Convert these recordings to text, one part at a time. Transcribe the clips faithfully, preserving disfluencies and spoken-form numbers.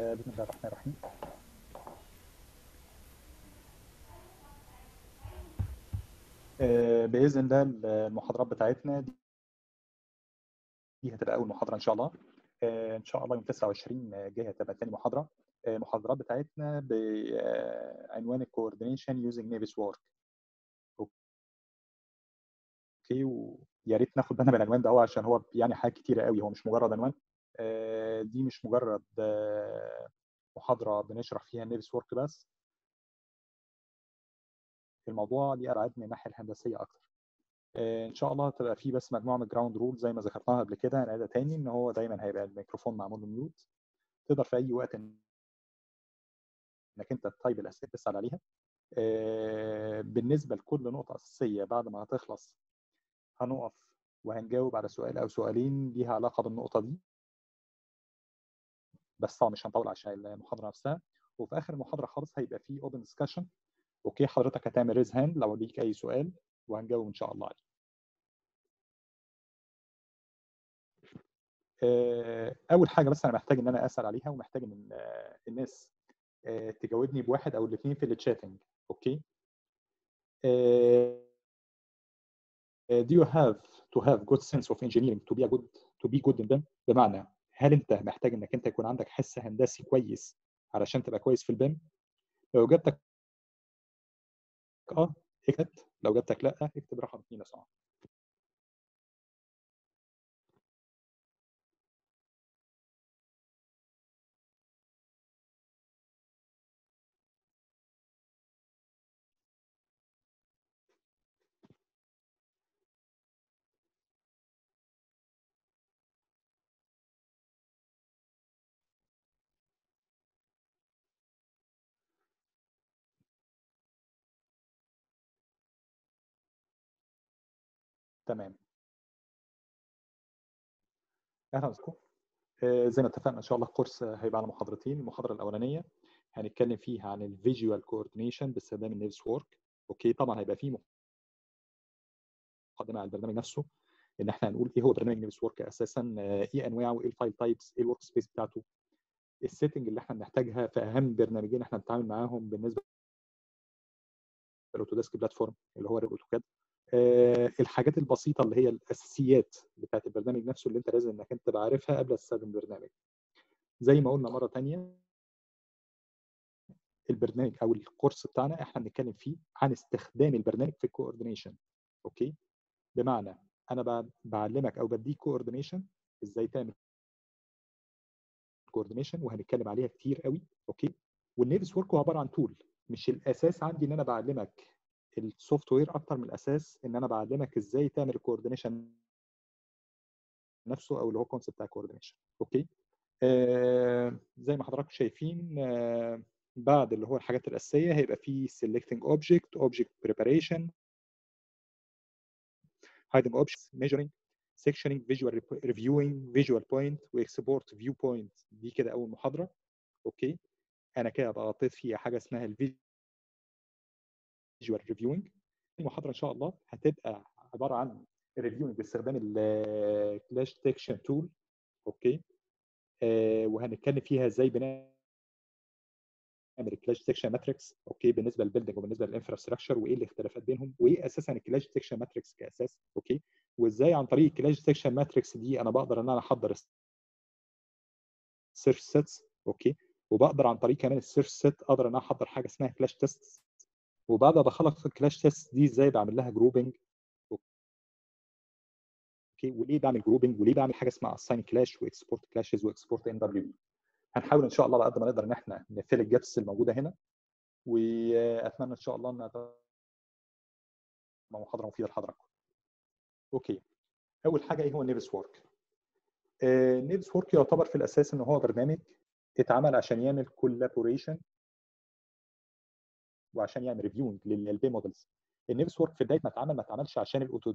بسم الله الرحمن الرحيم. آه، بإذن الله المحاضرات بتاعتنا دي دي هتبقى أول محاضرة إن شاء الله. آه، إن شاء الله يوم تسعة وعشرين جاي هتبقى تاني محاضرة. آه، المحاضرات بتاعتنا بعنوان الكوردينيشن يوزنج نيفيس وورك. أوكي، ويا ريت ناخد بالنا من العنوان ده هو عشان هو يعني حاجات كتيرة قوي، هو مش مجرد عنوان. آه، دي مش مجرد آه، محاضرة بنشرح فيها نيفيس وورك بس. الموضوع ليه أبعاد من الناحية الهندسية أكتر. ان شاء الله هتبقى فيه بس مجموعه من الجراوند رول زي ما ذكرناها قبل كده. هنعيدها تاني ان هو دايما هيبقى الميكروفون معمول له ميوت. تقدر في اي وقت انك انت تطيب الاسئله تسال عليها. بالنسبه لكل نقطه اساسيه بعد ما هتخلص هنقف وهنجاوب على سؤال او سؤالين ليها علاقه بالنقطه دي، بس طبعا مش هنطول عشان المحاضره نفسها. وفي اخر المحاضره خالص هيبقى فيه اوبن ديسكشن. اوكي، حضرتك هتعمل ريز هاند لو ليك اي سؤال وهنجاوب ان شاء الله عليه. اول حاجه بس انا محتاج ان انا اسال عليها ومحتاج ان الناس تجاوبني بواحد او الاثنين في التشاتنج. اوكي. do you have to have good sense of engineering to be a good to be good in them؟ بمعنى هل انت محتاج انك انت يكون عندك حس هندسي كويس علشان تبقى كويس في البيم؟ لو اجابتك اه اكتب، لو اجابتك لا اكتب رقم اثنين صح. تمام، اهلا بكم. آه، زي ما اتفقنا ان شاء الله الكورس هيبقى على محاضرتين. المحاضره الاولانيه هنتكلم فيها عن الفيجوال كوردينيشن باستخدام النيفس وورك. اوكي، طبعا هيبقى فيه مقدمه على البرنامج نفسه، ان احنا هنقول ايه هو برنامج نيفس وورك اساسا، ايه انواعه، ايه الفايل تايبس، ايه الورك سبيس بتاعته، السيتنج اللي احنا بنحتاجها في اهم برنامجين احنا بنتعامل معاهم بالنسبه للاوتوديسك بلاتفورم اللي هو الاوتوكاد. أه الحاجات البسيطه اللي هي الاساسيات بتاعت البرنامج نفسه اللي انت لازم انك انت تبقى عارفها قبل ما تستخدم البرنامج. زي ما قلنا مره ثانيه، البرنامج او الكورس بتاعنا احنا بنتكلم فيه عن استخدام البرنامج في الكوردينيشن. اوكي، بمعنى انا بعلمك او بديك كوردينيشن ازاي تعمل كوردينيشن، وهنتكلم عليها كتير قوي. اوكي، والنيفس ورك هو عباره عن تول، مش الاساس عندي ان انا بعلمك السوفت وير اكتر من الاساس ان انا بعلمك ازاي تعمل الكوردينيشن نفسه او اللي هو الكونسيبت بتاع الكوردينيشن. اوكي. آه زي ما حضراتكم شايفين، آه بعد اللي هو الحاجات الاساسيه هيبقى في selecting object object preparation hiding objects measuring sectioning visual reviewing visual point واكسبورت view point. دي كده اول محاضره. اوكي، انا كده غطيت فيها حاجه اسمها الفيجوال ريفيوينج. المحاضره ان شاء الله هتبقى عباره عن ريفيوينج باستخدام الكلاش ديتكشن تول. اوكي، آه وهنتكلم فيها ازاي بنعمل الكلاش ديتكشن ماتريكس. اوكي، بالنسبه للبيلدنج وبالنسبه للانفراستراكشر وايه الاختلافات بينهم وايه اساسا الكلاش ديتكشن ماتريكس كاساس. اوكي، وازاي عن طريق الكلاش ديتكشن ماتريكس دي انا بقدر ان انا احضر السيرش سيتس. اوكي، وبقدر عن طريق كمان السيرش سيت اقدر ان انا احضر حاجه اسمها كلاش تيست. وبعد ما بخلص الكلاش تيست دي ازاي بعمل لها جروبنج. اوكي، وليه بعمل جروبنج وليه بعمل حاجه اسمها اساين كلاش واكسبورت كلاشز واكسبورت ان دبليو بي. هنحاول ان شاء الله على قد ما نقدر ان احنا نفل الجابس الموجوده هنا، واتمنى ان شاء الله انها تبقى محاضره مفيده لحضراتكم. اوكي، اول حاجه ايه هو النيفس وورك؟ النيفس وورك يعتبر في الاساس ان هو برنامج اتعمل عشان يعمل كولابوريشن وعشان يعمل ريفيوينج للبي مودلز. النيفس وورك في بدايه ما اتعمل ما اتعملش عشان الاوتو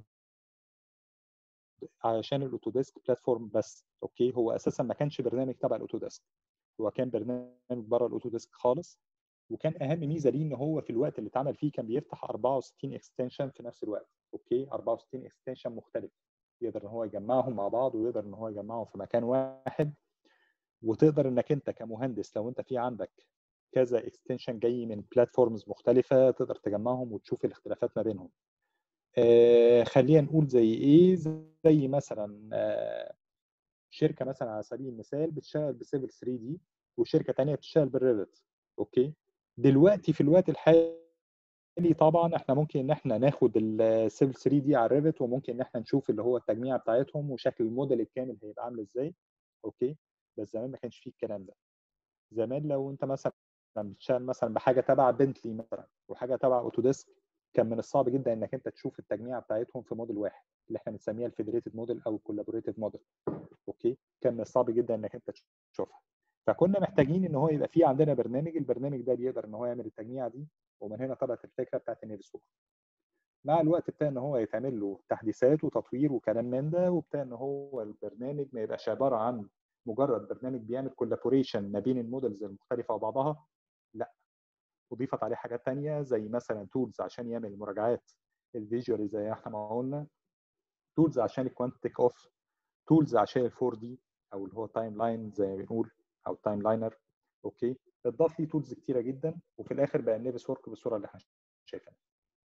عشان الاوتوديسك بلاتفورم بس. اوكي، هو اساسا ما كانش برنامج تبع الاوتوديسك، هو كان برنامج بره الاوتوديسك خالص. وكان اهم ميزه ليه ان هو في الوقت اللي اتعمل فيه كان بيفتح أربعة وستين اكستنشن في نفس الوقت. اوكي، أربعة وستين اكستنشن مختلف، يقدر ان هو يجمعهم مع بعض ويقدر ان هو يجمعهم في مكان واحد. وتقدر انك انت كمهندس لو انت في عندك كذا اكستنشن جاي من بلاتفورمز مختلفه تقدر تجمعهم وتشوف الاختلافات ما بينهم. آه خلينا نقول زي ايه، زي مثلا آه شركه مثلا على سبيل المثال بتشتغل بسيفل ثري دي وشركه ثانيه بتشتغل بالريفت. اوكي، دلوقتي في الوقت الحالي طبعا احنا ممكن ان احنا ناخد السيفل ثري دي على الريفت، وممكن ان احنا نشوف اللي هو التجميع بتاعتهم وشكل الموديل الكامل هيبقى عامل ازاي. اوكي، بس زمان ما كانش فيه الكلام ده. زمان لو انت مثلا بتشتغل مثلا بحاجه تبع بنتلي مثلا وحاجه تبع اوتوديسك، كان من الصعب جدا انك انت تشوف التجميع بتاعتهم في موديل واحد اللي احنا بنسميها الفيدريتد موديل او الكولابوريتيف موديل. اوكي، كان من الصعب جدا انك انت تشوفها. فكنا محتاجين ان هو يبقى في عندنا برنامج، البرنامج ده بيقدر ان هو يعمل التجميع دي، ومن هنا طلعت الفكره بتاعت النيفسوك. مع الوقت ابتدى ان هو يتعمل له تحديثات وتطوير وكلام من ده، وابتدى ان هو البرنامج ما يبقاش عباره عن مجرد برنامج بيعمل كولابوريشن ما بين المودلز المختلفه وبعضها، لا، وضيفت عليه حاجات ثانيه زي مثلا تولز عشان يعمل مراجعات الفيجوال زي احنا ما قلنا، تولز عشان الكوانتيك اوف، تولز عشان الفور دي او اللي هو تايم لاين زي ما بنقول او تايم لاينر. اوكي، اتضاف لي تولز كتيره جدا، وفي الاخر بقى النيفس ورك بالصوره اللي احنا شايفينها.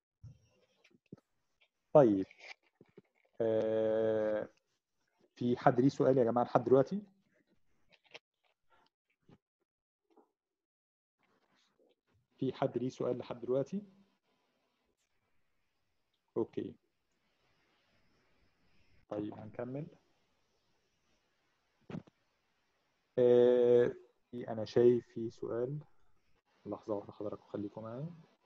طيب آه في حد ليه سؤال يا جماعه لحد دلوقتي؟ في حد ليه سؤال لحد دلوقتي؟ اوكي طيب هنكمل. آه انا شايف في سؤال، لحظه واحده حضراتكم خليكم معايا.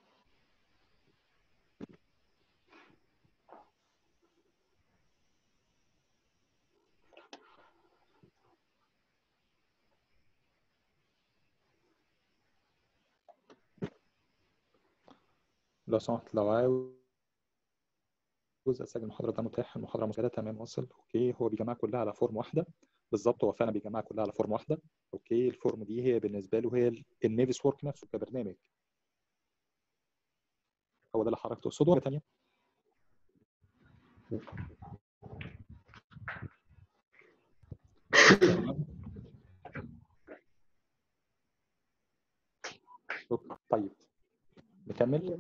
لو سمحت لو عاوز اسجل المحاضره ده متاح، المحاضره مسجله تمام واصل. اوكي، هو بيجمعها كلها على فورم واحده بالظبط، هو فعلا بيجمعها كلها على فورم واحده. اوكي، الفورم دي هي بالنسبه له هي النيفس ورك نفسه كبرنامج. هو ده اللي حضرتك تقصده ولا ثانيه؟ طيب نكمل.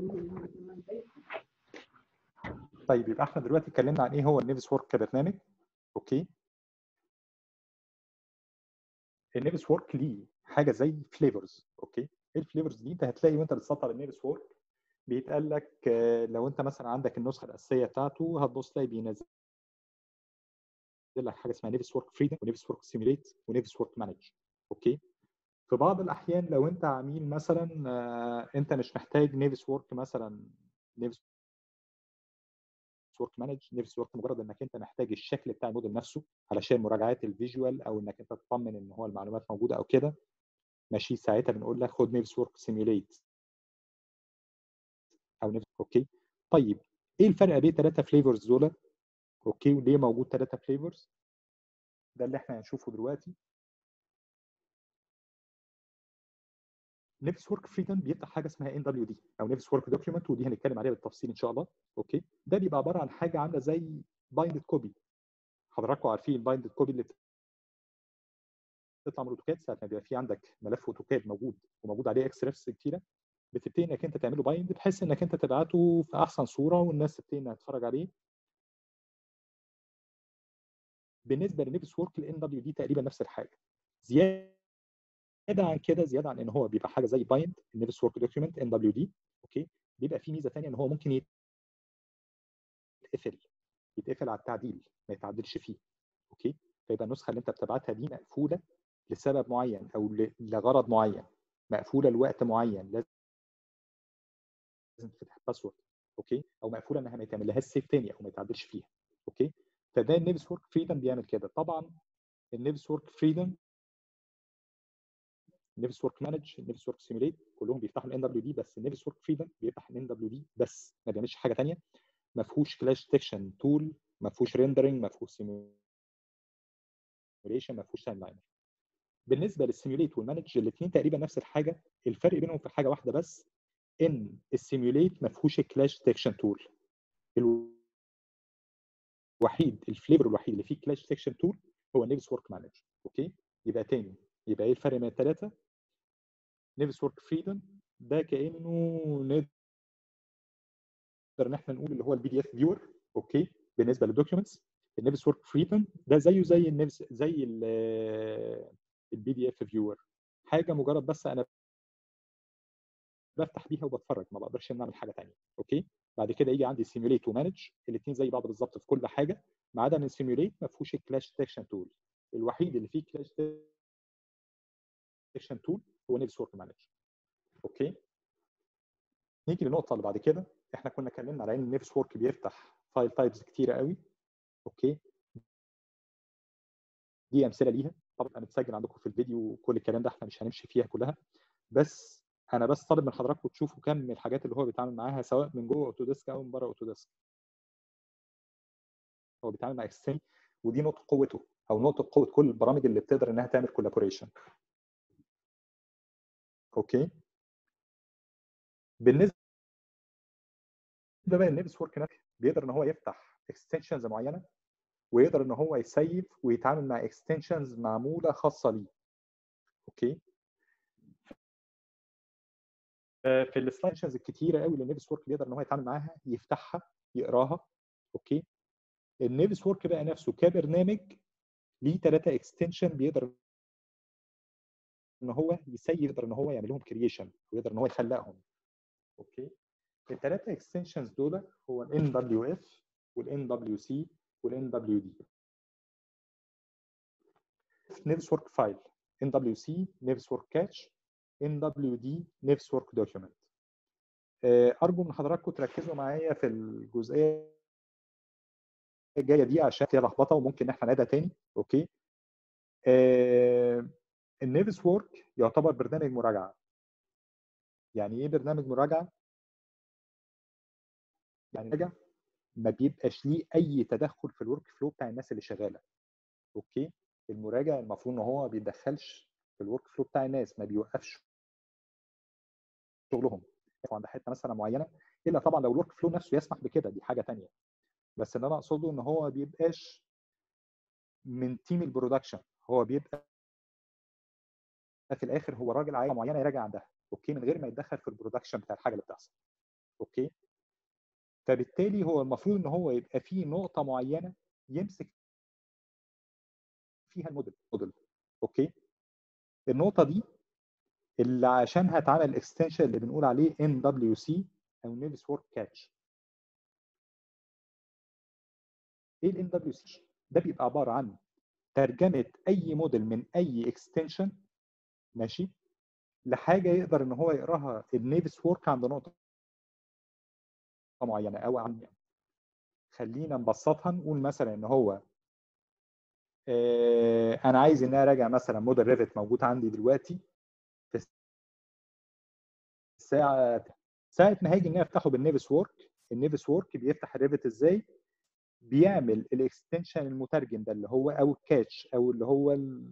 طيب يبقى احنا دلوقتي اتكلمنا عن ايه هو النيفس ورك كبرنامج. اوكي، النيفس ورك ليه حاجه زي فليفرز. اوكي، ايه الفليفرز دي؟ انت هتلاقي وانت بتسطر النيفس ورك بيتقال لك لو انت مثلا عندك النسخه الاساسيه بتاعته هتبص تلاقي بينزل لك حاجه اسمها نيفس ورك فريدم ونيفس ورك سيميليت ونيفس ورك مانج. اوكي، في بعض الاحيان لو انت عميل مثلا انت مش محتاج نيفس ورك مثلا نيفس ورك مانج، نيفس ورك مجرد انك انت محتاج الشكل بتاع الموديل نفسه علشان مراجعات الفيجوال او انك انت تطمن ان هو المعلومات موجوده او كده، ماشي، ساعتها بنقول لك خد نيفس ورك سيميليت او نيفس. اوكي، طيب ايه الفرق بين ثلاثه فليفرز دول؟ اوكي، وليه موجود ثلاثه فليفرز؟ ده اللي احنا هنشوفه دلوقتي. نيفس ورك فريدم بيفتح حاجه اسمها ان دبليو دي او نيفس ورك دوكيومنت، ودي هنتكلم عليها بالتفصيل ان شاء الله. اوكي، ده بيبقى عباره عن حاجه عامله زي بايندد كوبي. حضراتكم عارفين البايندد كوبي اللي بتطلع من الاوتوكاد ساعه ما بيبقى في عندك ملف اوتوكاد موجود وموجود عليه اكس ريفس كتيره، بتبتدي انك انت تعمله بايند بحيث انك انت تبعته في احسن صوره والناس تبتدي انها تتفرج عليه. بالنسبه لنيفس ورك الان دبليو دي تقريبا نفس الحاجه. زياده عن كده، زياده عن ان هو بيبقى حاجه زي بايند النيفس ورك دوكيومنت ان دبليو دي. اوكي، بيبقى فيه ميزه ثانيه ان هو ممكن يتقفل يتقفل على التعديل، ما يتعدلش فيه. اوكي، فيبقى النسخه اللي انت بتبعتها دي مقفوله لسبب معين او لغرض معين، مقفوله لوقت معين، لازم تفتح باسورد. اوكي، او مقفوله انها ما يتعملهاش سيف تاني او ما يتعدلش فيها. اوكي، فده النيفس ورك فريدم بيعمل كده. طبعا النيفس ورك فريدم، النيفس ورك مانج، النيفس ورك سيميليت كلهم بيفتحوا الان دبليو دي، بس النيفس ورك فريدم بيفتح الان دبليو دي بس، ما بيعملش حاجه ثانيه. ما فيهوش كلاش ديتكشن تول، ما فيهوش ريندرنج، ما فيهوش سيميوليشن، ما فيهوش تايم لاينر. بالنسبه للسيميوليت والمانج الاثنين تقريبا نفس الحاجه، الفرق بينهم في حاجه واحده بس، ان السيميوليت ما فيهوش كلاش ديتكشن تول. الوحيد الفليفر الوحيد اللي فيه كلاش ديتكشن تول هو النيفس ورك مانج. اوكي، يبقى تاني يبقى ايه الفرق بين الثلاثه؟ نيفس ورك فريدم ده كانه نقدر ان احنا نقول اللي هو البي دي اف فيور، اوكي، بالنسبه للدوكيومنتس. النيفس ورك فريدم ده زيه زي النيفس زي البي دي اف فيور، حاجه مجرد بس انا بفتح بيها وبتفرج، ما بقدرش ان اعمل حاجه ثانيه، اوكي. بعد كده يجي عندي سيميوليت ومانج، الاثنين زي بعض بالظبط في كل حاجه، ما عدا ان السيميوليت ما فيهوش الكلاش ديتكشن تول. الوحيد اللي فيه كلاش ديتكشن تول هو نيفس ورك مانج، اوكي. نيجي للنقطه اللي بعد كده. احنا كنا اتكلمنا على ان النيفس ورك بيفتح فايل تايبس كتيره قوي، اوكي. دي امثله ليها طبعا انا متسجل عندكم في الفيديو وكل الكلام ده احنا مش هنمشي فيها كلها، بس انا بس طالب من حضراتكم تشوفوا كم من الحاجات اللي هو بيتعامل معاها سواء من جوه اوتوديسك او من بره اوتوديسك. هو بيتعامل مع اكسل، ودي نقطه قوته او نقطه قوه كل البرامج اللي بتقدر انها تعمل كولابوريشن، اوكي. بالنسبه بقى النيفس ورك بيقدر ان هو يفتح اكستنشنز معينه، ويقدر ان هو يسيف ويتعامل مع اكستنشنز معموله خاصه ليه، اوكي. في الاكستنشنز الكتيره قوي اللي النيفس ورك بيقدر ان هو يتعامل معاها، يفتحها، يقراها، اوكي. النيفس ورك بقى نفسه كبرنامج ليه ثلاثه اكستنشن بيقدر ان هو يسيف، يقدر ان هو يعمل لهم كرييشن، ويقدر ان هو يخلقهم، اوكي. الثلاثه اكستنشنز دول هو ال إن دبليو إف وال إن دبليو سي وال إن دبليو دي. نيفس ورك فايل، إن دبليو سي نيفس ورك كاتش، إن دبليو دي نيفس ورك دوكيومنت. ارجو من حضراتكم تركزوا معايا في الجزئيه الجايه دي عشان فيها لخبطه وممكن احنا نعيدها تاني، اوكي. آه النيفس وورك يعتبر برنامج مراجعه. يعني ايه برنامج مراجعه؟ يعني راجع ما بيبقاش ليه اي تدخل في الورك فلو بتاع الناس اللي شغاله، اوكي. المراجع المفروض ان هو ما بيتدخلش في الورك فلو بتاع الناس، ما بيوقفش شغلهم عند حته مثلا معينه، الا طبعا لو الورك فلو نفسه يسمح بكده، دي حاجه ثانيه. بس اللي انا اقصده ان هو ما بيبقاش من تيم البرودكشن، هو بيبقى في الاخر هو راجل عايزه معينه يراجع عندها، اوكي، من غير ما يتدخل في البرودكشن بتاع الحاجه اللي بتحصل، اوكي. فبالتالي هو المفروض ان هو يبقى فيه نقطه معينه يمسك فيها الموديل موديل اوكي. النقطه دي اللي عشانها اتعمل الاكستنشن اللي بنقول عليه إن دبليو سي او نيفس ورك كاتش. ايه ال إن دبليو سي ده؟ بيبقى عباره عن ترجمه اي موديل من اي اكستنشن، ماشي، لحاجه يقدر ان هو يقراها النيفس وورك عند نقطه معينه او عن، خلينا نبسطها نقول مثلا ان هو آه انا عايز ان انا اراجع مثلا موديل ريفت موجود عندي دلوقتي في الساعه ساعه ما هاجي ان انا افتحه بالنيفس وورك. النيفس وورك بيفتح الريفت ازاي؟ بيعمل الاكستنشن المترجم ده اللي هو او الكاتش او اللي هو اللي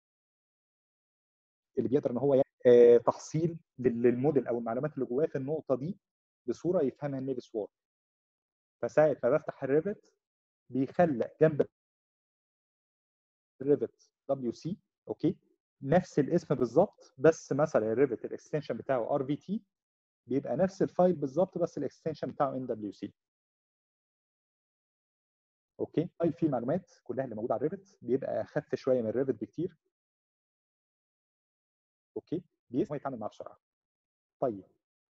بيقدر ان هو آه تحصيل للموديل او المعلومات اللي جواه في النقطه دي بصوره يفهمها النيفس وورك. فساعه ما بفتح الريفت بيخلق جنب الريفت دبليو سي، اوكي، نفس الاسم بالظبط، بس مثلا الريفت الاكستنشن بتاعه ار في تي بيبقى نفس الفايل بالظبط بس الاكستنشن بتاعه ان دبليو سي، اوكي. فايل فيه المعلومات كلها اللي موجوده على الريفت، بيبقى اخف شويه من الريفت بكتير، اوكي، بيسمع يتعامل معاه بسرعه. طيب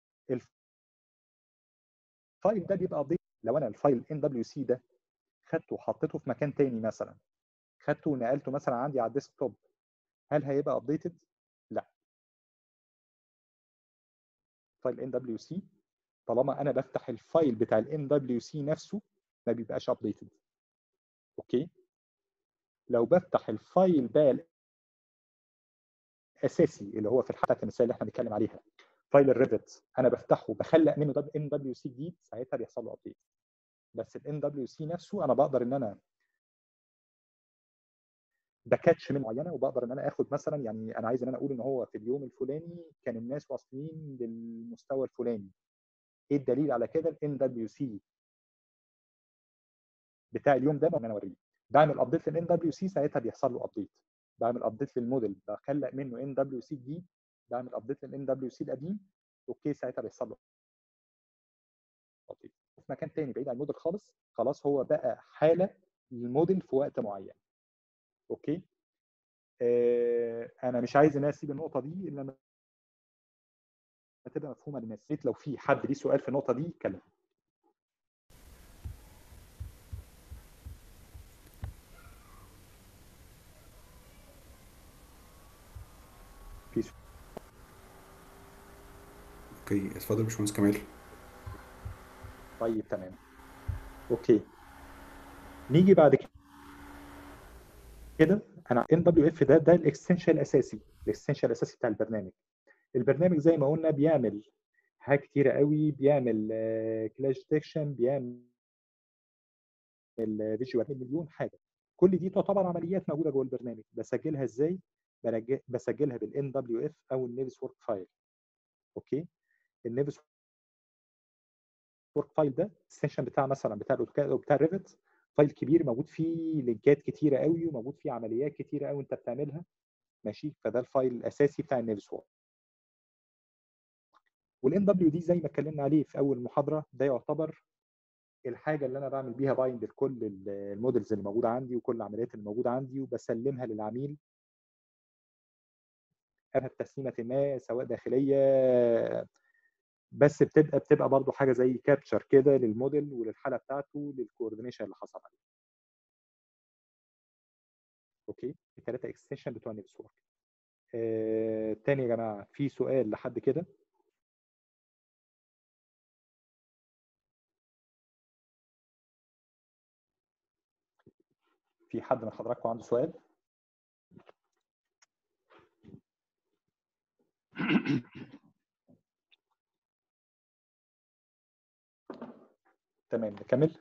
الفايل ده بيبقى ابديت. لو انا الفايل ان دبليو سي ده خدته وحطيته في مكان تاني، مثلا خدته ونقلته مثلا عندي على الديسك توب، هل هيبقى ابديتد؟ لا. فايل ان دبليو سي طالما انا بفتح الفايل بتاع الان دبليو سي نفسه ما بيبقاش ابديتد، اوكي. لو بفتح الفايل بقى الاساسي اللي هو في الحلقه المثال اللي احنا بنتكلم عليها، فايل الريفت، انا بفتحه بخلق منه ان دبليو سي جديد، ساعتها بيحصل له ابديت. بس الان دبليو سي نفسه انا بقدر ان انا بكاتش من معينه، وبقدر ان انا اخد مثلا، يعني انا عايز ان انا اقول ان هو في اليوم الفلاني كان الناس واصلين للمستوى الفلاني. ايه الدليل على كده؟ الان دبليو سي بتاع اليوم ده، ما انا اوريه بعمل ابديت للان دبليو سي، ساعتها بيحصل له ابديت. بعمل ابديت للموديل بخلق منه ان دبليو سي جديد، بعمل ابديت للان دبليو سي القديم، اوكي ساعتها بيحصل له تطبيق. في مكان تاني بعيد عن الموديل خالص، خلاص هو بقى حاله للموديل في وقت معين. اوكي. آه انا مش عايز الناس تسيب النقطه دي الا لما تبقى مفهومه للناس. لو في حد ليه سؤال في النقطه دي يتكلم. في سؤال. اوكي اتفضل يا باشمهندس كمال. طيب تمام. اوكي نيجي بعد كده. انا ان دبليو اف ده ده الاكستنشن الاساسي، الاكستنشن الاساسي بتاع البرنامج. البرنامج زي ما قلنا بيعمل حاجات كتيره قوي، بيعمل كلاش ديتكشن، بيعمل فيجوال، مليون حاجه. كل دي تعتبر عمليات موجوده جوه البرنامج. بسجلها ازاي؟ بسجلها بالان دبليو اف او النيفس ورك فايل. اوكي. النيفس ورك فايل ده الاكستنشن بتاع مثلا بتاع الاوتوكاد او بتاع الريفت، فايل كبير موجود فيه لينكات كتيره قوي وموجود فيه عمليات كتيره قوي انت بتعملها. ماشي. فده الفايل الاساسي بتاع النيفس ورك. والان دبليو دي زي ما اتكلمنا عليه في اول محاضره، ده يعتبر الحاجه اللي انا بعمل بيها بايند لكل المودلز اللي موجوده عندي وكل العمليات اللي موجوده عندي، وبسلمها للعميل بتسليمه ما سواء داخليه، بس بتبقى بتبقى برضه حاجه زي كابتشر كده للموديل وللحاله بتاعته للكوردينيشن اللي حصل عليه. اوكي. الثلاثه اكستنشن بتوع نيفس ورك. آه، تاني يا جماعه في سؤال لحد كده؟ في حد من حضراتكم عنده سؤال؟ تمام نكمل.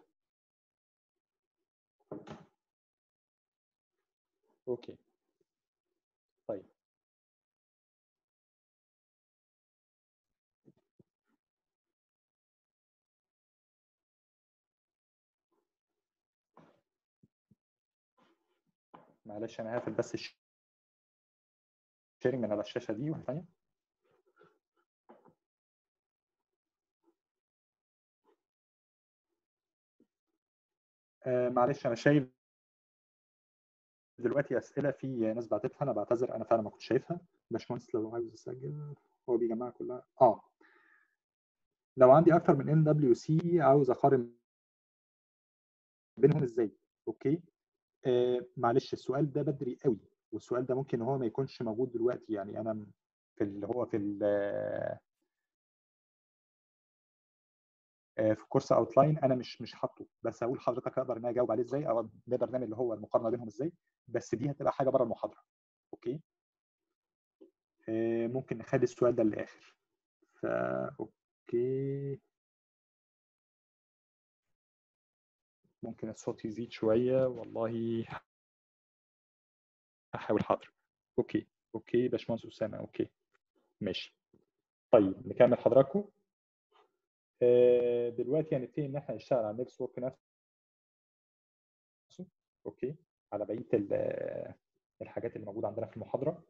اوكي. طيب معلش انا هقفل بس الشيرنج من على الشاشه دي واحده ثانيه. آه معلش انا شايف دلوقتي اسئله في ناس بعتتها، انا بعتذر انا فعلا ما كنتش شايفها. باشمهندس لو عايز يسجل هو بيجمعها كلها. اه لو عندي اكتر من ان دبليو سي عاوز اقارن بينهم ازاي؟ اوكي. آه معلش السؤال ده بدري قوي، والسؤال ده ممكن هو ما يكونش موجود دلوقتي. يعني انا في اللي هو في في كورس اوتلاين انا مش مش حاطه، بس هقول لحضرتك اقدر ان انا اجاوب عليه ازاي او نقدر نعمل اللي هو المقارنه بينهم ازاي، بس دي هتبقى حاجه بره المحاضره. اوكي. آه ممكن نخلي السؤال ده للاخر. فا اوكي. ممكن الصوت يزيد شويه والله. هحاول. حاضر. اوكي. اوكي باشمهندس اسامه. اوكي ماشي. طيب نكمل حضراتكم. آه دلوقتي هنبتدي ان احنا نشتغل على النكست ورك نفسه. اوكي. على بقيه الحاجات اللي موجوده عندنا في المحاضره.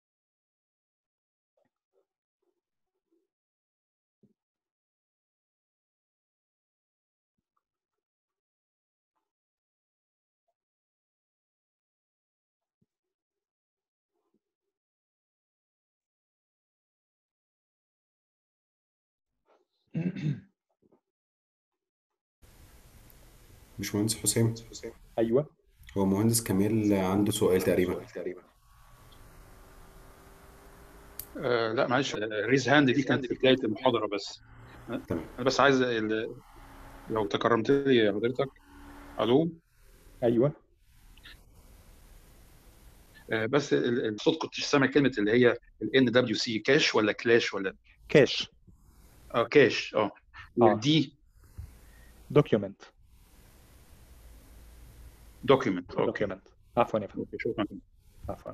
باشمهندس حسام، ايوه. هو مهندس كمال عنده سؤال تقريبا. آه لا معلش، ريز هاند دي كانت في بدايه المحاضره بس. تمام. انا بس عايز ال- لو تكرمت لي يا حضرتك. الو. ايوه. آه بس ال- الصوت كنت سامع كلمه اللي هي الان دبليو سي كاش ولا كلاش ولا كاش. اه كاش اه اه والدي دوكيومنت. دوكيومنت. اوكي. دوكيومنت. عفوا يا فندم. اوكي شكرا. عفوا.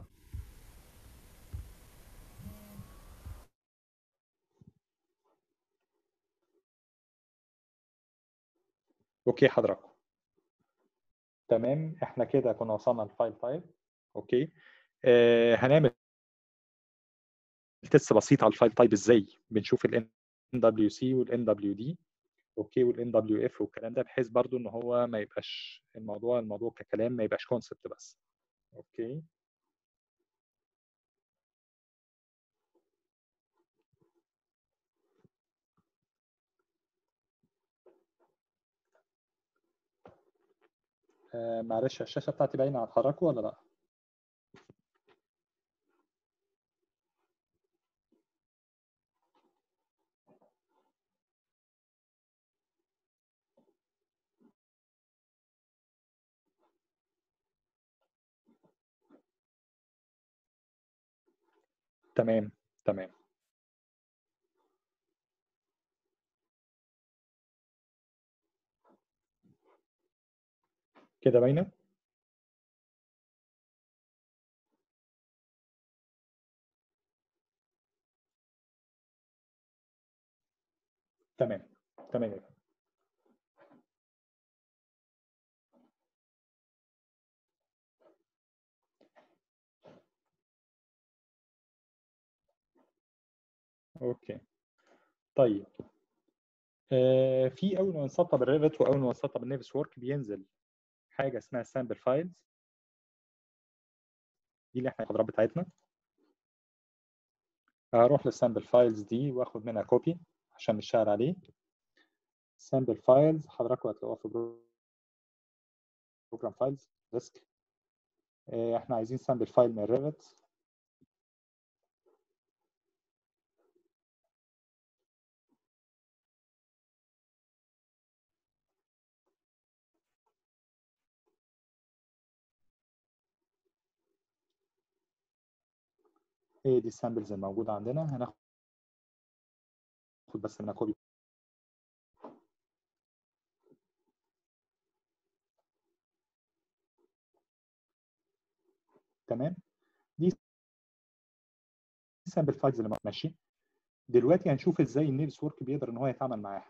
اوكي حضراتكم. تمام احنا كده كنا وصلنا للفايل تايب. اوكي. آه هنعمل تيست بسيط على الفايل تايب ازاي بنشوف ال إن دبليو سي وال إن دبليو دي اوكي وال إن دبليو إف والكلام ده، بحيث برضو ان هو ما يبقاش الموضوع الموضوع ككلام ما يبقاش كونسبت بس. اوكي آه معلش الشاشه بتاعتي باينه على حضراتكم ولا لا؟ تمام تمام كده باينه. تمام تمام يا فندم. اوكي طيب آه في اول ما نسطب الريفت واول ما نسطب النيفس وورك بينزل حاجه اسمها سامبل فايلز، دي اللي احنا المحاضرات بتاعتنا. هروح للسامبل فايلز دي واخد منها كوبي عشان نشتغل عليه. سامبل فايلز حضراتكم هتلاقوها في بروجرام فايلز ديسك. احنا عايزين سامبل فايل من الريفت. هي دي السامبلز الموجوده عندنا، هناخد بس منها كوبي. تمام دي سامبل فايلز اللي ماشي. دلوقتي هنشوف ازاي النيفس وورك بيقدر ان هو يتعامل معاها.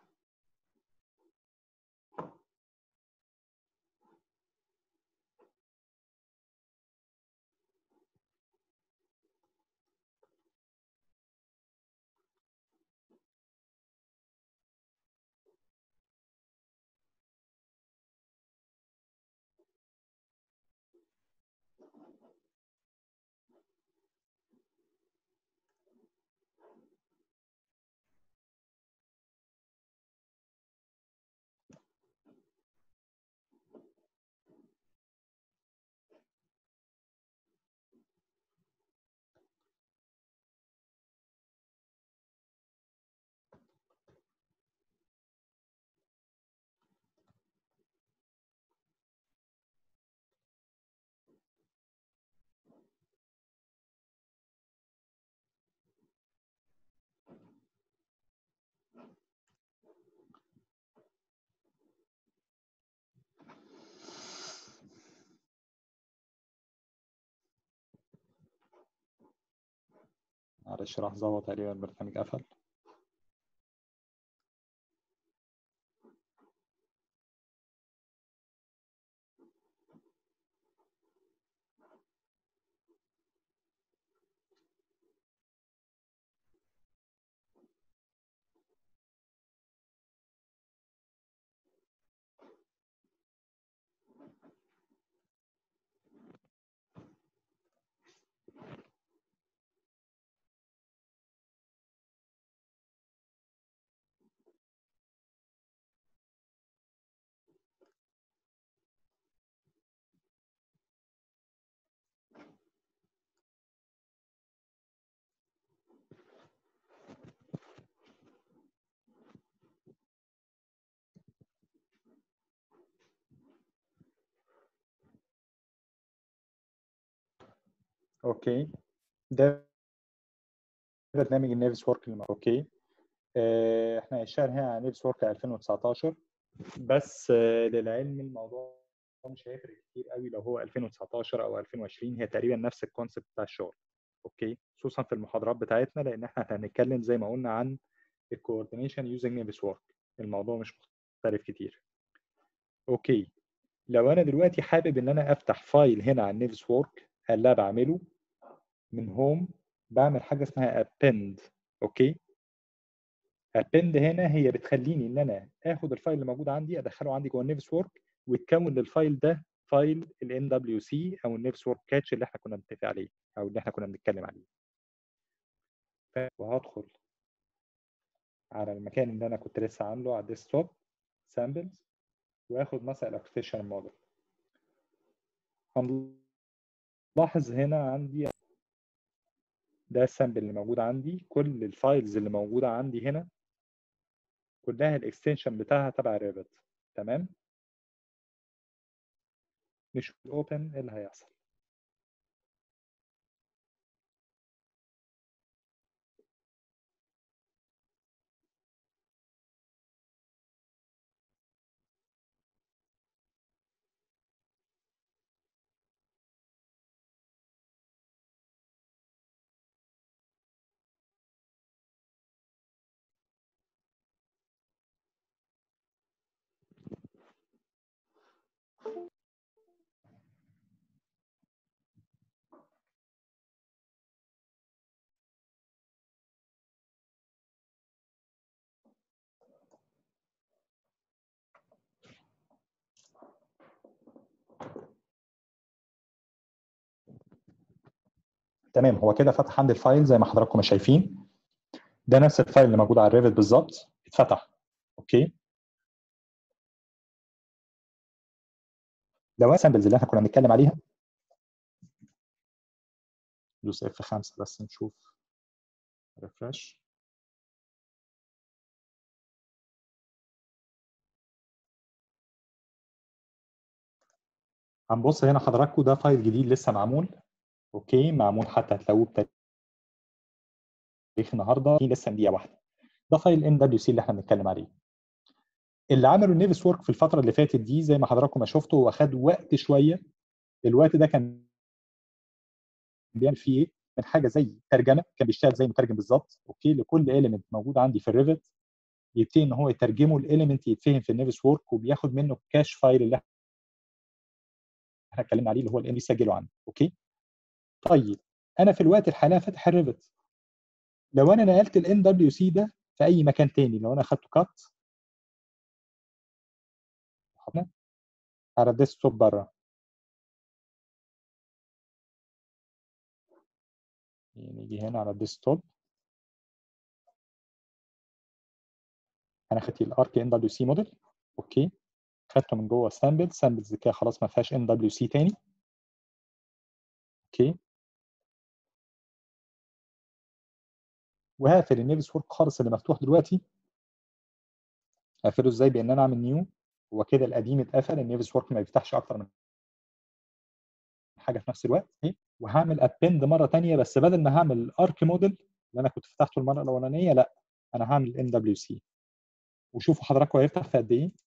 معلش لحظه هو تقريبا البرنامج قفل. اوكي ده برنامج النيفس وورك اللي اوكي. اه احنا هنشتغل هنا على نيفس وورك ألفين وتسعتاشر، بس اه للعلم الموضوع مش هيفرق كتير قوي لو هو ألفين وتسعتاشر او ألفين وعشرين، هي تقريبا نفس الكونسيبت بتاع الشغل. اوكي خصوصا في المحاضرات بتاعتنا لان احنا هنتكلم زي ما قلنا عن الكوردينيشن يوزنج نيفس وورك، الموضوع مش مختلف كتير. اوكي لو انا دلوقتي حابب ان انا افتح فايل هنا على النيفس وورك اللي بعمله من هوم بعمل حاجه اسمها append. اوكي، append هنا هي بتخليني ان انا اخد الفايل اللي موجود عندي ادخله عندي جوه النيفس وورك، ويتكون للفايل ده فايل ال N W C او النيفس وورك كاتش اللي احنا كنا بنتفق عليه او اللي احنا كنا بنتكلم عليه. وهدخل على المكان اللي انا كنت لسه عامله على الديسكتوب سامبلز، واخد مثلا الاكسبشن موديل. هنلاحظ هنا عندي ده السامبل اللي موجود عندي، كل الفايلز اللي موجوده عندي هنا كلها الاكستنشن بتاعها تبع ريفت. تمام، نشوف الاوبن ايه اللي هيحصل. تمام، هو كده فتح عندي الفايل زي ما حضراتكم شايفين. ده نفس الفايل اللي موجود على الريفت بالظبط، اتفتح. اوكي، لو السامبلز اللي احنا كنا بنتكلم عليها، دوس اف خمسة بس نشوف ريفرش. هنبص هنا حضراتكم، ده فايل جديد لسه معمول. اوكي، معمول حتى هتلاقوه بتاريخ النهارده، لسه دقيقه واحده. ده فايل ان دبليو سي اللي احنا بنتكلم عليه. اللي عمله النيفس وورك في الفتره اللي فاتت دي زي ما حضراتكم ما شفتوا، واخد وقت شويه. الوقت ده كان بيعمل فيه ايه؟ من حاجه زي ترجمه، كان بيشتغل زي مترجم بالظبط. اوكي، لكل اليمنت موجود عندي في الريفت يبتدي ان هو يترجمه الاليمنت يتفهم في النيفس وورك، وبياخد منه الكاش فايل اللي احنا اتكلمنا عليه اللي هو الان بيسجله عنده. اوكي، طيب انا في الوقت الحالي فاتح الريفت. لو انا نقلت الان دبليو سي ده في اي مكان تاني، لو انا اخدته كات على الديسكتوب بره، نيجي هنا على الديسكتوب، انا خدت الارك ان دبليو سي موديل. اوكي، خدته من جوه سامبل سامبلز كده خلاص ما فيهاش ان دبليو سي تاني. اوكي، وهقفل النيفس وورك خالص اللي مفتوح دلوقتي. هقفله ازاي؟ بان انا اعمل نيو. هو كده القديم اتقفل، النيفس وورك ما بيفتحش اكتر من حاجه في نفس الوقت. وهعمل ابند مره ثانيه، بس بدل ما هعمل الارك موديل اللي انا كنت فتحته المره الاولانيه، لا انا هعمل ان دبليو سي. وشوفوا حضراتكم هيفتح في قد ايه.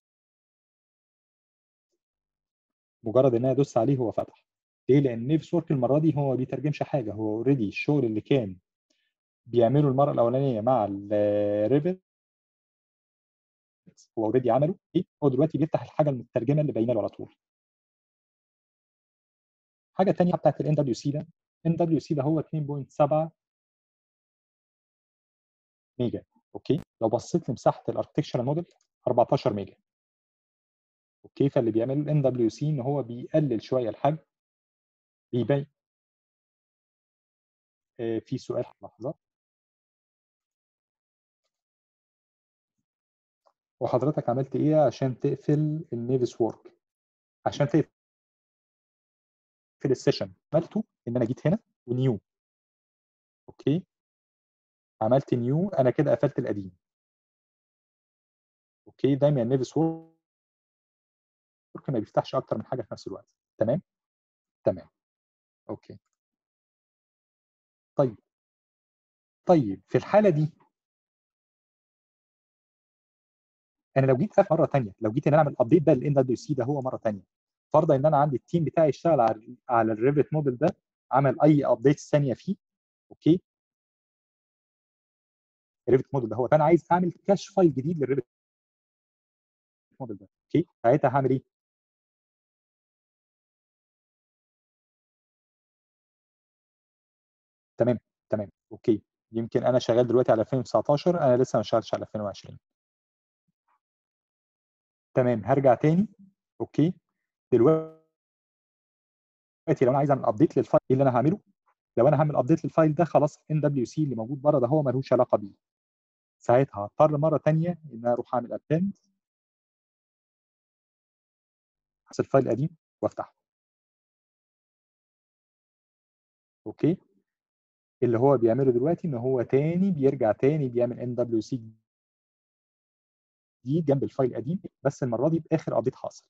مجرد ان انا ادوس عليه هو فتح. ليه؟ لان نيفس وورك المره دي هو ما بيترجمش حاجه، هو اوريدي الشغل اللي كان بيعمله المره الاولانيه مع الريفت هو اوريدي عمله. ايه، هو دلوقتي بيفتح الحاجه المترجمه اللي باينه له على طول. حاجه ثانيه بتاعت الان دبليو سي ده، ان دبليو سي ده هو اتنين فاصلة سبعة ميجا. اوكي، لو بصيت لمساحه الاركتكشر موديل اربعتاشر ميجا. اوكي، فاللي بيعمله الان دبليو سي ان هو بيقلل شويه الحجم، بيبين. آه في سؤال، لحظه. وحضرتك عملت ايه عشان تقفل النيفس وورك؟ عشان تقفل السيشن عملته ان انا جيت هنا ونيو. اوكي، عملت نيو، انا كده قفلت القديم. اوكي، دايما النيفس وورك ما بيفتحش اكتر من حاجه في نفس الوقت. تمام تمام. اوكي، طيب طيب في الحاله دي انا لو جيت مره ثانيه، لو جيت ان انا اعمل ابديت بقى للان دبليو سي ده هو مره ثانيه، فرضا ان انا عندي التيم بتاعي يشتغل على على الريفت موديل ده، عمل اي ابديت ثانيه فيه. اوكي، الريفت موديل ده هو انا عايز اعمل كاش فايل جديد للريفت موديل ده. اوكي، ساعتها هعمل ايه؟ تمام تمام اوكي. يمكن انا شغال دلوقتي على ألفين وتسعتاشر، انا لسه ما اشتغلتش على ألفين وعشرين. تمام هرجع تاني. اوكي دلوقتي لو انا عايز اعمل ابديت للفايل، ايه اللي انا هعمله؟ لو انا هعمل ابديت للفايل ده خلاص ان دبليو سي اللي موجود بره ده هو ملوش علاقه بيه. ساعتها هضطر مره ثانيه ان انا اروح اعمل ابند الفايل القديم وافتحه. اوكي اللي هو بيعمله دلوقتي ان هو تاني بيرجع تاني بيعمل ان دبليو سي جديد جنب الفايل القديم، بس المره دي باخر ابديت حاصل.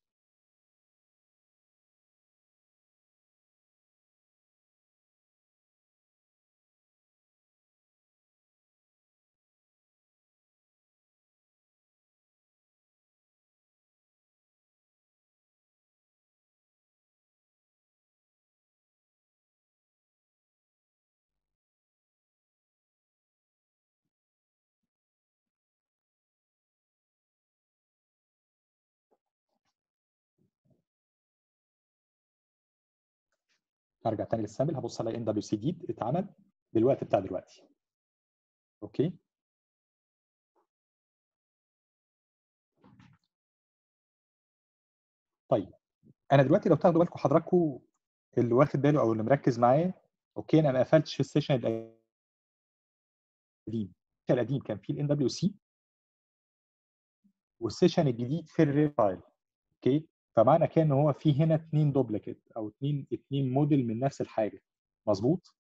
هرجع تاني للسامبل، هبص على ان دبليو سي جديد اتعمل بالوقت بتاع دلوقتي. اوكي طيب انا دلوقتي لو تاخدوا بالكم حضراتكم اللي واخد باله او اللي مركز معايا، اوكي انا ما قفلتش في السيشن القديم. السيشن القديم كان فيه الان دبليو سي، والسيشن الجديد في الريل فايل. اوكي فمعنى كده ان هو في هنا اثنين دوبليكيت او اثنين اثنين موديل من نفس الحاجه. مظبوط.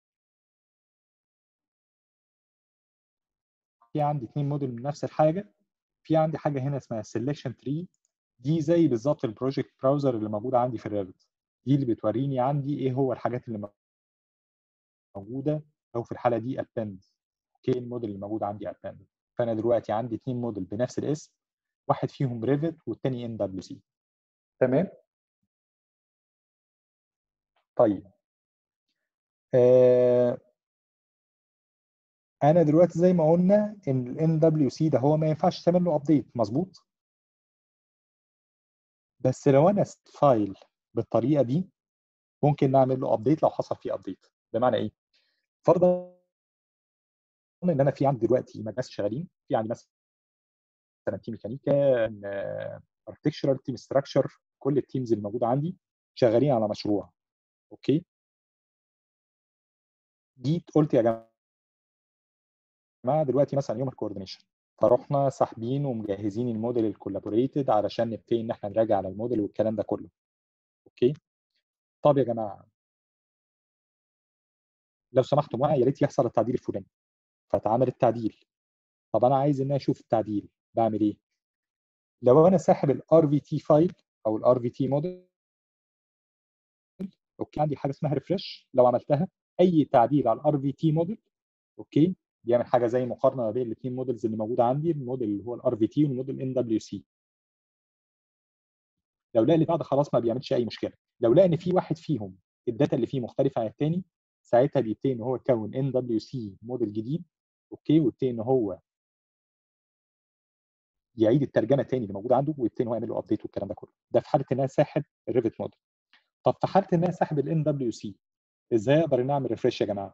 في عندي اثنين موديل من نفس الحاجه. في عندي حاجه هنا اسمها سelection تري، دي زي بالظبط البروجكت براوزر اللي موجوده عندي في الريفت. دي اللي بتوريني عندي ايه هو الحاجات اللي موجوده، او في الحاله دي append. اوكي الموديل اللي موجود عندي append. فانا دلوقتي عندي اثنين موديل بنفس الاسم، واحد فيهم ريفت والثاني ان دبليو سي. تمام طيب آه انا دلوقتي زي ما قلنا ان ال دبليو سي ده هو ما ينفعش تعمل له ابديت. مظبوط. بس لو انا فايل بالطريقه دي ممكن نعمل له ابديت لو حصل فيه ابديت. بمعنى ايه؟ فرضا ان انا في عندي دلوقتي ناس شغالين، في عندي مثلا تيم ميكانيكا، اركتكشرال، تيم ستراكشر، كل التيمز اللي موجوده عندي شغالين على مشروع. اوكي جيت قلت يا جماعه دلوقتي مثلا يوم الكوردينيشن، فرحنا ساحبين ومجهزين الموديل الكولابوريتد علشان نبتدي ان احنا نراجع على الموديل والكلام ده كله. اوكي طب يا جماعه لو سمحتوا معايا يا ريت يحصل التعديل الفلاني، فتعمل التعديل. طب انا عايز ان انا اشوف التعديل، بعمل ايه؟ لو انا ساحب الار في تي فايل او الار في تي موديل، اوكي عندي حاجه اسمها ريفرش، لو عملتها اي تعديل على الار في تي موديل اوكي بيعمل حاجه زي مقارنه ما بين الاثنين موديلز اللي موجوده عندي، الموديل اللي هو الار في تي والموديل ان دبليو سي. لو لقى اللي بعد خلاص ما بيعملش اي مشكله. لو لقى ان في واحد فيهم الداتا اللي فيه مختلفه عن الثاني، ساعتها بيبتدي ان هو يكون ان دبليو سي موديل جديد. اوكي ويبتدي ان هو يعيد الترجمه تاني اللي موجوده عنده، ويبتدي ان هو يعمل له ابديت والكلام ده كله. ده في حاله ان انا ساحب الريفت موديل. طب في حاله ان انا ساحب الان دبليو سي، ازاي اقدر ان اعمل ريفرش يا جماعه؟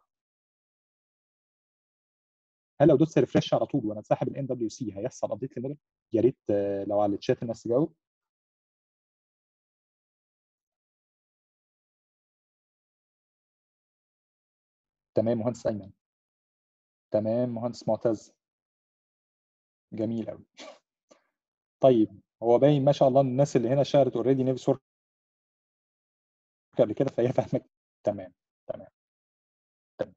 هل لو دوست ريفرش على طول وانا ساحب الان دبليو سي هيحصل ابديت للموديل؟ يا ريت آه، لو على الشات الناس تجاوب. تمام مهندس ايمن. تمام مهندس معتز. جميل قوي. طيب هو باين ما شاء الله الناس اللي هنا شارت اوريدي نيفس ورك قبل كده فهي فاهمه. تمام تمام تمام.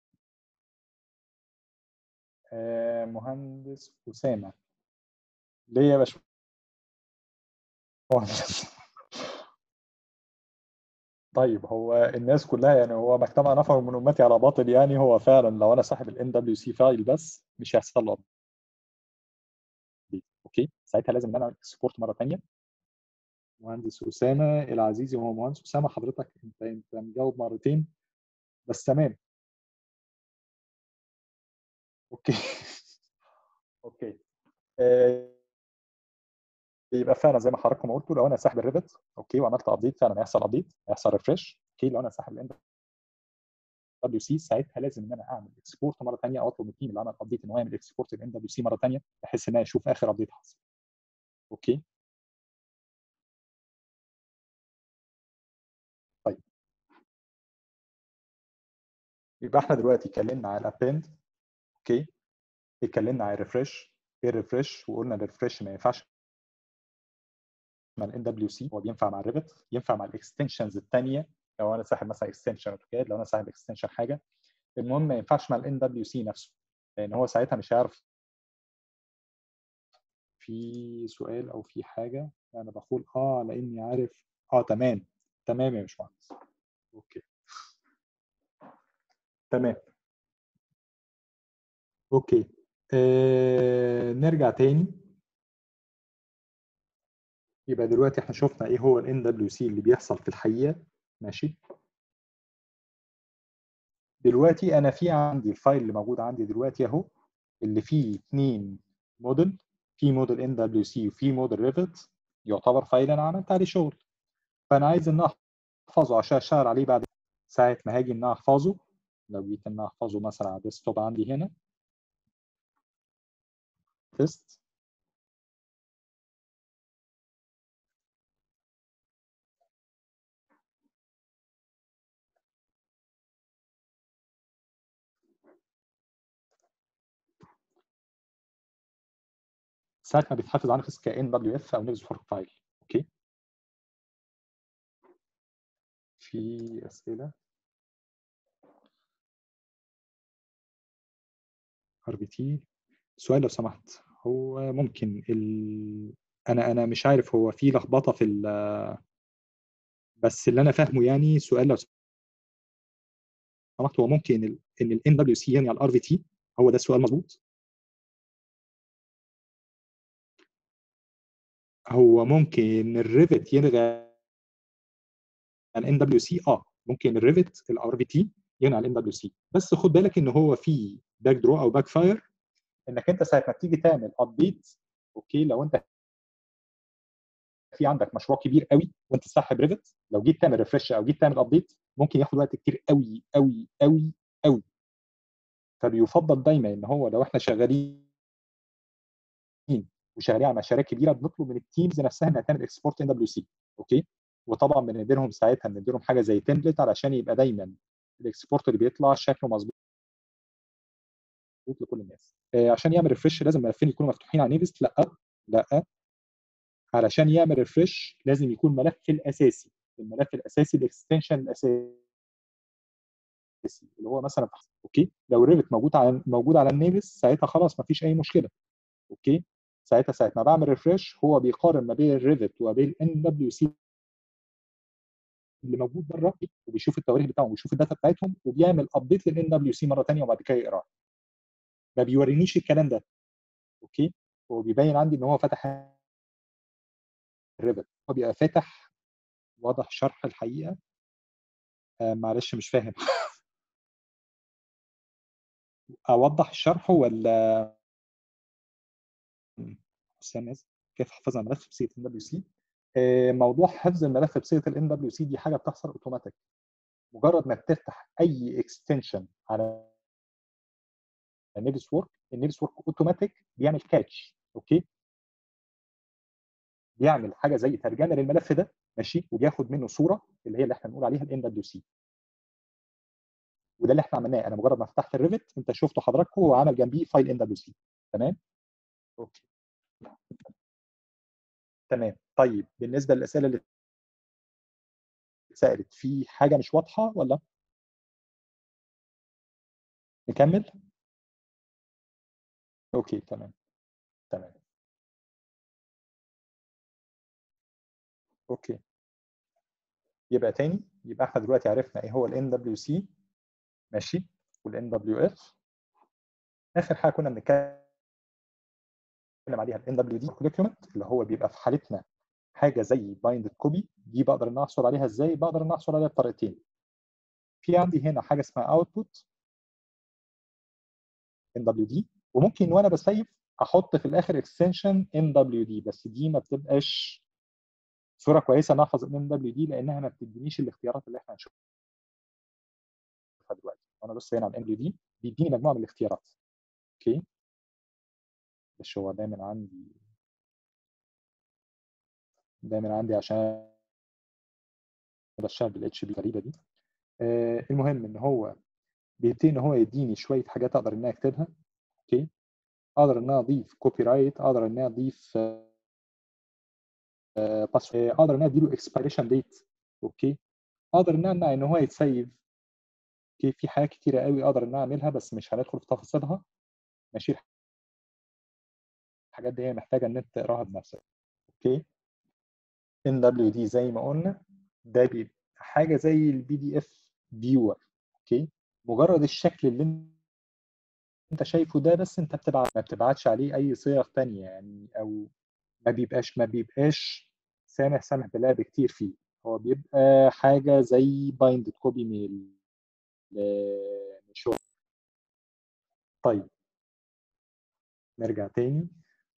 آه مهندس اسامه. ليه يا باشمهندس؟ طيب هو الناس كلها يعني هو مجتمع نفر من امتي على باطل، يعني هو فعلا لو انا صاحب الان دبليو سي فايل بس مش هيحصل له ابديت. اوكي ساعتها لازم ان انا اكسبورت مره ثانيه. مهندس اسامه العزيزي، هو مهندس اسامه حضرتك انت انت مجاوب مرتين بس. تمام اوكي. اوكي آه، يبقى فعلا زي ما حضراتكم قلتوا لو انا ساحب الريفت اوكي وعملت ابديت فعلا هيحصل ابديت، هيحصل ريفرش. اوكي لو انا ساحب دبليو سي، ساعتها لازم ان انا اعمل اكسبورت مره ثانيه او اطلب من التيم اللي عمل ابديت ان هو يعمل اكسبورت للان دبليو سي مره ثانيه بحيث ان انا اشوف اخر ابديت حصل. اوكي طيب يبقى احنا دلوقتي اتكلمنا على الابند. اوكي اتكلمنا على الريفرش. ايه الريفرش؟ وقلنا الريفرش ما ينفعش مع الان دبليو سي، هو بينفع مع الريفت، ينفع مع الاكستنشنز الثانيه لو انا ساحب مثلا اكستنشن اوتوكاد، لو انا ساحب اكستنشن حاجه. المهم ما ينفعش مع الان دبليو سي نفسه لان هو ساعتها مش هيعرف. في سؤال او في حاجه انا بقول اه لاني عارف. اه تمام تمام يا باشمهندس. اوكي تمام اوكي. آه نرجع تاني. يبقى دلوقتي احنا شفنا ايه هو الان دبليو سي اللي بيحصل في الحقيقه. ماشي. دلوقتي انا في عندي الفايل اللي موجود عندي دلوقتي اهو اللي فيه اثنين موديل، في موديل ان دبليو سي وفي موديل ريفت، يعتبر فايل انا عملت عليه شغل. فانا عايز ان احفظه عشان اشتغل عليه بعد ساعه ما هاجي ان احفظه. لو جيت ان احفظه مثلا على الديسكتوب عندي هنا تيست، ساعه ما بيتحفظ عندي ك ان دبليو اف او نيفز فورك فايل. اوكي في اسئله؟ ار بي تي سؤال لو سمحت. هو ممكن ال... انا انا مش عارف، هو في لخبطه في ال... بس اللي انا فاهمه يعني سؤال لو سمحت، هو ممكن ال... ان الان دبليو سي يعني على الار في تي؟ هو ده السؤال مظبوط؟ هو ممكن الريفت يلغي الان دبليو سي؟ اه ممكن الريفت الار في تي يلغي الان دبليو سي، بس خد بالك ان هو في باك درو او باك فاير انك انت ساعه ما تيجي تعمل ابديت. اوكي لو انت في عندك مشروع كبير قوي وانت ساحب ريفت، لو جيت تعمل ريفرش او جيت تعمل ابديت ممكن ياخد وقت كتير قوي قوي قوي قوي. فبيفضل دايما ان هو لو احنا شغالين وشغالين على مشاريع كبيره بنطلب من التيمز نفسها انها تعمل اكسبورت ان دبليو سي. اوكي وطبعا بنديلهم ساعتها بنديلهم حاجه زي تمبلت علشان يبقى دايما الاكسبورت اللي بيطلع شكله مظبوط لكل الناس. آه عشان يعمل ريفرش لازم الملفين يكونوا مفتوحين على نيفست؟ لا لا، علشان يعمل ريفرش لازم يكون ملف الاساسي، الملف الاساسي الاكستنشن الاساسي اللي هو مثلا. اوكي لو الريفت موجود على موجود على النيفس ساعتها خلاص ما فيش اي مشكله. اوكي ساعتها ساعه ما بعمل ريفرش هو بيقارن ما بين الريفت وما بين الان دبليو سي اللي موجود بره، وبيشوف التواريخ بتاعهم وبيشوف الداتا بتاعتهم وبيعمل ابديت للان دبليو سي مره ثانيه وبعد كده يقراها. ما بيورينيش الكلام ده. اوكي هو بيبين عندي ان هو فتح الريفت، هو بيبقى فاتح. واضح شرح الحقيقه؟ آه معلش مش فاهم. اوضح الشرح ولا استنى؟ كيف حفظ الملف بصيغه ان دبليو سي؟ موضوع حفظ الملف بصيغه الان دبليو سي دي حاجه بتحصل اوتوماتيك. مجرد ما بتفتح اي اكستنشن على النيفس وورك، النيفس وورك اوتوماتيك بيعمل كاتش. اوكي بيعمل حاجه زي ترجمه للملف ده ماشي، وبياخد منه صوره اللي هي اللي احنا بنقول عليها الان دبليو سي. وده اللي احنا عملناه. انا مجرد ما فتحت الريفت انت شفته حضراتكم هو عمل جنبيه فايل ان دبليو سي. تمام اوكي تمام. طيب بالنسبه للاسئله اللي اتسالت في حاجه مش واضحه ولا نكمل؟ اوكي تمام تمام اوكي. يبقى تاني، يبقى احنا دلوقتي عرفنا ايه هو الان دبليو سي ماشي، والان دبليو اف. اخر حاجه كنا بنتكلم عليها الان دبليو دي دوكيومنت اللي هو بيبقى في حالتنا حاجه زي بايند كوبي. دي بقدر ان احصل عليها ازاي؟ بقدر ان احصل عليها بطريقتين. في عندي هنا حاجه اسمها اوتبوت ان دبليو دي، وممكن وانا بسيف احط في الاخر اكستنشن ان دبليو دي، بس دي ما بتبقاش صوره كويسه ان احفظ ان دبليو دي لانها ما بتدينيش الاختيارات اللي احنا هنشوفها دلوقتي. وانا بس هنا على الام دي بيديني مجموعه من الاختيارات. اوكي بس هو دايما عندي دايما عندي عشان بشتغل بالاتش بي الغريبه دي. آه المهم ان هو بيبتدي ان هو يديني شويه حاجات اقدر ان انا اكتبها. اوكي اقدر ان انا اضيف كوبي رايت، اقدر ان انا اضيف آه بس آه اقدر ان انا اديله اكسبيريشن ديت. اوكي اقدر ان انا ان هو يتسيف. اوكي في حاجات كتيره قوي اقدر ان انا اعملها بس مش هندخل في تفاصيلها. ماشي الحاجات دي هي محتاجه ان انت تقراها بنفسك. اوكي ان دبليو دي زي ما قلنا ده بيبقى حاجه زي البي دي اف فيور. اوكي مجرد الشكل اللي انت شايفه ده بس انت بتبعت ما بتبعتش عليه اي صيغ تانية يعني، او ما بيبقاش ما بيبقاش سامح سامح بلعب كتير فيه. هو بيبقى حاجه زي بايند كوبي من الشغل. طيب نرجع تاني.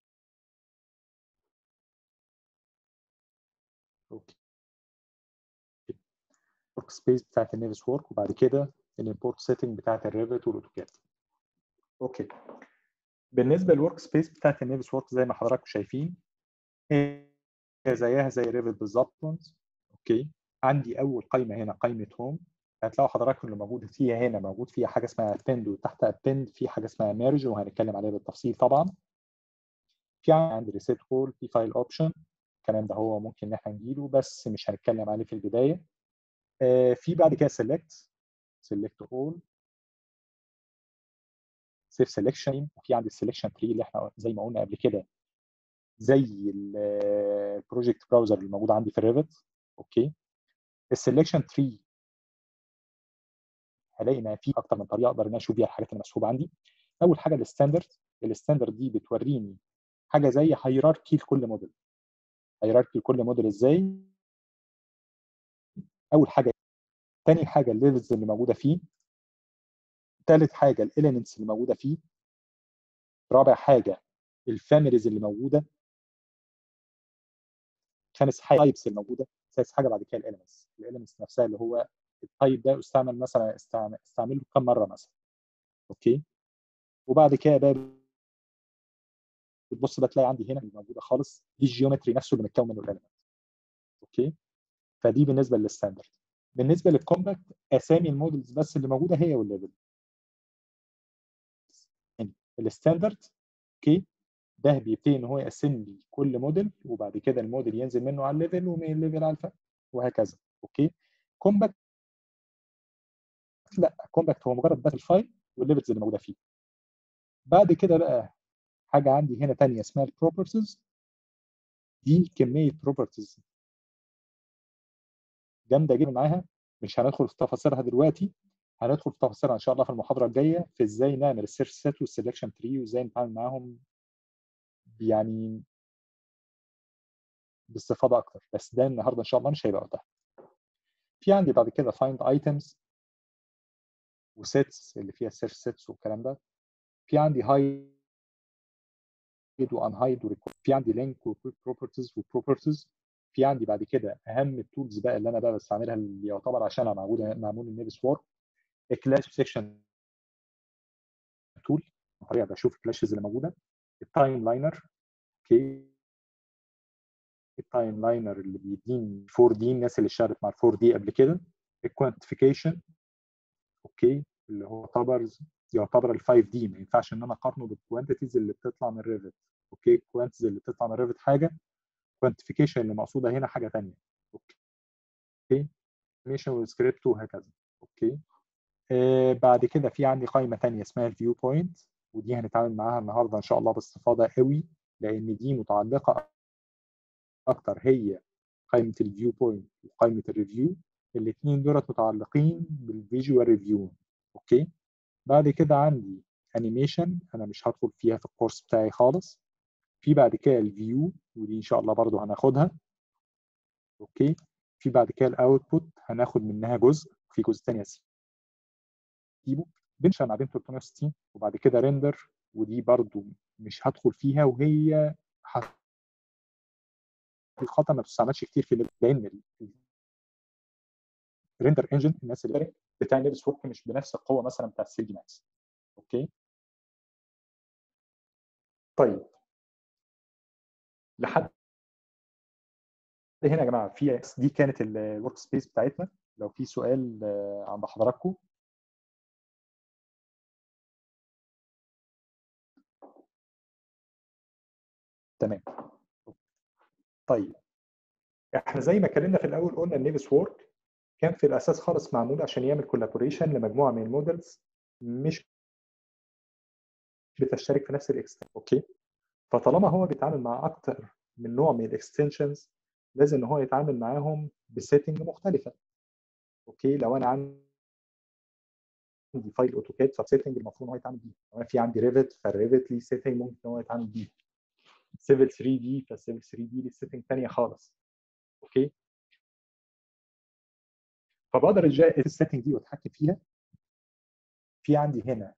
اوكي الورك سبيس بتاعت النيفس وورك، وبعد كده الامبورت سيتنج بتاعت الريفت والاوتوكاد. اوكي بالنسبه للورك سبيس بتاعت النيفس وورك زي ما حضراتكم شايفين هي زيها زي ريفت بالظبط. اوكي عندي اول قائمه هنا قائمه هوم، هتلاقوا حضراتكم اللي موجود فيها هنا موجود فيها حاجه اسمها append، وتحت append في حاجه اسمها merge وهنتكلم عليها بالتفصيل طبعا. في عندي ريسيت كول، في فايل اوبشن، الكلام ده هو ممكن ان احنا نجيله بس مش هنتكلم عليه في البدايه. آه في بعد كده select select all سيف سelection، وفي عندي السelection tree اللي احنا زي ما قلنا قبل كده زي البروجكت براوزر اللي موجود عندي في الريفت. اوكي السelection tree هلاقي ان في اكتر من طريقه اقدر ان انا اشوف بيها الحاجات اللي مسحوبه عندي. اول حاجه الستاندرد. الستاندرد دي بتوريني حاجه زي هيراركي لكل موديل. هيراركي لكل موديل ازاي؟ اول حاجه، ثاني حاجه الليفلز اللي موجوده فيه، ثالث حاجه الاليمنتس اللي موجوده فيه، رابع حاجه الفاميليز اللي موجوده، خامس حاجه التايبس الموجوده، سادس حاجه بعد كده الاليمنتس. الاليمنتس نفسها اللي هو التايب ده استعمل مثلا استعمل استعمله كم مره مثلا. اوكي وبعد كده بقى بتبص بقى تلاقي عندي هنا موجوده خالص دي الجيومتري نفسه اللي متكون منه الاليمنت. اوكي فدي بالنسبه للستاندرد. بالنسبه للكومباكت اسامي المودلز بس اللي موجوده هي والليفل. يعني الستاندرد اوكي ده بيبتدي ان هو يقسم لي كل موديل، وبعد كده الموديل ينزل منه على الليفل ومن الليفل على الفا وهكذا. اوكي كومباكت لا، كومباكت هو مجرد بس الفايل والليفلز اللي موجوده فيه. بعد كده بقى حاجه عندي هنا ثانيه اسمها البروبرتيز. دي كميه بروبرتيز جامده جدا معاها، مش هندخل في تفاصيلها دلوقتي، هندخل في تفاصيلها ان شاء الله في المحاضره الجايه في ازاي نعمل السيرش سيت والسلكشن تري وازاي نتعامل معاهم يعني باستفاضه اكتر، بس ده النهارده ان شاء الله مش هيبقى وقتها. في عندي بعد كده فايند ايتمز وسيتس اللي فيها سيرش سيتس والكلام ده. في عندي هايد وان هايد، في عندي لينك وبروبرتيز وبروبرتيز. في عندي بعد كده اهم التولز بقى اللي انا بقى بستعملها اللي يعتبر عشانها معمول معمول النيفس وورك، الكلاش سيكشن تول، طريقه بشوف الكلاشز اللي موجوده. التايم لاينر اوكي التايم لاينر اللي بيديني فور دي الناس اللي اشتغلت مع فور دي قبل كده. الكوانتيفيكيشن اوكي اللي هو يعتبر يعتبر ال فايف دي، ما ينفعش ان انا اقارنه بالكوانتيتيز اللي بتطلع من الريفت. اوكي الكوانتيتيز اللي بتطلع من الريفت حاجه، كوانتيفيكيشن اللي مقصوده هنا حاجه ثانيه. اوكي انيميشن والسكريبت وهكذا. اوكي آه بعد كده في عندي قائمه ثانيه اسمها الفيو بوينت، ودي هنتعامل معاها النهارده ان شاء الله باستفاضه قوي لان دي متعلقه اكتر. هي قائمه الفيو بوينت وقائمه الريفيو الاثنين دولت متعلقين بالفيجوال ريفيو. اوكي بعد كده عندي انيميشن انا مش هدخل فيها في الكورس بتاعي خالص. في بعد كده الفيو ودي ان شاء الله برضو هناخدها. اوكي في بعد كده الاوتبوت هناخد منها جزء، في جزء ثاني اسيبه. بنشا ما بين ثلاثمية وستين وبعد كده ريندر، ودي برضو مش هدخل فيها وهي الخطأ ما بتستعملش كتير في لان الريندر انجن الناس اللي بتاع النيفس وورك مش بنفس القوه مثلا بتاع السي دي ماكس. اوكي طيب لحد هنا يا جماعه في دي كانت الورك سبيس بتاعتنا. لو في سؤال عند حضراتكم. تمام. طيب احنا زي ما اتكلمنا في الاول قلنا النيفس وورك كان في الاساس خالص معمول عشان يعمل كولابوريشن لمجموعه من المودلز مش بتشترك في نفس الاكستنشن. اوكي فطالما هو بيتعامل مع اكتر من نوع من الاكستنشنز لازم ان هو يتعامل معاهم بسيتنج مختلفه. اوكي لو انا عندي فايل اوتوكاد فالسيتنج المفروض ان هو يتعامل بيه. لو انا في عندي ريفت فالريفت ليه سيتنج ممكن ان هو يتعامل بيه. سيفل ثري دي فالسيفل ثري دي ليه سيتنج ثانيه خالص. اوكي فبقدر اجي السيتنج دي واتحكم فيها. في عندي هنا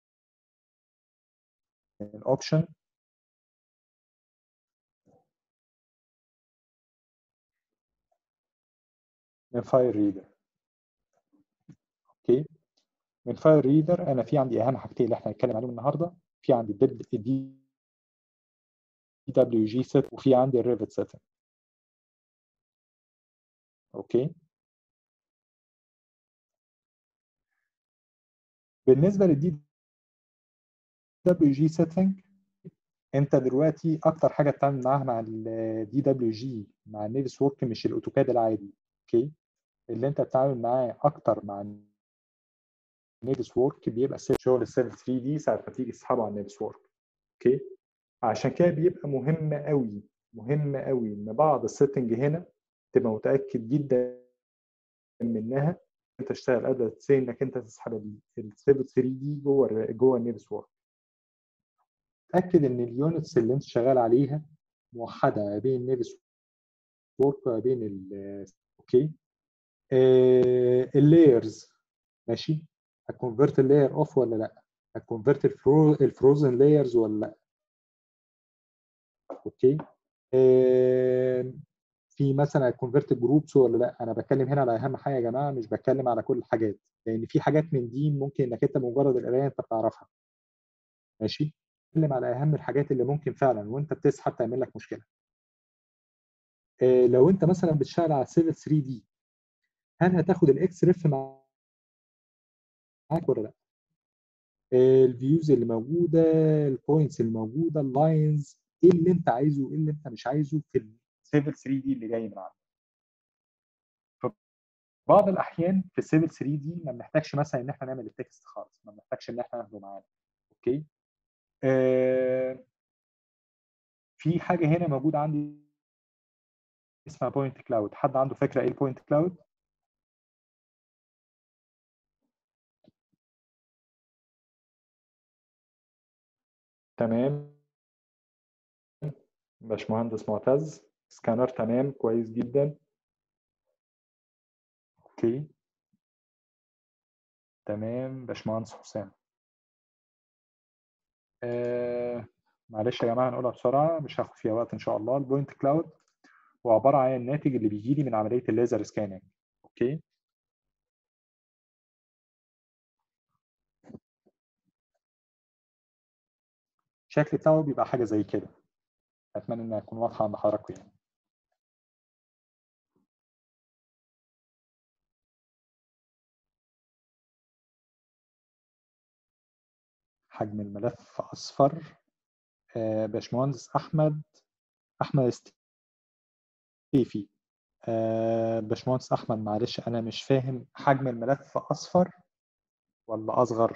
الاوبشن من فايل ريدر. اوكي من فايل ريدر انا في عندي اهم حاجتين اللي احنا هنتكلم عليهم النهارده. في عندي الدي دبليو جي سيت وفي عندي الريفت سيتنج. اوكي بالنسبه للدي دبليو جي سيتنج انت دلوقتي اكتر حاجه بتتعامل معاها مع الدي دبليو جي مع النيفس وورك مش الاوتوكاد العادي. اوكي اللي انت بتتعامل معاه اكتر مع النيفس وورك بيبقى شغل السيفل ثري دي ساعه ما تيجي تسحبه على النيفس وورك. اوكي عشان كده بيبقى مهم قوي مهم قوي ان بعض السيتنج هنا تبقى متاكد جدا منها. انت تشتغل قبل تسي انك انت تسحب السيفل ثري دي جوه جوه النيفس وورك. تاكد ان اليونتس اللي انت شغال عليها موحده ما بين النيفس وورك ما بين ال اوكي آه اللايرز ماشي. هتكونفرت اللاير اوف ولا لا؟ هتكونفرت الفرو الفروزن لايرز ولا لا؟ اوكي آه في مثلا هتكونفرت جروبس ولا لا؟ انا بتكلم هنا على اهم حاجه يا جماعه مش بتكلم على كل الحاجات لان في حاجات من دي ممكن انك انت مجرد القرايه انت بتعرفها. ماشي بتكلم على اهم الحاجات اللي ممكن فعلا وانت بتسحب تعمل لك مشكله. آه لو انت مثلا بتشتغل على سيفل ثري دي هل هتاخد الاكس ريف معاك ولا لا؟ الفيوز اللي موجوده البوينتس اللي موجوده اللاينز ايه اللي انت عايزه وايه اللي انت مش عايزه في السيفل ثري دي اللي جاي من عندك. بعض الاحيان في السيفل ثري دي ما بنحتاجش مثلا ان احنا نعمل التكست خالص ما بنحتاجش ان احنا ناخده معانا. اوكي آه في حاجه هنا موجوده عندي اسمها بوينت كلاود. حد عنده فكره ايه البوينت كلاود؟ تمام باشمهندس معتز. سكانر تمام كويس جدا. اوكي تمام باشمهندس حسام. آه معلش يا جماعه هنقولها بسرعه مش هاخد فيها وقت ان شاء الله. البوينت كلاود هو عباره عن الناتج اللي بيجي لي من عمليه الليزر سكاننج. اوكي الشكل بتاعه بيبقى حاجه زي كده. اتمنى انها تكون واضحه عند حضراتكم يعني. حجم الملف اصفر. آه باشمهندس احمد احمد ستيفي. آه باشمهندس احمد معلش انا مش فاهم حجم الملف اصفر ولا اصغر؟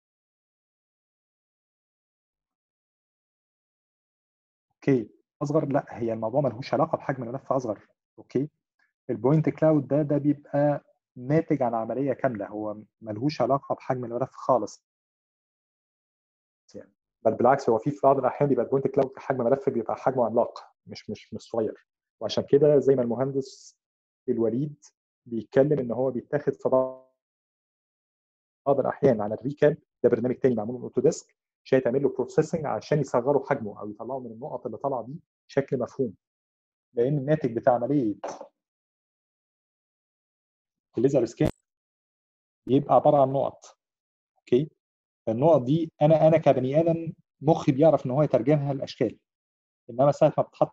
اوكي اصغر لا هي الموضوع ملهوش علاقه بحجم الملف اصغر. اوكي البوينت كلاود ده ده بيبقى ناتج عن عمليه كامله هو ملهوش علاقه بحجم الملف خالص يعني. بل بالعكس هو في في بعض الاحيان بيبقى البوينت كلاود حجم ملف بيبقى حجمه عملاق مش مش مش صغير. وعشان كده زي ما المهندس الوليد بيتكلم ان هو بيتاخد في بعض الاحيان على الريكاب. ده برنامج تاني معمول من اوتوديسك عشان يتعمل له بروسيسنج عشان يصغروا حجمه او يطلعوا من النقط اللي طالعه دي شكل مفهوم. لان الناتج بتاع عمليه الليزر سكان بيبقى عباره عن نقط. اوكي، النقط دي انا انا كبني ادم مخي بيعرف ان هو يترجمها لاشكال، انما ساعه ما بتتحط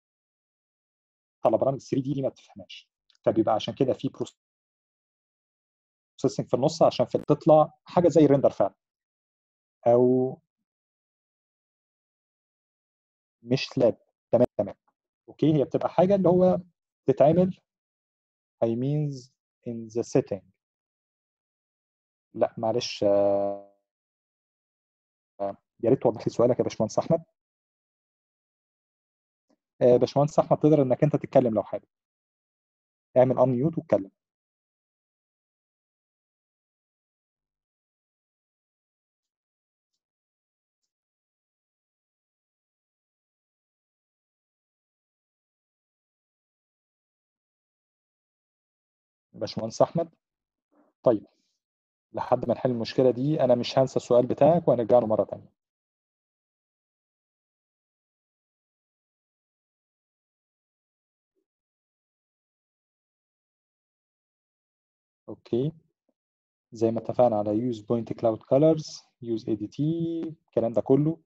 على برامج ثري دي ما بتفهمهاش. فبيبقى عشان كده في بروسيسنج في النص عشان في تطلع حاجه زي ريندر فعلا، او مش سلاب. تمام تمام. اوكي، هي بتبقى حاجه اللي هو تتعمل I means in the setting. لا معلش، آه، آه، يا ريت توضح لي سؤالك يا باشمهندس احمد. آه، باشمهندس احمد تقدر انك انت تتكلم لو حابب، اعمل ان ميوت واتكلم. باشمهندس احمد، طيب لحد ما نحل المشكله دي انا مش هنسى السؤال بتاعك وهنرجع له مره ثانيه. اوكي، زي ما اتفقنا على use point cloud colors use A D T، الكلام ده كله،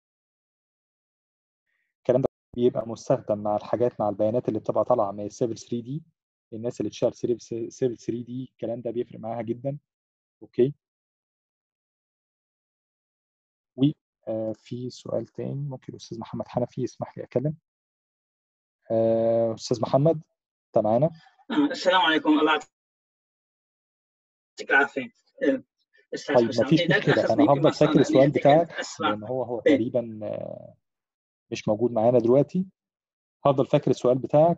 الكلام ده بيبقى مستخدم مع الحاجات، مع البيانات اللي بتبقى طالعه من السيفل ثري دي. الناس اللي تشتغل سيفل ثري دي الكلام ده بيفرق معاها جدا. اوكي، وفي سؤال تاني ممكن الاستاذ محمد حنفي يسمح لي اتكلم. آه، استاذ محمد انت معانا؟ السلام عليكم، الله يعطيك العافيه استاذ طيب حسام. مفيش إيه، مشكله، للاسف انا يمكن هفضل ما فاكر صار السؤال لي بتاعك اسمع. لان هو هو إيه. تقريبا آه، مش موجود معانا دلوقتي. هفضل فاكر السؤال بتاعك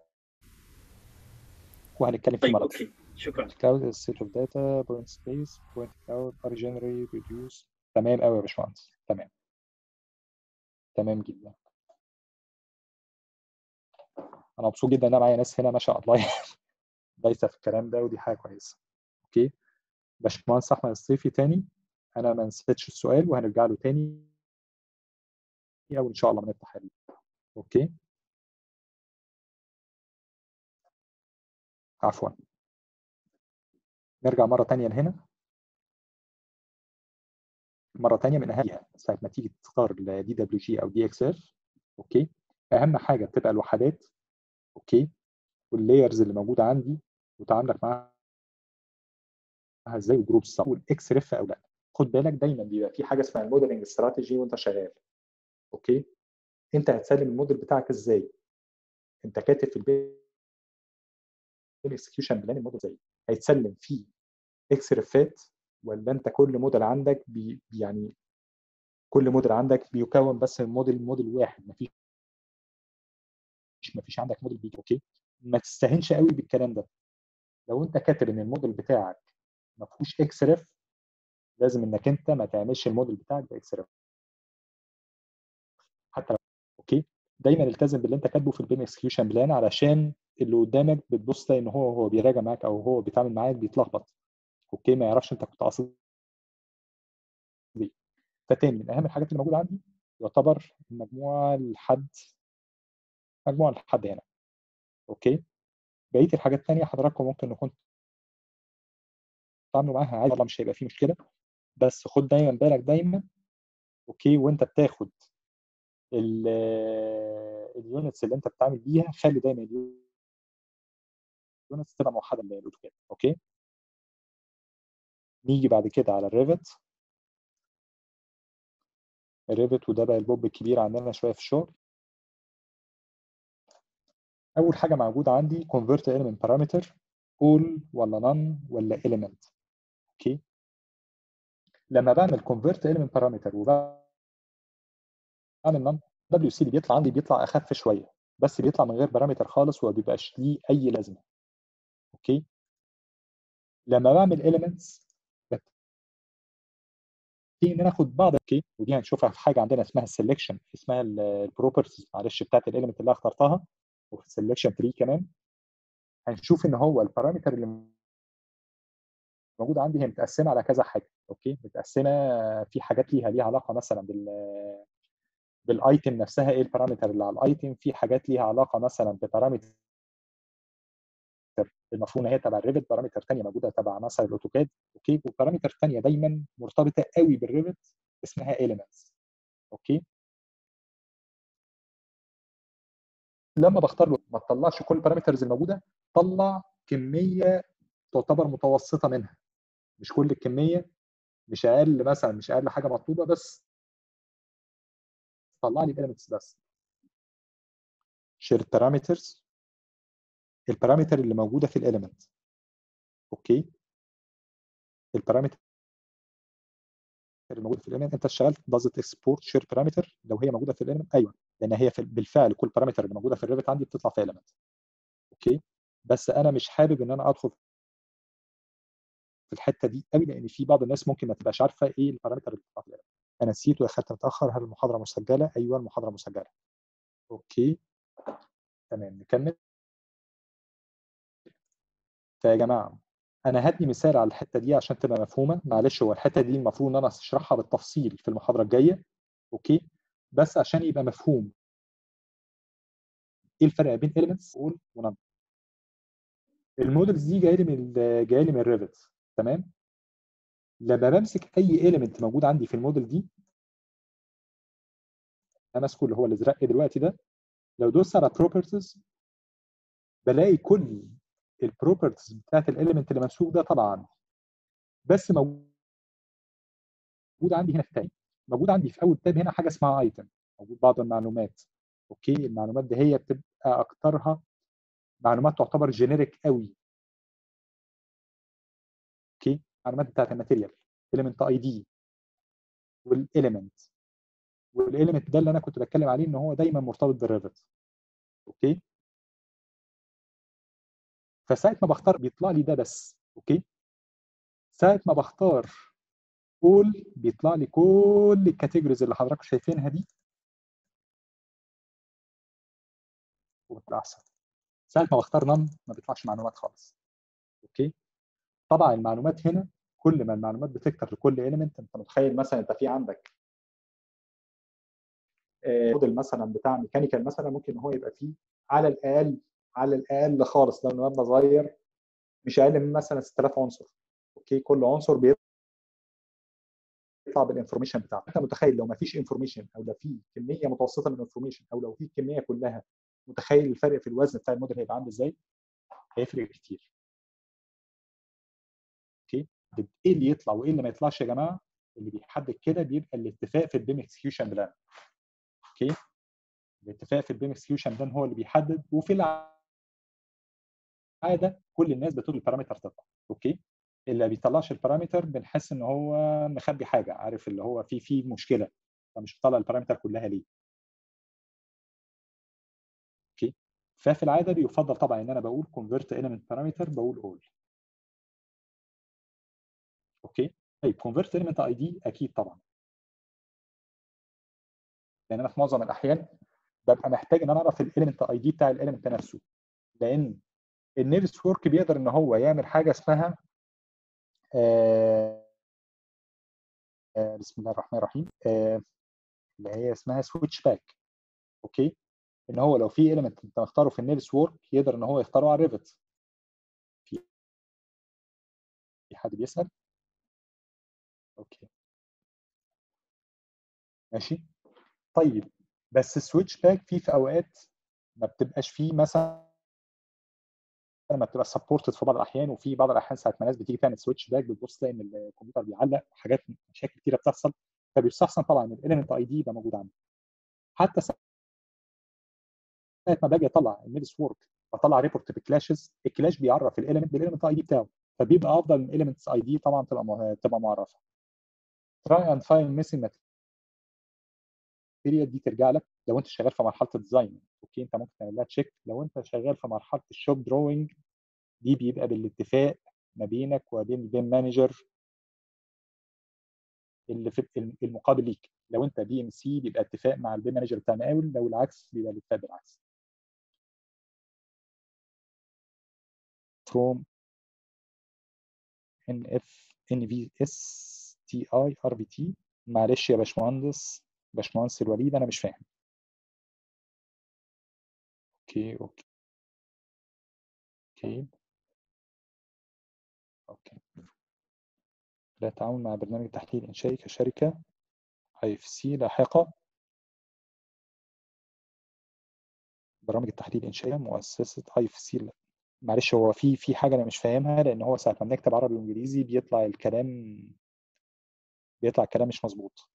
وهنتكلم فيه طيب مرة تانية. اوكي، شكرا. cloud is set of data point space point cloud are generally reduce. تمام قوي يا باشمهندس، تمام تمام جدا. انا مبسوط جدا ان انا معايا ناس هنا ما شاء الله دايسه في الكلام ده، ودي حاجه كويسه. اوكي، باشمهندس احمد الصيفي تاني، انا ما نسيتش السؤال وهنرجع له تاني او ان شاء الله ما نفتح ال- اوكي، عفوا. نرجع مره تانية لهنا، مره تانية من اهمها ساعه ما تيجي تختار الدي دبليو جي او دي اكس اف. اوكي، اهم حاجه بتبقى الوحدات. اوكي، واللايرز اللي موجوده عندي وتعاملك معاها ازاي، وجروبس صح والاكس ريف او لا. خد بالك دايما بيبقى في حاجه اسمها الموديلنج استراتيجي وانت شغال. اوكي، انت هتسلم الموديل بتاعك ازاي؟ انت كاتب في البيل اكسكيوشن بلان الموديل ازاي؟ هيتسلم فيه اكس ريفات، ولا انت كل موديل عندك بي يعني كل موديل عندك بيكون بس الموديل موديل واحد، مفيش مفيش عندك موديل بيجي. اوكي، ما تستهينش قوي بالكلام ده. لو انت كاتب ان الموديل بتاعك ما فيهوش اكس ريف، لازم انك انت ما تعملش الموديل بتاعك باكس ريف حتى لو. اوكي، دايما التزم باللي انت كاتبه في البيم اكسكيوشن بلان، علشان اللي قدامك بتبص تلاقي ان هو هو بيراجع معاك او هو بيتعامل معاك بيتلخبط. اوكي، ما يعرفش انت كنت قاصد ايه. فتاني من اهم الحاجات اللي موجوده عندي يعتبر المجموعه لحد مجموعه لحد هنا. اوكي، بقيه الحاجات الثانيه حضراتكم ممكن نكون تعاملوا معاها عادي، والله مش هيبقى فيه مشكله. بس خد دايما بالك دايما. اوكي، وانت بتاخد اليونتس اللي انت بتتعامل بيها، خلي دايما اليونتس تبقى موحده للاوتوكاد. اوكي، نيجي بعد كده على الريفت. الريفت وده بقى البوب الكبير عندنا شويه في الشغل. اول حاجه موجوده عندي convert element parameter all ولا none ولا element. اوكي، لما بعمل convert element parameter وبعمل none، دبليو سي اللي بيطلع عندي بيطلع اخف شويه، بس بيطلع من غير بارامتر خالص وما بيبقاش ليه اي لازمه. اوكي، لما بعمل elements في ان انا اخد بعض. اوكي، ودي هنشوفها في حاجه عندنا اسمها السلكشن، اسمها البروبرتيز معلش بتاعت الاليمنت اللي انا اخترتها، وفي السلكشن تري كمان هنشوف ان هو البارامتر اللي موجوده عندي هي متقسمه على كذا حاجه. اوكي، متقسمه في حاجات ليها ليها علاقه مثلا بال بالايتم نفسها، ايه البارامتر اللي على الايتم، في حاجات ليها علاقه مثلا ببارامتر بارامتر المفروض ان هي تبع الريفت، بارامتر ثانيه موجوده تبع مثلا الاوتوكاد، اوكي، وبارامتر ثانيه دايما مرتبطه قوي بالريفت اسمها elements، اوكي. لما بختار له ما تطلعش كل البارامترز الموجوده، طلع كميه تعتبر متوسطه منها، مش كل الكميه، مش اقل مثلا، مش اقل حاجه مطلوبه، بس طلع لي الاليمنتس بس. شير بارامترز، البارامتر اللي موجوده في الاليمنت، اوكي، البارامتر اللي موجوده في الاليمنت انت اشتغلت does it export share parameter لو هي موجوده في الاليمنت، ايوه، لان هي في بالفعل كل بارامتر اللي موجوده في الريفت عندي بتطلع في اليمنت، اوكي. بس انا مش حابب ان انا ادخل في الحته دي قوي، لان في بعض الناس ممكن ما تبقاش عارفه ايه البارامتر اللي بتطلع في الاليمنت. انا نسيت ودخلت متاخر، هل المحاضره مسجله؟ ايوه المحاضره مسجله، اوكي تمام نكمل. فيا جماعه انا هدي مثال على الحته دي عشان تبقى مفهومه، معلش هو الحته دي المفروض ان انا اشرحها بالتفصيل في المحاضره الجايه، اوكي، بس عشان يبقى مفهوم ايه الفرق بين elements ونون. المودلز دي جايه لي من جايه لي من الريفت، تمام. لما بمسك اي element موجود عندي في الموديل دي، انا ماسكه اللي هو الازرق دلوقتي ده، لو دوست على properties بلاقي كل البروبرتيز بتاعت الاليمنت اللي ممسوك ده طبعا عندي، بس موجود عندي هنا في التاني، موجود عندي في اول تاب هنا حاجه اسمها ايتم، موجود بعض المعلومات، اوكي. المعلومات دي هي بتبقى اكترها معلومات تعتبر جينيريك قوي، اوكي، معلومات بتاعت الماتيريال، element اي دي والاليمنت، والاليمنت ده اللي انا كنت بتكلم عليه ان هو دايما مرتبط بالريفت، اوكي. فساعه ما بختار بيطلع لي ده بس، اوكي. ساعه ما بختار all بيطلع لي كل الكاتيجوريز اللي حضراتكم شايفينها دي وبتبقى احسن. ساعه ما بختار none ما بيطلعش معلومات خالص، اوكي. طبعا المعلومات هنا كل ما المعلومات بتكتر لكل element، انت متخيل مثلا انت في عندك موديل مثلا بتاع ميكانيكال مثلا، ممكن ان هو يبقى فيه على الاقل على الاقل خالص لو المبنى صغير مش اقل من مثلا ستة آلاف عنصر، اوكي. كل عنصر بيطلع بالانفورميشن بتاعته. انت متخيل لو ما فيش انفورميشن، او لو في كميه متوسطه من الانفورميشن، او لو في الكميه كلها، متخيل الفرق في الوزن بتاع الموديل هيبقى عامل ازاي؟ هيفرق كتير، اوكي. ايه اللي يطلع وايه اللي ما يطلعش يا جماعه؟ اللي بيحدد كده بيبقى الاتفاق في البيم اكسكيوشن بلان، اوكي. الاتفاق في البيم اكسكيوشن بلان هو اللي بيحدد، وفي العاده كل الناس بتقول البارامتر تطلع، اوكي. اللي ما بيطلعش البارامتر بنحس ان هو مخبي حاجه، عارف اللي هو في في مشكله، فمش بيطلع البارامتر كلها ليه، اوكي. ففي العاده بيفضل طبعا ان انا بقول convert element parameter، بقول all، اوكي. طيب convert element اي دي اكيد طبعا، لان انا في معظم الاحيان ببقى محتاج ان انا اعرف الاليمنت اي دي بتاع الاليمنت نفسه، لان النيرس وورك بيقدر ان هو يعمل حاجه اسمها آه آه بسم الله الرحمن الرحيم، آه اللي هي اسمها سويتش باك، اوكي. ان هو لو في اليمنت انت مختاره في النيرس وورك يقدر ان هو يختاره على ريفت. في حد بيسال؟ اوكي ماشي. طيب بس السويتش باك فيه في اوقات ما بتبقاش فيه، مثلا ما بتبقى سبورتد في بعض الاحيان، وفي بعض الاحيان ساعه ما الناس بتيجي تعمل سويتش باك بتبص تلاقي ان الكمبيوتر بيعلق، حاجات مشاكل كتيره بتحصل، فبيستحسن طبعا ان الاليمنت اي دي يبقى موجود عندي. حتى ساعه ما باجي اطلع النيرس وورك بطلع ريبورت بكلاشز، الكلاش بيعرف الاليمنت بالاليمنت اي دي بتاعه، فبيبقى افضل من الاليمنتس اي دي طبعا تبقى تبقى معرفه. تراي اند فايند ميسنج ماتيريال دي ترجع لك لو انت شغال في مرحله الديزاين، اوكي. انت ممكن تعمل لها تشيك. لو انت شغال في مرحله الشوب دروينج دي بيبقى بالاتفاق ما بينك وبين البيم مانجر اللي في المقابل ليك. لو انت بي ام سي بيبقى اتفاق مع البيم مانجر بتاع المقاول، لو العكس بيبقى الاتفاق بالعكس. from ان اف ان في اس تي اي ار بي تي. معلش يا باشمهندس باشمهندس الوليد انا مش فاهم. اوكي اوكي اوكي لا تعاون مع برنامج التحليل الإنشائي كشركة اي اف سي لاحقة. برامج التحليل الإنشائي مؤسسة اي اف سي. معلش هو في في حاجة أنا مش فاهمها، لأن هو ساعة ما بنكتب عربي وإنجليزي بيطلع الكلام بيطلع الكلام مش مظبوط.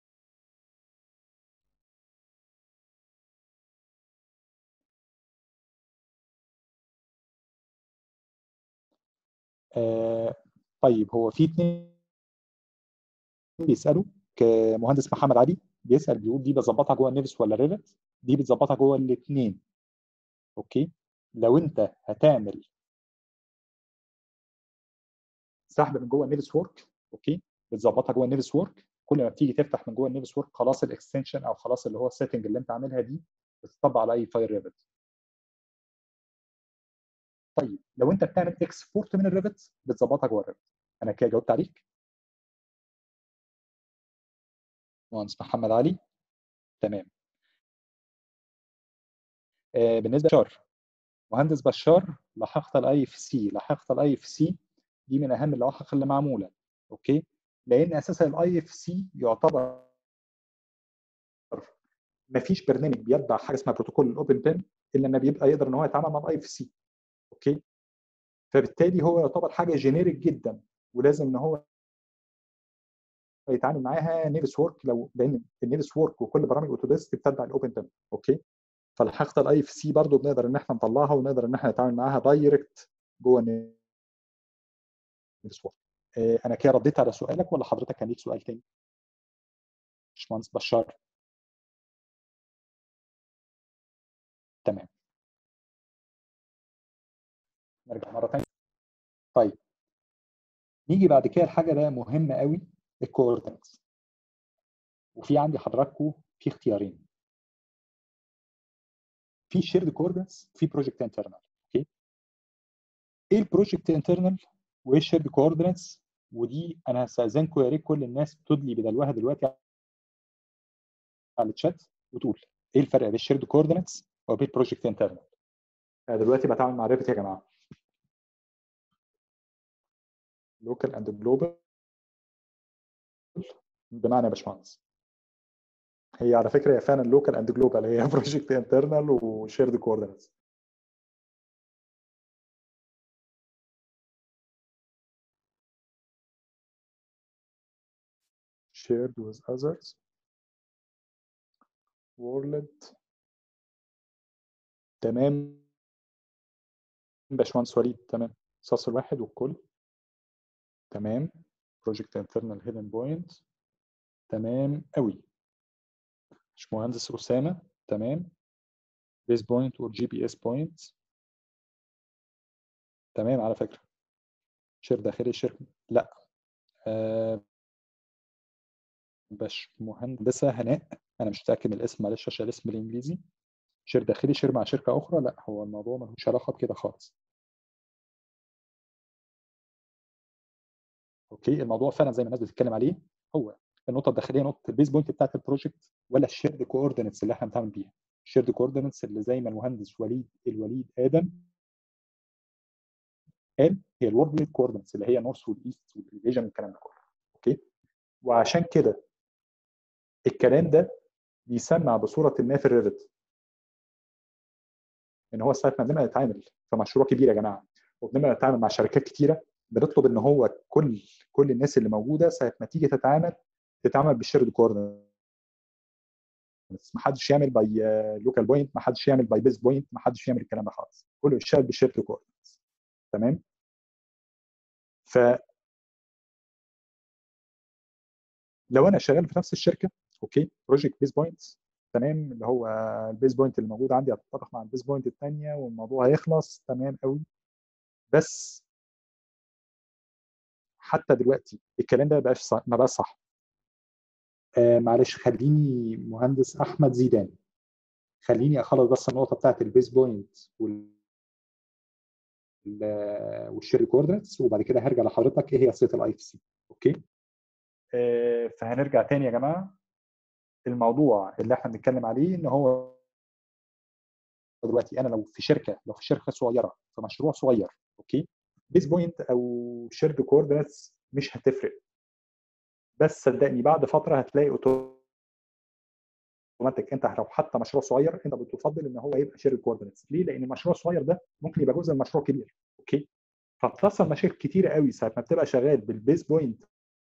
آه طيب هو في اتنين بيسألوا، كمهندس محمد علي بيسأل بيقول دي بظبطها جوه النيفس ولا ريفت؟ دي بتظبطها جوه الاثنين. اوكي، لو انت هتعمل سحب من جوه النيفس وورك، اوكي، بتظبطها جوه النيفس وورك. كل ما بتيجي تفتح من جوه النيفس وورك خلاص الاكستنشن او خلاص اللي هو السيتنج اللي انت عاملها دي بتطبق على اي فايل ريفت. طيب لو انت بتعمل اكسبورت من الريفت بتظبطها جوه الريفت. انا كده جاوبت عليك مهندس محمد علي. تمام. آه بالنسبه لبشار، مهندس بشار، لاحقت الاي اف سي لاحقت الاي اف سي دي من اهم اللواحق اللي معموله. اوكي، لان اساسا الاي اف سي يعتبر ما فيش برنامج بيتبع حاجه اسمها بروتوكول الاوبن بين الا لما بيبقى يقدر ان هو يتعامل مع الاي اف سي. اوكي، فبالتالي هو يعتبر حاجه جينيريك جدا، ولازم ان هو يتعامل معاها نيفس وورك، لو لان النيفس وورك وكل برامج اوتوديسك بتتبع الاوبن بين. اوكي، فالحقيقه الاي اف سي برضه بنقدر ان احنا نطلعها ونقدر ان احنا نتعامل معاها دايركت جوه نيفس وورك. انا كده رديت على سؤالك ولا حضرتك كان ليك سؤال تاني؟ باشمهندس بشار. تمام، نرجع مره ثانيه. طيب نيجي بعد كده الحاجه بقى مهمه قوي، الكوردينتس. وفي عندي حضراتكم في اختيارين، في شيرد كوردينتس في بروجكت انترنال. اوكي، ايه البروجكت انترنال وايه الشيرد كوردينتس؟ ودي انا هستاذنكم يا ريت كل الناس تدلي بدلوها دلوقتي على الشات وتقول ايه الفرق بين الشيرد كوردينتس وبين البروجكت انترنال. انا دلوقتي بتعامل مع ريفت يا جماعه، لوكال اند جلوبال. بمعنى يا باشمهندس هي على فكره هي فعلا لوكال اند جلوبال، هي بروجكت انترنال وشيرد كوردينتس. shared with others world. تمام باشمهندس وليد، تمام. صاص الواحد والكل. تمام. بروجكت انترنال هيدن بوينت. تمام قوي. باشمهندس اسامه. تمام. بيس بوينت والجي بي اس بوينت. تمام. على فكره شير داخلي شير لا. آه باشمهندسه هناء، انا مش متاكد من الاسم معلش عشان الاسم بالانجليزي. شير داخلي شير مع شركه اخرى، لا هو الموضوع ملوش علاقه بكده خالص. اوكي، الموضوع فعلا زي ما الناس بتتكلم عليه، هو النقطه الداخليه نقطه البيز بوينت بتاعت البروجكت، ولا الشيرد كوردينتس اللي احنا بنتعامل بيها. الشيرد كوردينتس اللي زي ما المهندس وليد الوليد ادم قال هي الورد كوردينتس اللي هي نورث والايست والريجن والكلام ده كله. اوكي، وعشان كده الكلام ده بيسمع بصوره ما في الريفت ان هو ساعه ما بنبقى نتعامل في مشروع كبير يا جماعه وبنبقى نتعامل مع شركات كتيره، بنطلب ان هو كل كل الناس اللي موجوده ساعه ما تيجي تتعامل تتعامل بالشيرد كوردينتس. ما حدش يعمل باي لوكال بوينت، ما حدش يعمل باي بيز بوينت، ما حدش يعمل الكلام ده خالص، كله يشتغل بالشيرد كوردينتس. تمام. ف لو انا شغال في نفس الشركه، اوكي، بروجكت بيز بوينتس، تمام، اللي هو البيز بوينت اللي موجود عندي هتتطابق مع البيز بوينت الثانيه والموضوع هيخلص تمام قوي. بس حتى دلوقتي الكلام ده ما بقاش صح، ما بقاش صح. آه معلش خليني مهندس احمد زيدان، خليني اخلص بس النقطه بتاعت البيز بوينت وال والشير كوردينتس وبعد كده هرجع لحضرتك ايه هي صيغه الاي اف سي. اوكي، آه فهنرجع تاني يا جماعه. الموضوع اللي احنا بنتكلم عليه ان هو دلوقتي انا لو في شركه لو في شركه صغيره في مشروع صغير، اوكي، بيز بوينت او شيرد كوردينتس مش هتفرق. بس صدقني بعد فتره هتلاقي اوتوماتيك انت لو حتى مشروع صغير انت بتفضل ان هو يبقى شير كوردينتس. ليه؟ لان المشروع الصغير ده ممكن يبقى جزء من مشروع كبير. اوكي، فبتحصل مشاكل كتيره قوي ساعه ما بتبقى شغال بالبيز بوينت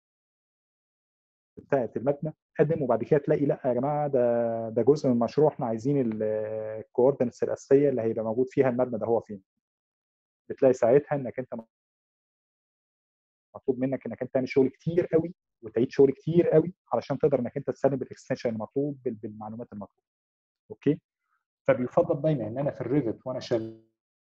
بتاعه المبنى قدم، وبعد كده تلاقي لا يا جماعه ده ده جزء من المشروع، احنا عايزين الكوردينتس الاساسيه اللي هيبقى موجود فيها المبنى ده هو فين. بتلاقي ساعتها انك انت مطلوب منك انك انت تعمل شغل كتير قوي وتعيد شغل كتير قوي علشان تقدر انك انت تستلم بالاكستنشن المطلوب بالمعلومات المطلوبه. اوكي، فبيفضل دايما ان انا في الريفت وانا شغال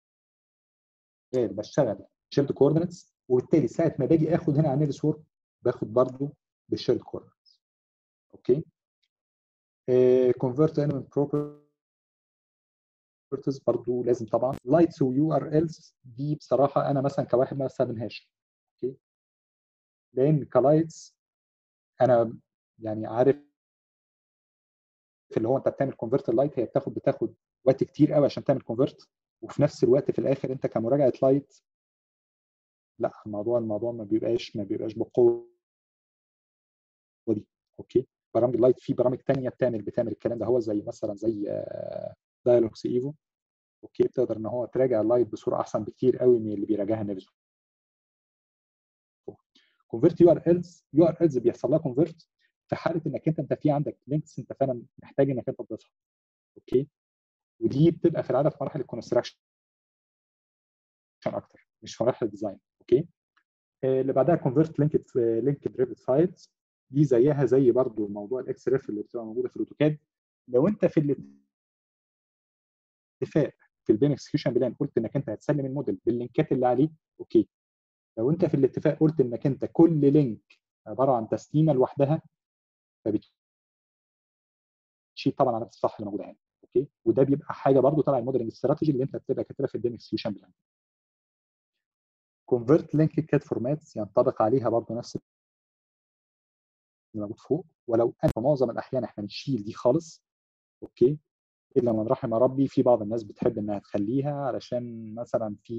بشتغل شيرد كوردينتس، وبالتالي ساعه ما باجي اخد هنا على نيفس وورك باخد برضه بالشيرد كوردينتس. اوكي، كونفرت element properties برضه لازم طبعا. لايتس ويو ار الز دي بصراحه انا مثلا كواحد ما بستخدمهاش. اوكي، لان كلايتس انا يعني عارف اللي هو انت بتعمل كونفرت اللايت، هي بتاخد بتاخد وقت كتير قوي عشان تعمل كونفرت، وفي نفس الوقت في الاخر انت كمراجعه لايت لا الموضوع الموضوع ما بيبقاش ما بيبقاش بالقوه دي. اوكي، برامج اللايت في برامج ثانيه بتعمل بتعمل الكلام ده، هو زي مثلا زي دايلوكس ايفو. اوكي، بتقدر ان هو تراجع اللايت بصوره احسن بكتير قوي من اللي بيراجعها نفسه. كونفرت يو ار الز يو ار الز بيحصل لها كونفرت في حاله انك انت انت في عندك لينكس انت فعلا محتاج انك انت تضيفها. اوكي، ودي بتبقى في العاده في مراحل الكونستراكشن اكتر مش في مراحل الديزاين. اوكي، اللي بعدها كونفرت لينكد لينكد ريفت فايلز، دي زيها زي برضو موضوع الاكس ريف اللي بتبقى موجوده في الاوتوكاد. لو انت في الاتفاق في البين اكسكيوشن بلان قلت انك انت هتسلم الموديل باللينكات اللي عليه، اوكي. لو انت في الاتفاق قلت انك انت كل لينك عباره عن تسليمه لوحدها، فبتشيل طبعا علامه الصح اللي موجوده هنا. اوكي، وده بيبقى حاجه برضو تبع الموديلنج استراتيجي اللي انت بتبقى كاتبها في البين اكسكيوشن بلان. كونفرت لينك كات فورماتس ينطبق عليها برضو نفس اللي موجود فوق، ولو ان في معظم الاحيان احنا بنشيل دي خالص. اوكي، الا من رحم ربي، في بعض الناس بتحب انها تخليها علشان مثلا في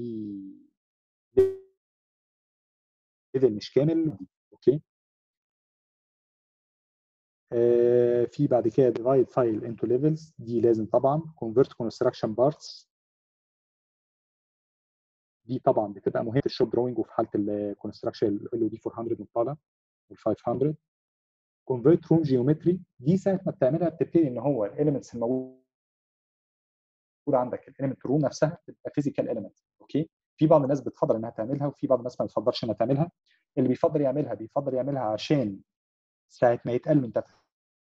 ليفل مش كامل. اوكي، آه في بعد كده divide file into levels، دي لازم طبعا. convert construction parts، دي طبعا بتبقى مهمه في الشوب دروينج وفي حاله الكونستراكشن ال او دي أربعمية وطالع وال خمسمية. convert room geometry، دي ساعه ما بتعملها بتبتدي ان هو الاليمنتس الموجوده عندك الاليمنت روم نفسها تبقى فيزيكال اليمنت. اوكي، في بعض الناس بتفضل انها تعملها وفي بعض الناس ما بتفضلش انها تعملها. اللي بيفضل يعملها بيفضل يعملها عشان ساعه ما يتقال انت في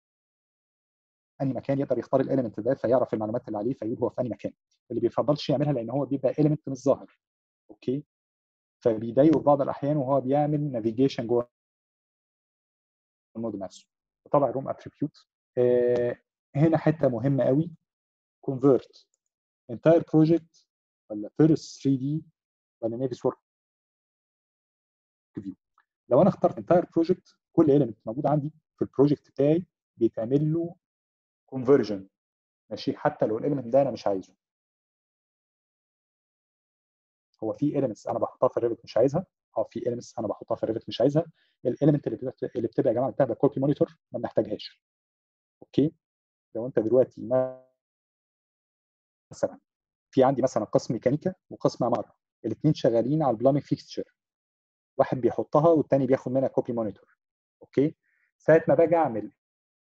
اي مكان يقدر يختار الاليمنت ده فيعرف المعلومات اللي عليه فيقول هو في اي مكان. اللي بيفضلش يعملها لان هو بيبقى اليمنت مش ظاهر. اوكي، فبيضايقه في بعض الاحيان وهو بيعمل نافيجيشن جوه الموديل نفسه. وطبعا روم اتريبيوت، آه هنا حته مهمه قوي. convert entire project ولا first ثري دي ولا نيفس ورك فيو. لو انا اخترت entire project كل element موجود عندي في البروجكت بتاعي بيتعمل له conversion. ماشي، حتى لو الاليمنت ده انا مش عايزه. هو في elements انا بحطها في الريفت مش عايزها. اه في elements انا بحطها في الريفت مش عايزها. الاليمنت اللي بتبقى اللي بتبقى يا جماعه بتاخد كوبي مونيتور ما بنحتاجهاش. اوكي، لو انت دلوقتي مثلا في عندي مثلا قسم ميكانيكا وقسم عماره، الاثنين شغالين على البلامينج فيكستشر، واحد بيحطها والثاني بياخد منها كوبي مونيتور. اوكي، ساعه ما باجي اعمل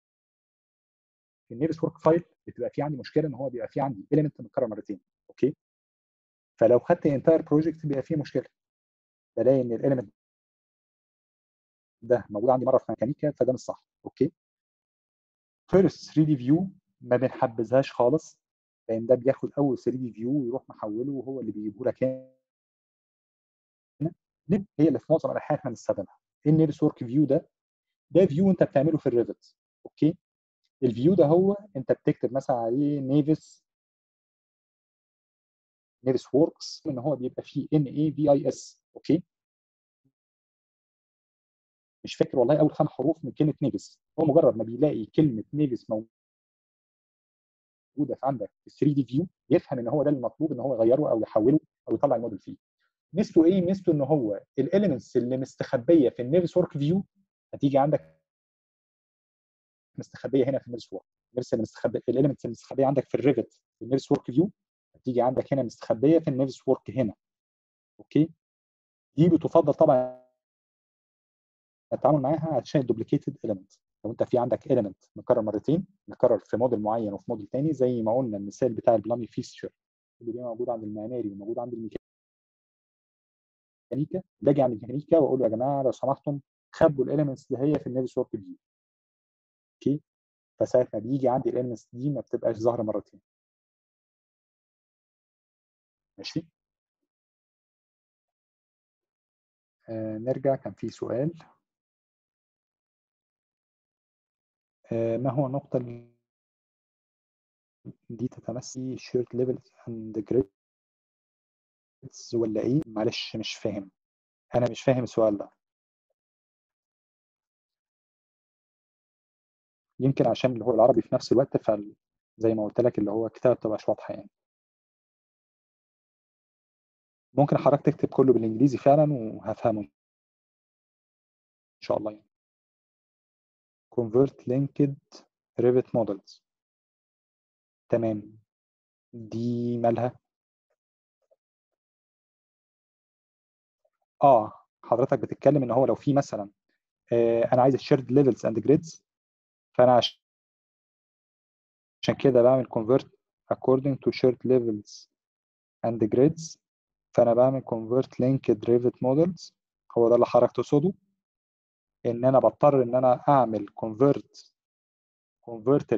النيفس ورك فايل بتبقى في عندي مشكله ان هو بيبقى في عندي اليمنت متكرر مرتين. اوكي، فلو خدت انتاير بروجكت بيبقى فيه مشكله، بلاقي ان الاليمنت ده موجود عندي مره في ميكانيكا فده مش صح. اوكي، فيرست ثري دي فيو ما بنحبذهاش خالص لان ده بياخد اول ثري دي فيو ويروح محوله وهو اللي بيجيبه لك هنا. هي اللي في معظم الاحيان احنا بنستخدمها. النيفس ورك فيو ده ده فيو انت بتعمله في الريفت. اوكي، الفيو ده هو انت بتكتب مثلا عليه نيفس نيفس وركس ان هو بيبقى فيه ان اي في اي اس. اوكي، مش فاكر والله اول خمس حروف من كلمه نيفس. هو مجرد ما بيلاقي كلمه نيفس موجوده في عندك في ثري دي فيو يفهم ان هو ده المطلوب ان هو يغيره او يحوله او يطلع الموديل فيه. ميزته ايه؟ ميزته ان هو الاليمنتس اللي مستخبيه في النيفس ورك فيو هتيجي عندك مستخبيه هنا في النيرس وورك. النيرس اللي مستخبيه الاليمنتس اللي مستخبيه عندك في الريفت في النيرس وورك فيو هتيجي عندك هنا مستخبيه في النيرس وورك هنا. اوكي، دي بتفضل طبعا التعامل معاها عشان الدوبليكيتد اليمنت. لو انت في عندك اليمنت مكرر مرتين، مكرر في موديل معين وفي موديل ثاني، زي ما قلنا المثال بتاع البلامي فيستشر اللي بيبقى موجود عند المعماري وموجود عند الميكانيكا، باجي عند الميكانيكا واقول له يا جماعه لو سمحتم خبوا الاليمنتس اللي هي في النيرس وورك فيو. اوكي، فساعه ما بيجي عندي الاليمنتس دي ما بتبقاش ظاهره مرتين. ماشي. آه نرجع، كان في سؤال آه ما هو النقطة اللي دي تتمثل شيرت ليفل اند جريدز ولا ايه؟ معلش مش فاهم، انا مش فاهم السؤال ده. يمكن عشان اللي هو العربي في نفس الوقت، فزي ما قلت لك اللي هو الكتابة بتبقاش واضحة يعني. ممكن حضرتك تكتب كله بالانجليزي فعلا وهفهمه ان شاء الله يعني. convert linked Revit models. تمام، دي مالها؟ اه حضرتك بتتكلم ان هو لو في مثلا آه انا عايز الشيرد ليفلز اند جريدز، فانا عشان كده بعمل convert according to shared levels and grids، فانا بعمل convert linked Revit models. هو ده اللي حضرتك تقصده، ان انا بضطر ان انا اعمل convert convert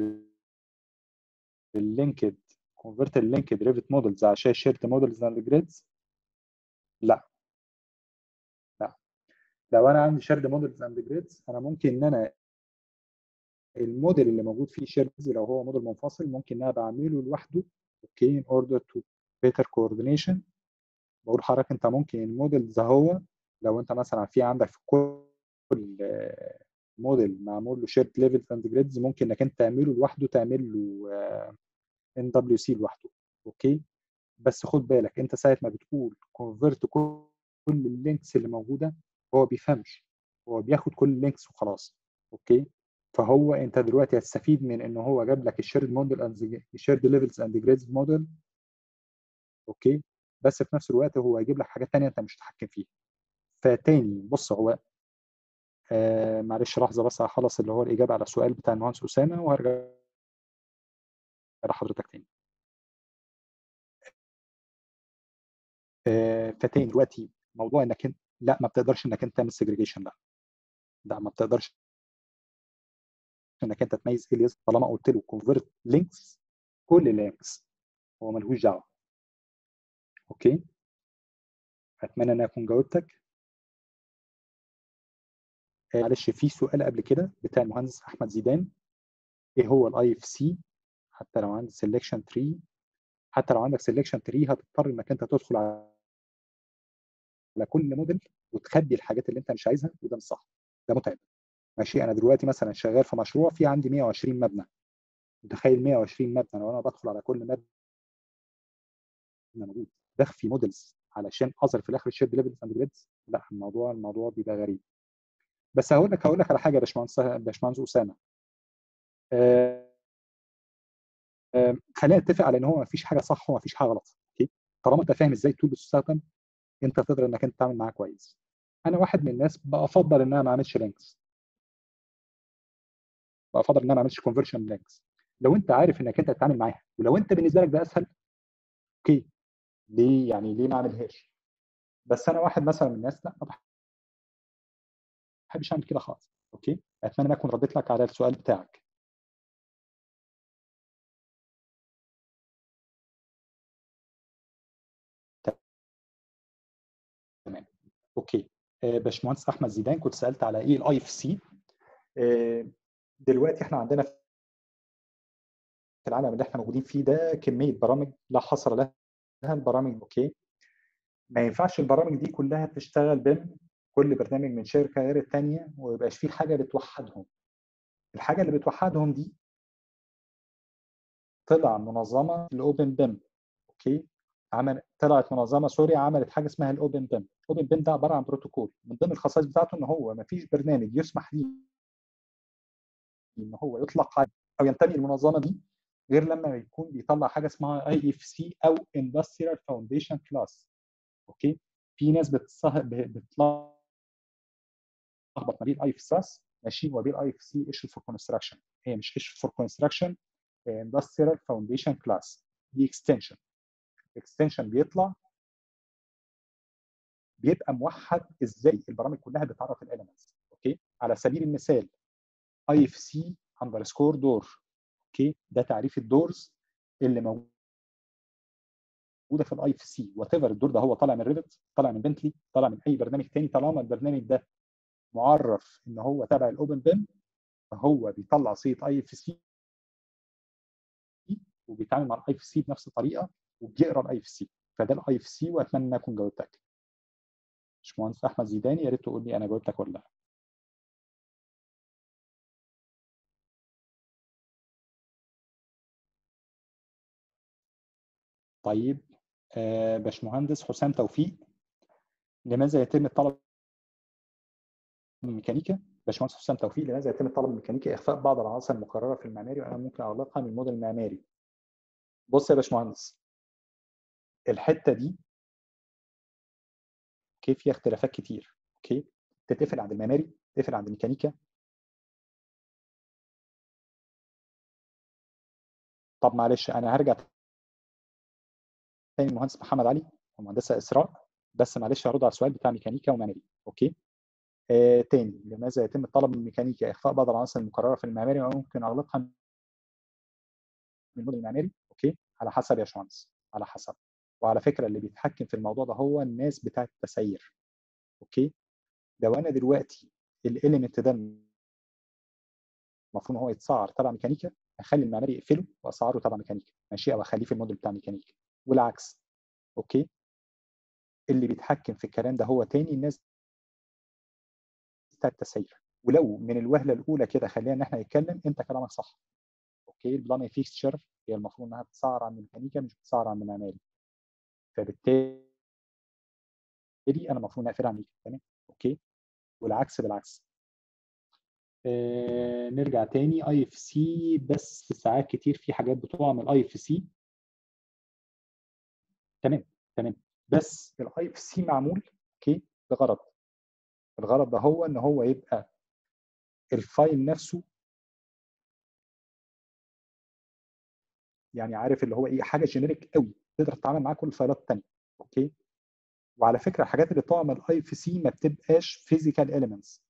اللينكد convert اللينكد Revit models عشان shared models and grids. لا لا، لو انا عندي shared models and grids انا ممكن ان انا الموديل اللي موجود فيه shared لو هو موديل منفصل ممكن ان انا بعمله لوحده. اوكي، in order to better coordination. بقول لحضرتك انت ممكن الموديل ده هو لو انت مثلا في عندك في كل موديل معمول له شيرت ليفل اند جريدز، ممكن انك انت تعمله لوحده، تعمل له ان دبليو سي لوحده. اوكي، بس خد بالك انت ساعه ما بتقول كونفرت كل اللينكس اللي موجوده، هو بيفهمش، هو بياخد كل اللينكس وخلاص. اوكي، فهو انت دلوقتي هتستفيد من ان هو جاب لك الشيرد موديل اند الشيرد ليفلز اند جريدز موديل. اوكي، بس في نفس الوقت هو هيجيب لك حاجات ثانيه انت مش متحكم فيها. فتاني بص، هو آه معلش لحظه بس هخلص اللي هو الاجابه على السؤال بتاع المهندس اسامه وهرجع لحضرتك تاني. آه فتاني دلوقتي موضوع انك انت لا ما بتقدرش انك انت تعمل سيجريجيشن. لا لا ما بتقدرش انك انت تميز ايه اللي يظهر طالما قلت له كونفرت لينكس، كل لينكس هو ملهوش دعوه. اوكي، اتمنى ان اكون جاوبتك. آه معلش في سؤال قبل كده بتاع المهندس احمد زيدان، ايه هو الاي اف سي؟ حتى لو عندك سelection تري حتى لو عندك سelection تري هتضطر انك انت تدخل على على كل موديل وتخبي الحاجات اللي انت مش عايزها، وده مش صح، ده متعب. ماشي، انا دلوقتي مثلا شغال في مشروع في عندي مية وعشرين مبنى، متخيل مية وعشرين مبنى لو انا بدخل على كل مبنى موجود بخفي موديلز علشان اظهر في الاخر الشيرد ليفلز اند جريدز؟ لا، الموضوع الموضوع بيبقى غريب. بس هقول لك هقول لك على حاجه يا باشمهندس باشمهندس اسامه. آه آه خلينا نتفق على ان هو ما فيش حاجه صح وما فيش حاجه غلط. اوكي، طالما انت فاهم ازاي التول بتستخدم انت تقدر انك انت تعمل معاه كويس. انا واحد من الناس بفضل ان انا ما اعملش لينكس، بفضل ان انا ما اعملش كونفرشن لينكس. لو انت عارف انك انت تتعامل معاها ولو انت بالنسبه لك ده اسهل، اوكي، ليه يعني ليه ما اعملهاش؟ بس انا واحد مثلا من الناس لا، ما بحبش اعمل كده خالص. اوكي، اتمنى ان اكون رديت لك على السؤال بتاعك. تمام، اوكي. آه، باشمهندس احمد زيدان كنت سالت على ايه الاي اف سي. دلوقتي احنا عندنا في العالم اللي احنا موجودين فيه ده كميه برامج لا حصر لها. البرامج اوكي، ما ينفعش البرامج دي كلها تشتغل بيم، كل برنامج من شركه غير الثانيه وما يبقاش في حاجه بتوحدهم. الحاجه اللي بتوحدهم دي طلع منظمه الاوبن بيم. اوكي، عمل طلعت منظمه سوري عملت حاجه اسمها الاوبن بيم. الاوبن بيم ده عباره عن بروتوكول، من ضمن الخصائص بتاعته ان هو ما فيش برنامج يسمح ليه ان هو يطلق او ينتمي للمنظمه دي غير لما يكون بيطلع حاجه اسمها اي اف سي او اندستريال فاونديشن كلاس. اوكي، في ناس بتتلخبط ما بين اي اف سي ماشي وبين اي اف سي ايشو فور كونستراكشن. هي مش ايشو فور كونستراكشن، اندستريال فاونديشن كلاس، دي اكستنشن. اكستنشن بيطلع بيبقى موحد ازاي البرامج كلها بتعرف الاليمنتس. اوكي، على سبيل المثال اي اف سي اندرسكور دور. اوكي، ده تعريف الدورز اللي موجوده في الاي اف سي، وات ايفر الدور ده هو طالع من ريفت، طالع من بنتلي، طالع من اي برنامج تاني، طالما البرنامج ده معرف ان هو تبع الاوبن بيم فهو بيطلع صيغه اي اف سي وبيتعامل مع الاي اف سي بنفس الطريقه وبيقرا الاي اف سي. فده الاي اف سي، واتمنى ان اكون جاوبتك. باشمهندس احمد زيداني، يا ريت تقول لي انا جاوبتك ولا لا. طيب آه باشمهندس حسام توفيق، لماذا يتم الطلب من الميكانيكا؟ باشمهندس حسام توفيق، لماذا يتم الطلب من الميكانيكا اخفاء بعض العناصر المقرره في المعماري وانا ممكن اغلقها من الموديل المعماري؟ بص يا باشمهندس، الحته دي اوكي فيها اختلافات كتير. اوكي، تتقفل عند المعماري، تتقفل عند الميكانيكا. طب معلش انا هرجع تاني المهندس محمد علي ومهندسه اسراء، بس معلش هرد على السؤال بتاع ميكانيكا ومعماري. اوكي آه تاني، لماذا يتم الطلب من الميكانيكا اخفاء بعض العناصر المقرره في المعماري وممكن اغلقها من الموديل المعماري؟ اوكي، على حسب يا باشمهندس، على حسب. وعلى فكره اللي بيتحكم في الموضوع ده هو الناس بتاعه التسعير. اوكي، لو انا دلوقتي الاليمنت ده المفروض ان هو يتسعر تبع ميكانيكا، اخلي المعماري يقفله واسعاره تبع ميكانيكا ماشي، او اخليه في الموديل بتاع ميكانيكا والعكس. اوكي، اللي بيتحكم في الكلام ده هو تاني الناس بتاع التسعير. ولو من الوهله الاولى كده خلينا ان احنا نتكلم، انت كلامك صح. اوكي، البلان فيكستشر هي المفروض انها بتسعر عند الميكانيكا مش بتسعر عند المعماري، فبالتالي انا المفروض اقفلها عند الميكانيكا. تمام، اوكي، والعكس بالعكس. آه نرجع تاني اي اف سي، بس ساعات كتير في حاجات بتقع من الاي اف سي. تمام تمام، بس الاي اف سي معمول اوكي بغرض. الغرض ده هو ان هو يبقى الفايل نفسه يعني عارف اللي هو ايه، حاجه جينيريك قوي تقدر تتعامل معاه كل الفايلات الثانيه. اوكي، وعلى فكره الحاجات اللي بتقع من الاي اف سي ما بتبقاش فيزيكال اليمنتس.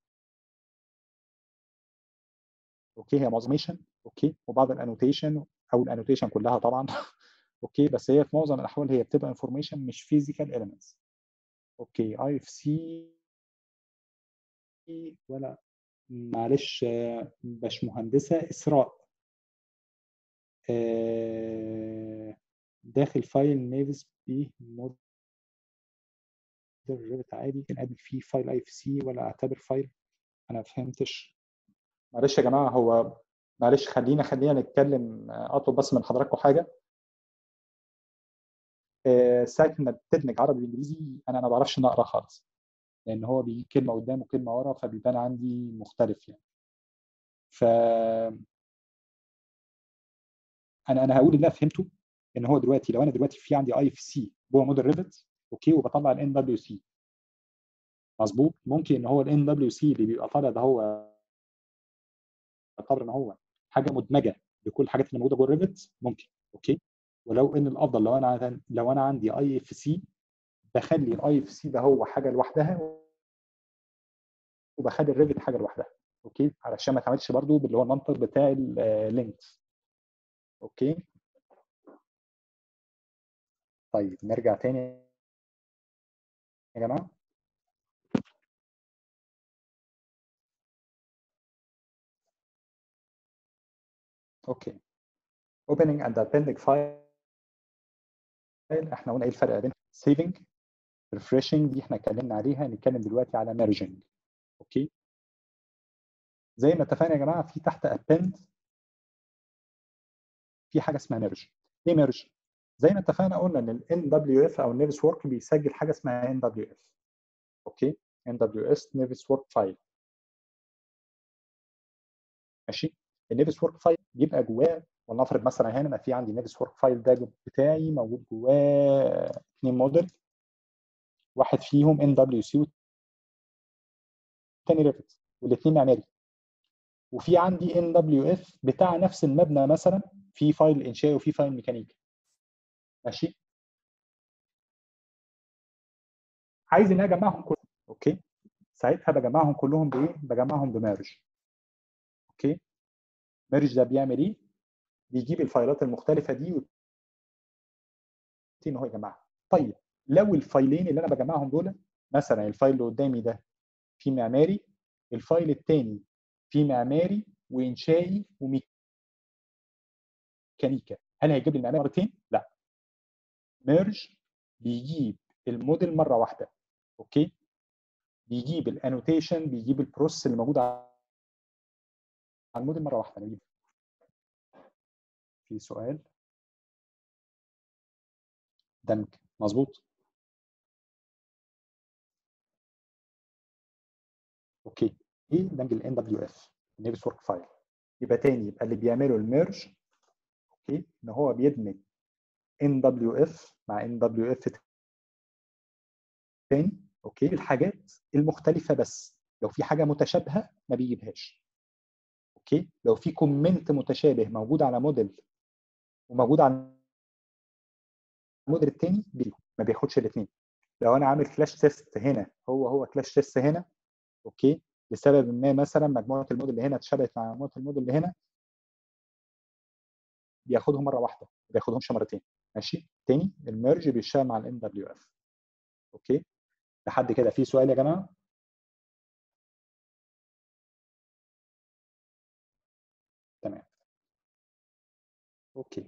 اوكي، هي معظميشن اوكي وبعض الانوتيشن او الانوتيشن كلها طبعا اوكي، بس هي في معظم الاحوال هي بتبقى انفورميشن مش فيزيكال اليمنتس. اوكي، اي اف سي ولا معلش باشمهندسه اسراء، آه داخل فايل نيفز بي موديل ريفت عادي كان ادمج فيه فايل اي اف سي ولا اعتبر فايل؟ انا ما فهمتش. معلش يا جماعه، هو معلش خلينا خلينا نتكلم. اطلب بس من حضراتكم حاجه، ساعه ما بتدمج عربي وانجليزي انا ما بعرفش نقرا خالص، لان هو بيجي كلمه قدام وكلمه ورا فبيبان عندي مختلف يعني. ف انا انا هقول اللي انا فهمته ان هو دلوقتي لو انا دلوقتي في عندي اي اف سي جوه موديل ريفت اوكي وبطلع الان دبليو سي مظبوط، ممكن ان هو الان دبليو سي اللي بيبقى طالع ده هو يعتبر ان هو حاجه مدمجه بكل الحاجات اللي موجوده جوه الريفت ممكن. اوكي، ولو ان الافضل لو انا لو انا عندي اي اف سي بخلي الاي اف سي ده هو حاجه لوحدها وبخلي الريفت حاجه لوحدها. اوكي، علشان ما تعملش برضو باللي هو المنطق بتاع اللينكس. اوكي، طيب نرجع تاني يا جماعه. اوكي، opening and appending file احنا قلنا ايه الفرق بين saving refreshing دي احنا اتكلمنا عليها، نتكلم دلوقتي على merging. اوكي، زي ما اتفقنا يا جماعه في تحت append في حاجه اسمها merge. ايه merge؟ زي ما اتفقنا قلنا ان ال إن دبليو إف او النيفس ورك بيسجل حاجه اسمها إن دبليو إف. اوكي، إن دبليو إس نيفس ورك فايل ماشي. النيفس ورك فايل بيبقى جواه، ولنفرض مثلا هنا انا في عندي النيفس ورك فايل ده بتاعي موجود جواه اثنين موديل، واحد فيهم ان دبليو سي والثاني ريفت، والاثنين معماري. وفي عندي ان دبليو اف بتاع نفس المبنى مثلا، في فايل انشائي وفي فايل ميكانيكي. ماشي، عايز ان انا اجمعهم كلهم. اوكي، ساعتها بجمعهم كلهم بايه؟ بجمعهم بميرج. اوكي، ميرج ده بيعمل ايه؟ بيجيب الفايلات المختلفه دي ويبتدي ان هو يجمعها. طيب لو الفايلين اللي انا بجمعهم دول، مثلا الفايل اللي قدامي ده فيه معماري، الفايل الثاني فيه معماري وانشائي وميكانيكا، هل هيجيب لي المعماري مرتين؟ لا، ميرج بيجيب الموديل مره واحده. اوكي، بيجيب الانوتيشن، بيجيب البروسيس اللي موجود على الموديل مره واحده. بيجيب. في سؤال؟ دمج مظبوط. اوكي، ايه دمج ال ان دبليو اف النيفس ورك فايل؟ يبقى تاني، يبقى اللي بيعمله الميرج اوكي ان هو بيدمج ان دبليو اف مع ان دبليو اف تاني. اوكي، الحاجات المختلفه بس، لو في حاجه متشابهه ما بيجيبهاش. اوكي، لو في كومنت متشابه موجود على موديل وموجود على الموديل الثاني ما بياخدش الاثنين. لو انا عامل كلاش تيست هنا هو هو كلاش تيست هنا، اوكي، لسبب ما مثلا مجموعه الموديل اللي هنا اتشابهت مع مجموعه الموديل اللي هنا، بياخدهم مره واحده، ما بياخدهمش مرتين. ماشي، تاني الميرج بيشتغل مع الان دبليو اف. اوكي، لحد كده في سؤال يا جماعه؟ تمام. اوكي،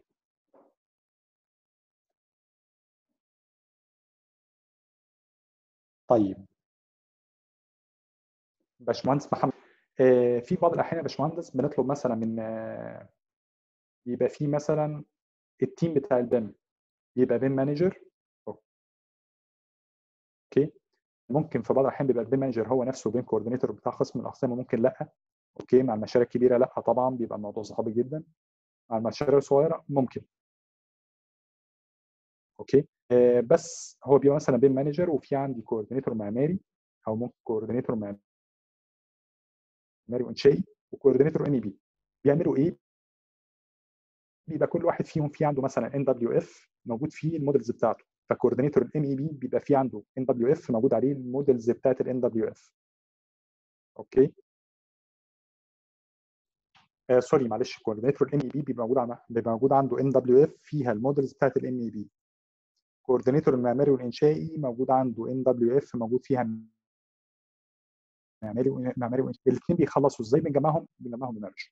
طيب باشمهندس محمد، آه في بعض الاحيان يا باشمهندس بنطلب مثلا من آه يبقى في مثلا التيم بتاع البيم يبقى بيم مانجر. اوكي، ممكن في بعض الاحيان بيبقى البيم مانجر هو نفسه بيم كوردينيتور بتاع قسم من الاقسام، وممكن لا. اوكي، مع المشاريع الكبيره لا طبعا، بيبقى الموضوع صعب جدا. مع المشاريع الصغيره ممكن. اوكي، آه بس هو بيبقى مثلا بيم مانجر وفي عندي كوردينيتور معماري، او ممكن كوردينيتور معماري وانشائي وكوردينيتور ام اي بي. بيعملوا ايه؟ بيبقى كل واحد فيهم في عنده مثلا ان دبليو اف موجود فيه المودلز بتاعته، فكوردينيتور الام اي بي بيبقى في عنده ان دبليو اف موجود عليه المودلز بتاعت الان دبليو اف. اوكي، آه سوري معلش، كوردينيتور الام اي بي بيبقى موجود عنده بيبقى موجود عنده ان دبليو اف فيها المودلز بتاعت الام اي بي. كوردينيتور المعماري والانشائي موجود عنده ان دبليو اف موجود فيها معماري معماري وانشائي. الاثنين بيخلصوا ازاي؟ بنجمعهم بنجمعهم بمرج.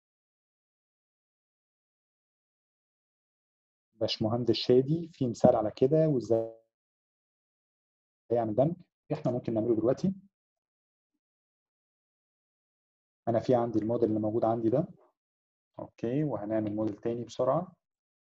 باشمهندس شادي، في مثال على كده وازاي يعمل دمج؟ احنا ممكن نعمله دلوقتي. انا في عندي الموديل اللي موجود عندي ده. اوكي، وهنعمل موديل تاني بسرعه.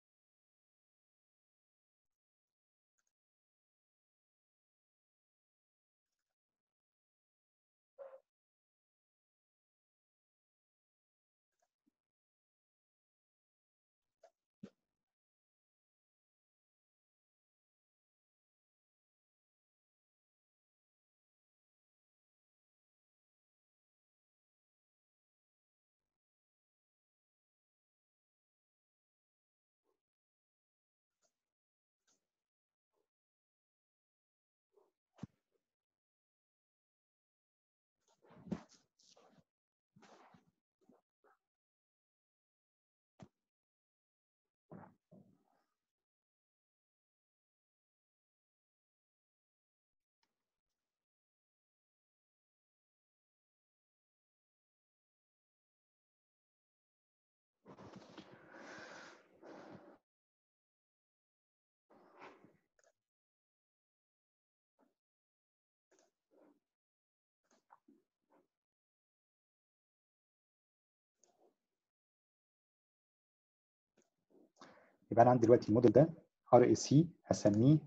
يبقى انا عندي دلوقتي الموديل ده ار اي سي، هسميه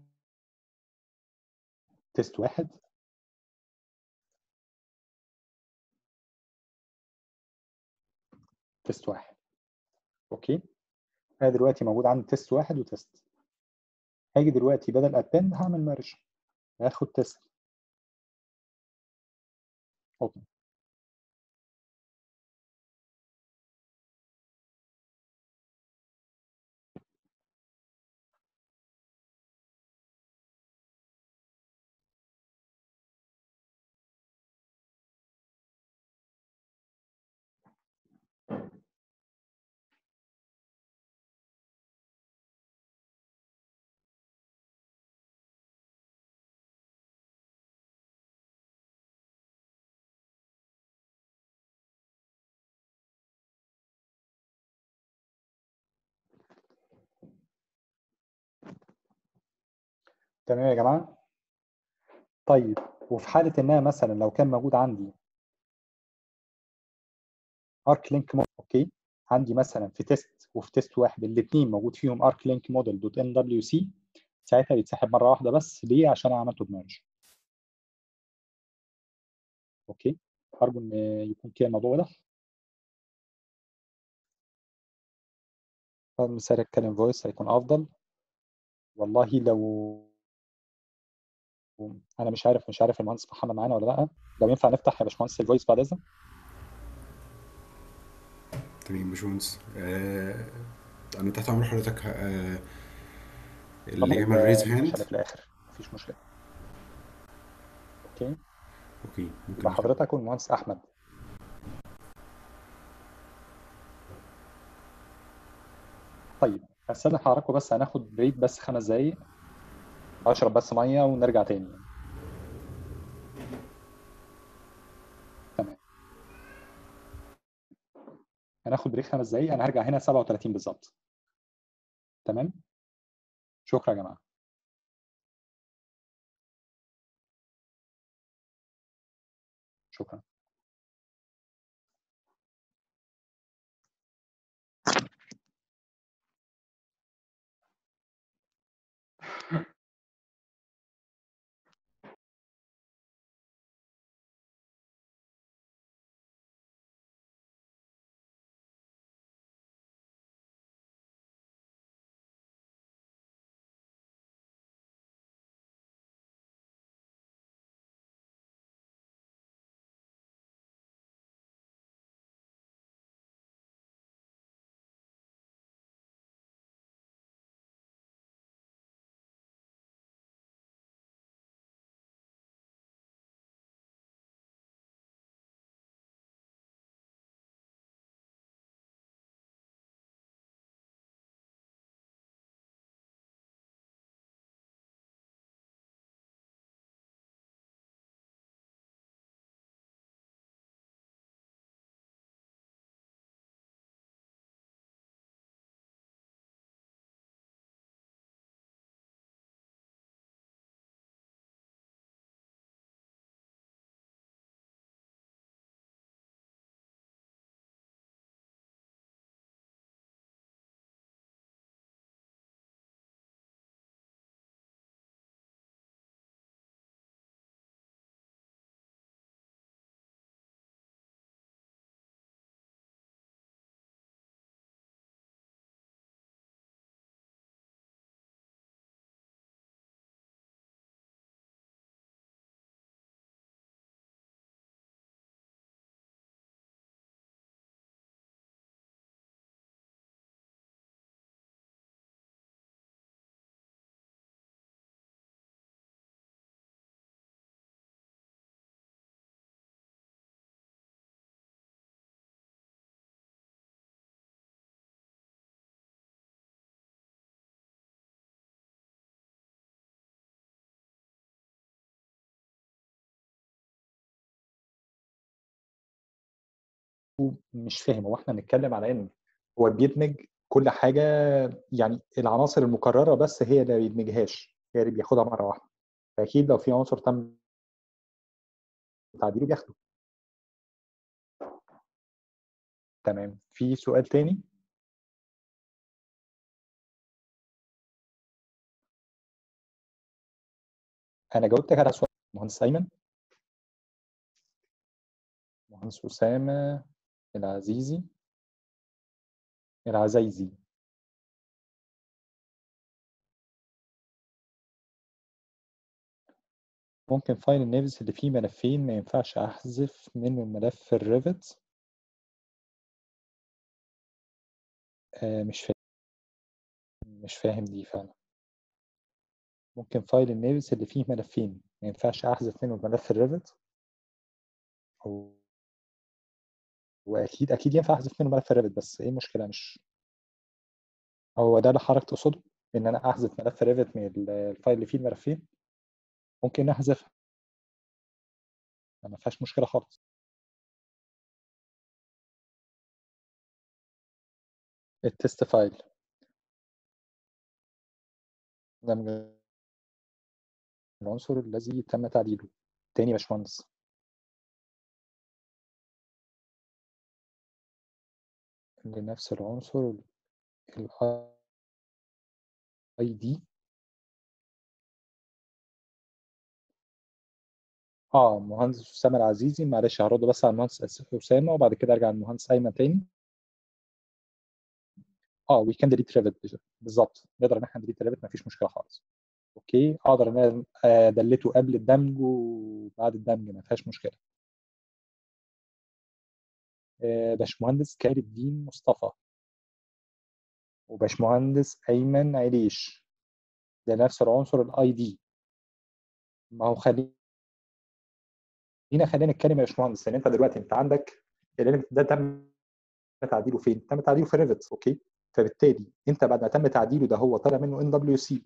تيست واحد. تيست واحد. اوكي، انا دلوقتي موجود عندي تيست واحد وتيست. هاجي دلوقتي بدل ابند هعمل ميرج، هاخد تيست. اوكي، تمام يا جماعه. طيب، وفي حاله انها مثلا لو كان موجود عندي ارك لينك موديل، اوكي، عندي مثلا في تيست وفي تيست واحد الاثنين موجود فيهم ارك لينك موديل دوت ان دبليو سي، ساعتها بيتسحب مره واحده بس. ليه؟ عشان انا عملته بميرج. اوكي، ارجو ان يكون كده الموضوع واضح. مثال اتكلم فويس هيكون افضل. والله لو انا مش عارف مش عارف المهندس محمد معانا ولا لا. لو ينفع نفتح يا باشمهندس الفويس بعد اذنك. تمام يا باشمهندس. آه انا تحت امر حضرتك. آه اللي يعمل ريز هاند. في الاخر مفيش مشكله. اوكي، اوكي، ممكن يبقى نفتح. حضرتك والمهندس احمد. طيب، استنى حضراتكم بس، هناخد بريك بس خمس دقايق، اشرب بس ميه ونرجع تاني يعني. تمام، هناخد بريك خمس دقايق، انا هرجع هنا سبعة وثلاثين بالظبط. تمام، شكرا يا جماعه. شكرا. مش فاهم، هو احنا بنتكلم على ان هو بيدمج كل حاجه، يعني العناصر المكرره بس هي اللي ما بيدمجهاش، هي اللي بياخدها مره واحده. فاكيد لو في عنصر تم تعديله بياخده. تمام، في سؤال تاني؟ انا جاوبتك على سؤال مهندس ايمن. مهندس اسامه العزيزي. العزايزي. ممكن فايل النيفز اللي فيه ملفين ما ينفعش احذف منه الملف الريفت. آه مش فاهم مش فاهم دي فعلا. ممكن فايل النيفز اللي فيه ملفين ما ينفعش احذف منه الملف الريفت. هو واكيد اكيد ينفع احذف منه ملف الريفت، بس ايه المشكله؟ مش هو ده اللي حضرتك تقصده، ان انا احذف ملف الريفت من الفايل اللي فيه الملفين؟ ممكن احذف، ما فيهاش مشكله خالص. التست فايل ده من العنصر الذي تم تعديله. تاني يا باشمهندس، لنفس العنصر الاي دي. اه مهندس اسامه العزيزي، معلش هرد بس على المهندس اسامه وبعد كده ارجع للمهندس ايمن تاني. اه وي كان ديليت ريفت، بالظبط نقدر ان احنا نديليت ريفت، مفيش مشكله خالص. اوكي اقدر ان انا ادلته قبل الدمج وبعد الدمج، ما فيهاش مشكله. آه باشمهندس كريم الدين مصطفى وباشمهندس ايمن عليش، ده نفس العنصر الاي دي. ما هو خلينا خلينا نتكلم يا باشمهندس، ان انت دلوقتي انت عندك الاليمنت ده تم تعديله فين؟ تم تعديله في ريفت. اوكي، فبالتالي انت بعد ما تم تعديله ده هو طلع منه ان دبليو سي.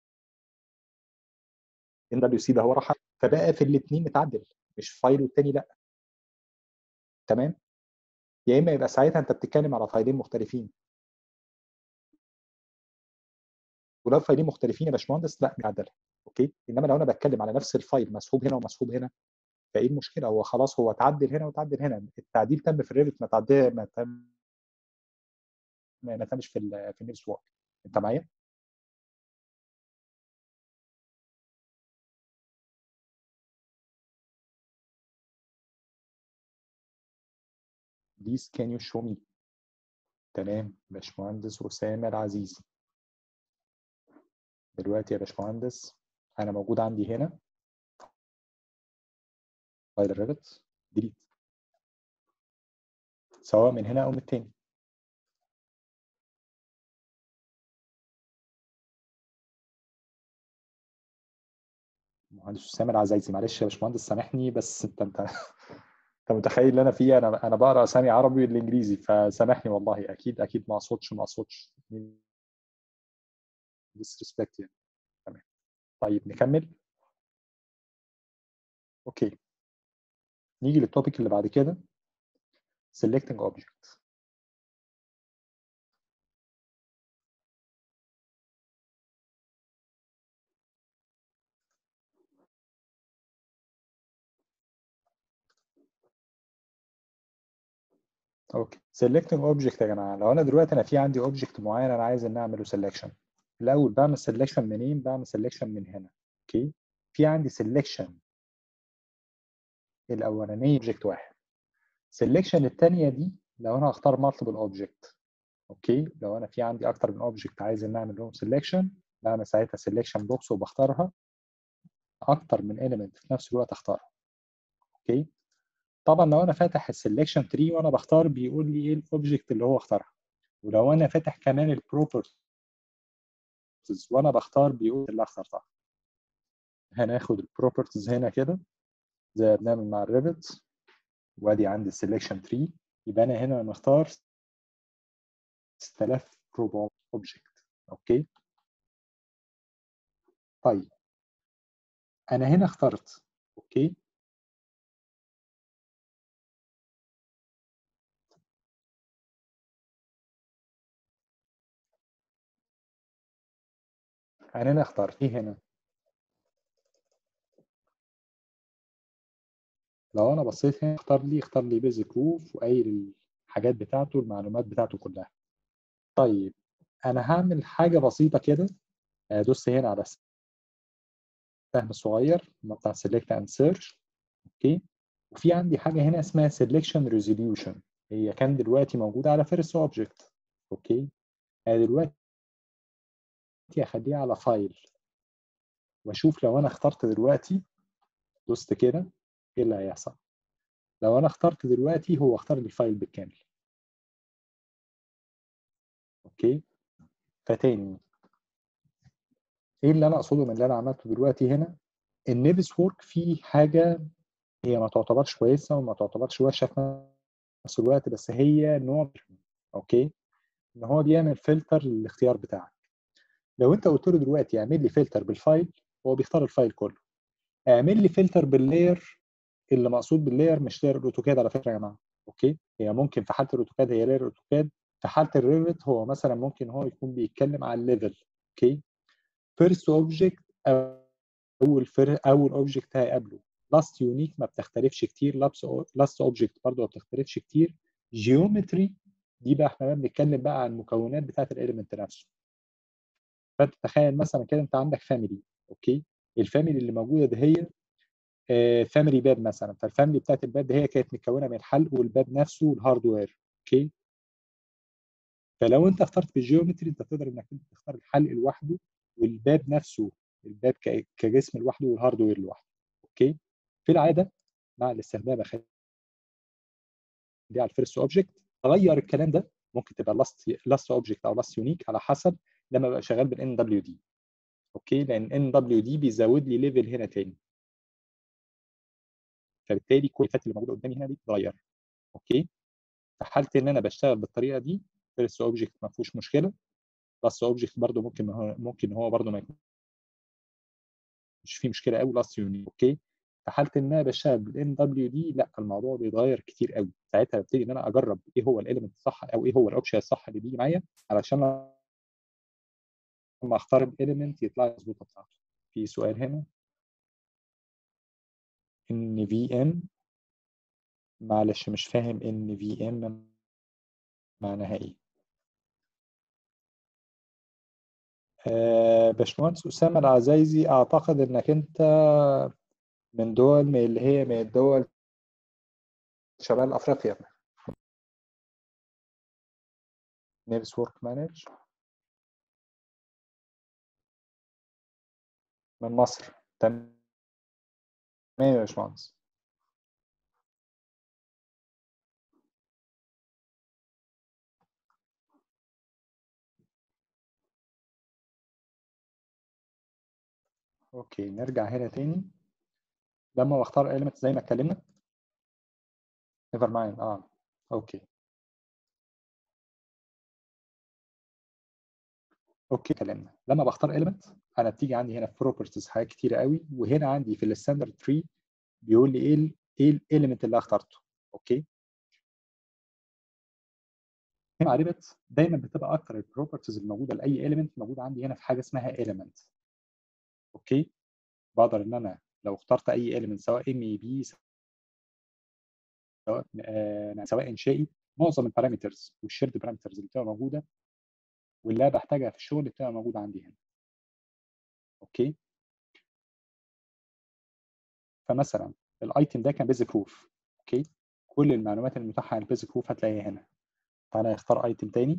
ان دبليو سي ده هو راح، فبقى في الاثنين متعدل، مش فايل والتاني لا. تمام، يا اما يبقى ساعتها انت بتتكلم على فايلين مختلفين، ولو فايلين مختلفين يا باشمهندس لا بيعدلها. اوكي، انما لو انا بتكلم على نفس الفايل مسحوب هنا ومسحوب هنا، فايه المشكله؟ هو خلاص هو اتعدل هنا وتعدل هنا، التعديل تم في الريفت، ما تعدل ما تم ما تمش في ال في النيفس وورك. انت معايا؟ بليز كان يو شو مي. تمام باشمهندس اسامه العزيزي. دلوقتي يا باشمهندس انا موجود عندي هنا فايل الريفت ديليت، سواء من هنا او من التاني. مهندس اسامه العزيزي، معلش يا باشمهندس سامحني، بس انت انت انت متخيل اللي انا فيه؟ انا انا بقرا اسامي عربي بالانجليزي، فسامحني والله، اكيد اكيد ما اقصدش ما اقصدش disrespect يعني. تمام، طيب نكمل. اوكي، نيجي للتوبيك اللي بعد كده، selecting object. اوكي، selecting object يا جماعه، لو انا دلوقتي انا في عندي object معين انا عايز ان اعمله selection، الاول بعمل selection منين؟ بعمل selection من هنا. اوكي، في عندي selection الاولانيه object واحد، selection الثانيه دي لو انا هختار multiple object. اوكي، لو انا في عندي اكتر من اوبجكت عايز ان اعمل لهم سelection، بعمل ساعتها selection box وبختارها اكتر من element في نفس الوقت اختارها. اوكي، طبعا لو انا فاتح السelection tree وانا بختار بيقول لي ايه الاوبجكت اللي هو اختارها، ولو انا فاتح كمان البروبرتيز وانا بختار بيقول اللي اخترتها. هناخد البروبرتيز هنا كده زي ما بنعمل مع الريفت، وادي عندي السelection tree، يبقى انا هنا مختار ستة آلاف وأربعمية اوبجكت. اوكي، طيب انا هنا اخترت. اوكي، انا هنا اخترت ايه هنا؟ لو انا بصيت هنا اختار لي اختار لي بيزك روف وقايل الحاجات بتاعته، المعلومات بتاعته كلها. طيب انا هعمل حاجه بسيطه كده، ادوس هنا على السهم الصغير بتاع سيلكت اند سيرش. اوكي، وفي عندي حاجه هنا اسمها سيلكشن ريزوليوشن، هي كان دلوقتي موجوده على فيرست اوبجكت. اوكي. انا دلوقتي اخليه على فايل واشوف لو انا اخترت دلوقتي دوست كده ايه اللي هيحصل. لو انا اخترت دلوقتي هو اختار لي الفايل بالكامل. اوكي. فتاني ايه اللي انا اقصده من اللي انا عملته دلوقتي هنا؟ النيفس وورك فيه حاجه هي ما تعتبرش كويسه وما تعتبرش وحشه في نفس الوقت، بس هي نوع. اوكي. ان هو بيعمل فلتر للاختيار بتاعك. لو انت قلت له دلوقتي اعمل لي فلتر بالفايل هو بيختار الفايل كله. اعمل لي فلتر باللاير، اللي مقصود باللاير مش لاير الاوتوكاد على فكره يا جماعه. اوكي. هي ممكن في حاله الاوتوكاد هي لاير الاوتوكاد، في حاله الريفت هو مثلا ممكن هو يكون بيتكلم على الليفل. اوكي. فيرست اوبجكت اول فر... اول اوبجكت هيقابله. لاست يونيك ما بتختلفش كتير. لاست اوبجكت برضه ما بتختلفش كتير. جيومتري دي بقى احنا بنتكلم بقى عن المكونات بتاعت الاليمنت نفسه. فانت تخيل مثلا كده انت عندك فاميلي. اوكي. الفاميلي اللي موجوده دي هي فاميلي باب مثلا، فالفاميلي بتاعت الباب دي هي كانت متكونه من الحلق والباب نفسه والهاردوير. اوكي. فلو انت اخترت بالجيومتري انت تقدر انك انت تختار الحلق لوحده والباب نفسه، الباب كجسم لوحده والهاردوير لوحده. اوكي. في العاده مع الاستخدام اخليه على الفيرست اوبجكت. اغير الكلام ده ممكن تبقى لاست لاست اوبجكت او لاست يونيك على حسب لما ببقى شغال بالان دبليو دي. اوكي. لان ان دبليو دي بيزود لي ليفل هنا تاني، فبالتالي كل الفات اللي موجوده قدامي هنا دي بتتغير. اوكي. في حاله ان انا بشتغل بالطريقه دي فيرست اوبجكت ما فيهوش مشكله. لاست اوبجكت برده ممكن هو ممكن هو برده ما يكونش فيه مشكله قوي. لاست يونيك. اوكي. في حاله ان انا بشتغل بالان دبليو دي لا الموضوع بيتغير كتير قوي. ساعتها ببتدي ان انا اجرب ايه هو الاليمنت الصح او ايه هو الاوبشن الصح اللي بيجي معايا علشان لما اختار الاليمنت يطلع لي مظبوطه بتاعته. في سؤال هنا ان في ام، معلش مش فاهم ان في ام معناها ايه. آه باشمهندس اسامه العزايزي اعتقد انك انت من دول من اللي هي من الدول شمال افريقيا. نيفس ورك مانج من مصر. تمام يا باشمهندس. اوكي نرجع هنا تاني. لما بختار element زي ما اتكلمنا نيفر مايند. اه اوكي اوكي كلامنا. لما بختار element انا بتيجي عندي هنا في properties حاجات كتيره قوي، وهنا عندي في الستاندرد تري بيقول لي ايه ال ايه الاليمنت اللي اخترته. اوكي. مع ريبت دايما بتبقى اكتر البروبرتيز الموجوده لاي element موجوده عندي هنا في حاجه اسمها element. اوكي. بقدر ان انا لو اخترت اي element سواء ام اي بي سواء آه سواء انشائي، معظم البارامترز والشيرد بارامترز اللي بتبقى موجوده واللي انا بحتاجها في الشغل بتبقى موجوده عندي هنا. اوكي. فمثلا الايتم ده كان بيزك روف. اوكي. كل المعلومات المتاحه عن البيزك روف هتلاقيها هنا. تعالى نختار ايتم تاني.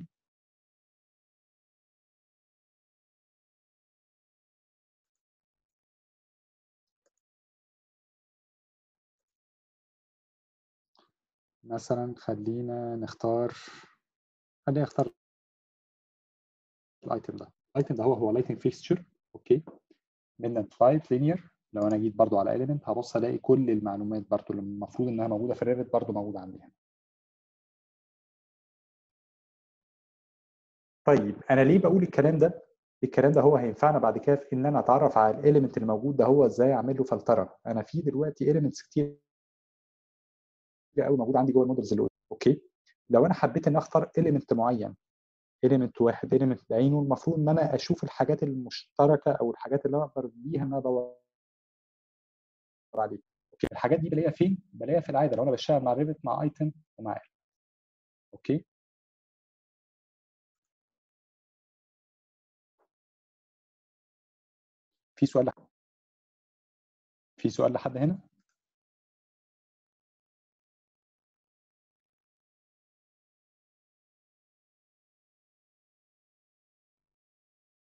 مثلا خلينا نختار خلينا نختار الايتم ده. الايتم ده هو هو لايتنج فيكستشر. اوكي. من فايف لينير. لو انا جيت برضو على اليمنت هبص الاقي كل المعلومات برضو اللي المفروض انها موجوده في الريفت برضو موجوده عندي هنا. طيب انا ليه بقول الكلام ده؟ الكلام ده هو هينفعنا بعد كده في ان انا اتعرف على الاليمنت اللي موجود ده هو ازاي اعمل له فلتره. انا في دلوقتي اليمنتس كتير قوي موجود عندي جوه المودلز اللي قدامي. اوكي. لو انا حبيت ان اختار اليمنت معين، اليمنت واحد اليمنت بعينه، المفروض ان انا اشوف الحاجات المشتركه او الحاجات اللي انا اقدر بيها ان انا ادور عليها. اوكي. الحاجات دي بلاقيها فين؟ بلاقيها في العاده لو انا بشتغل مع ريفت مع ايتم ومع ال. اوكي. في سؤال لحد في سؤال لحد هنا؟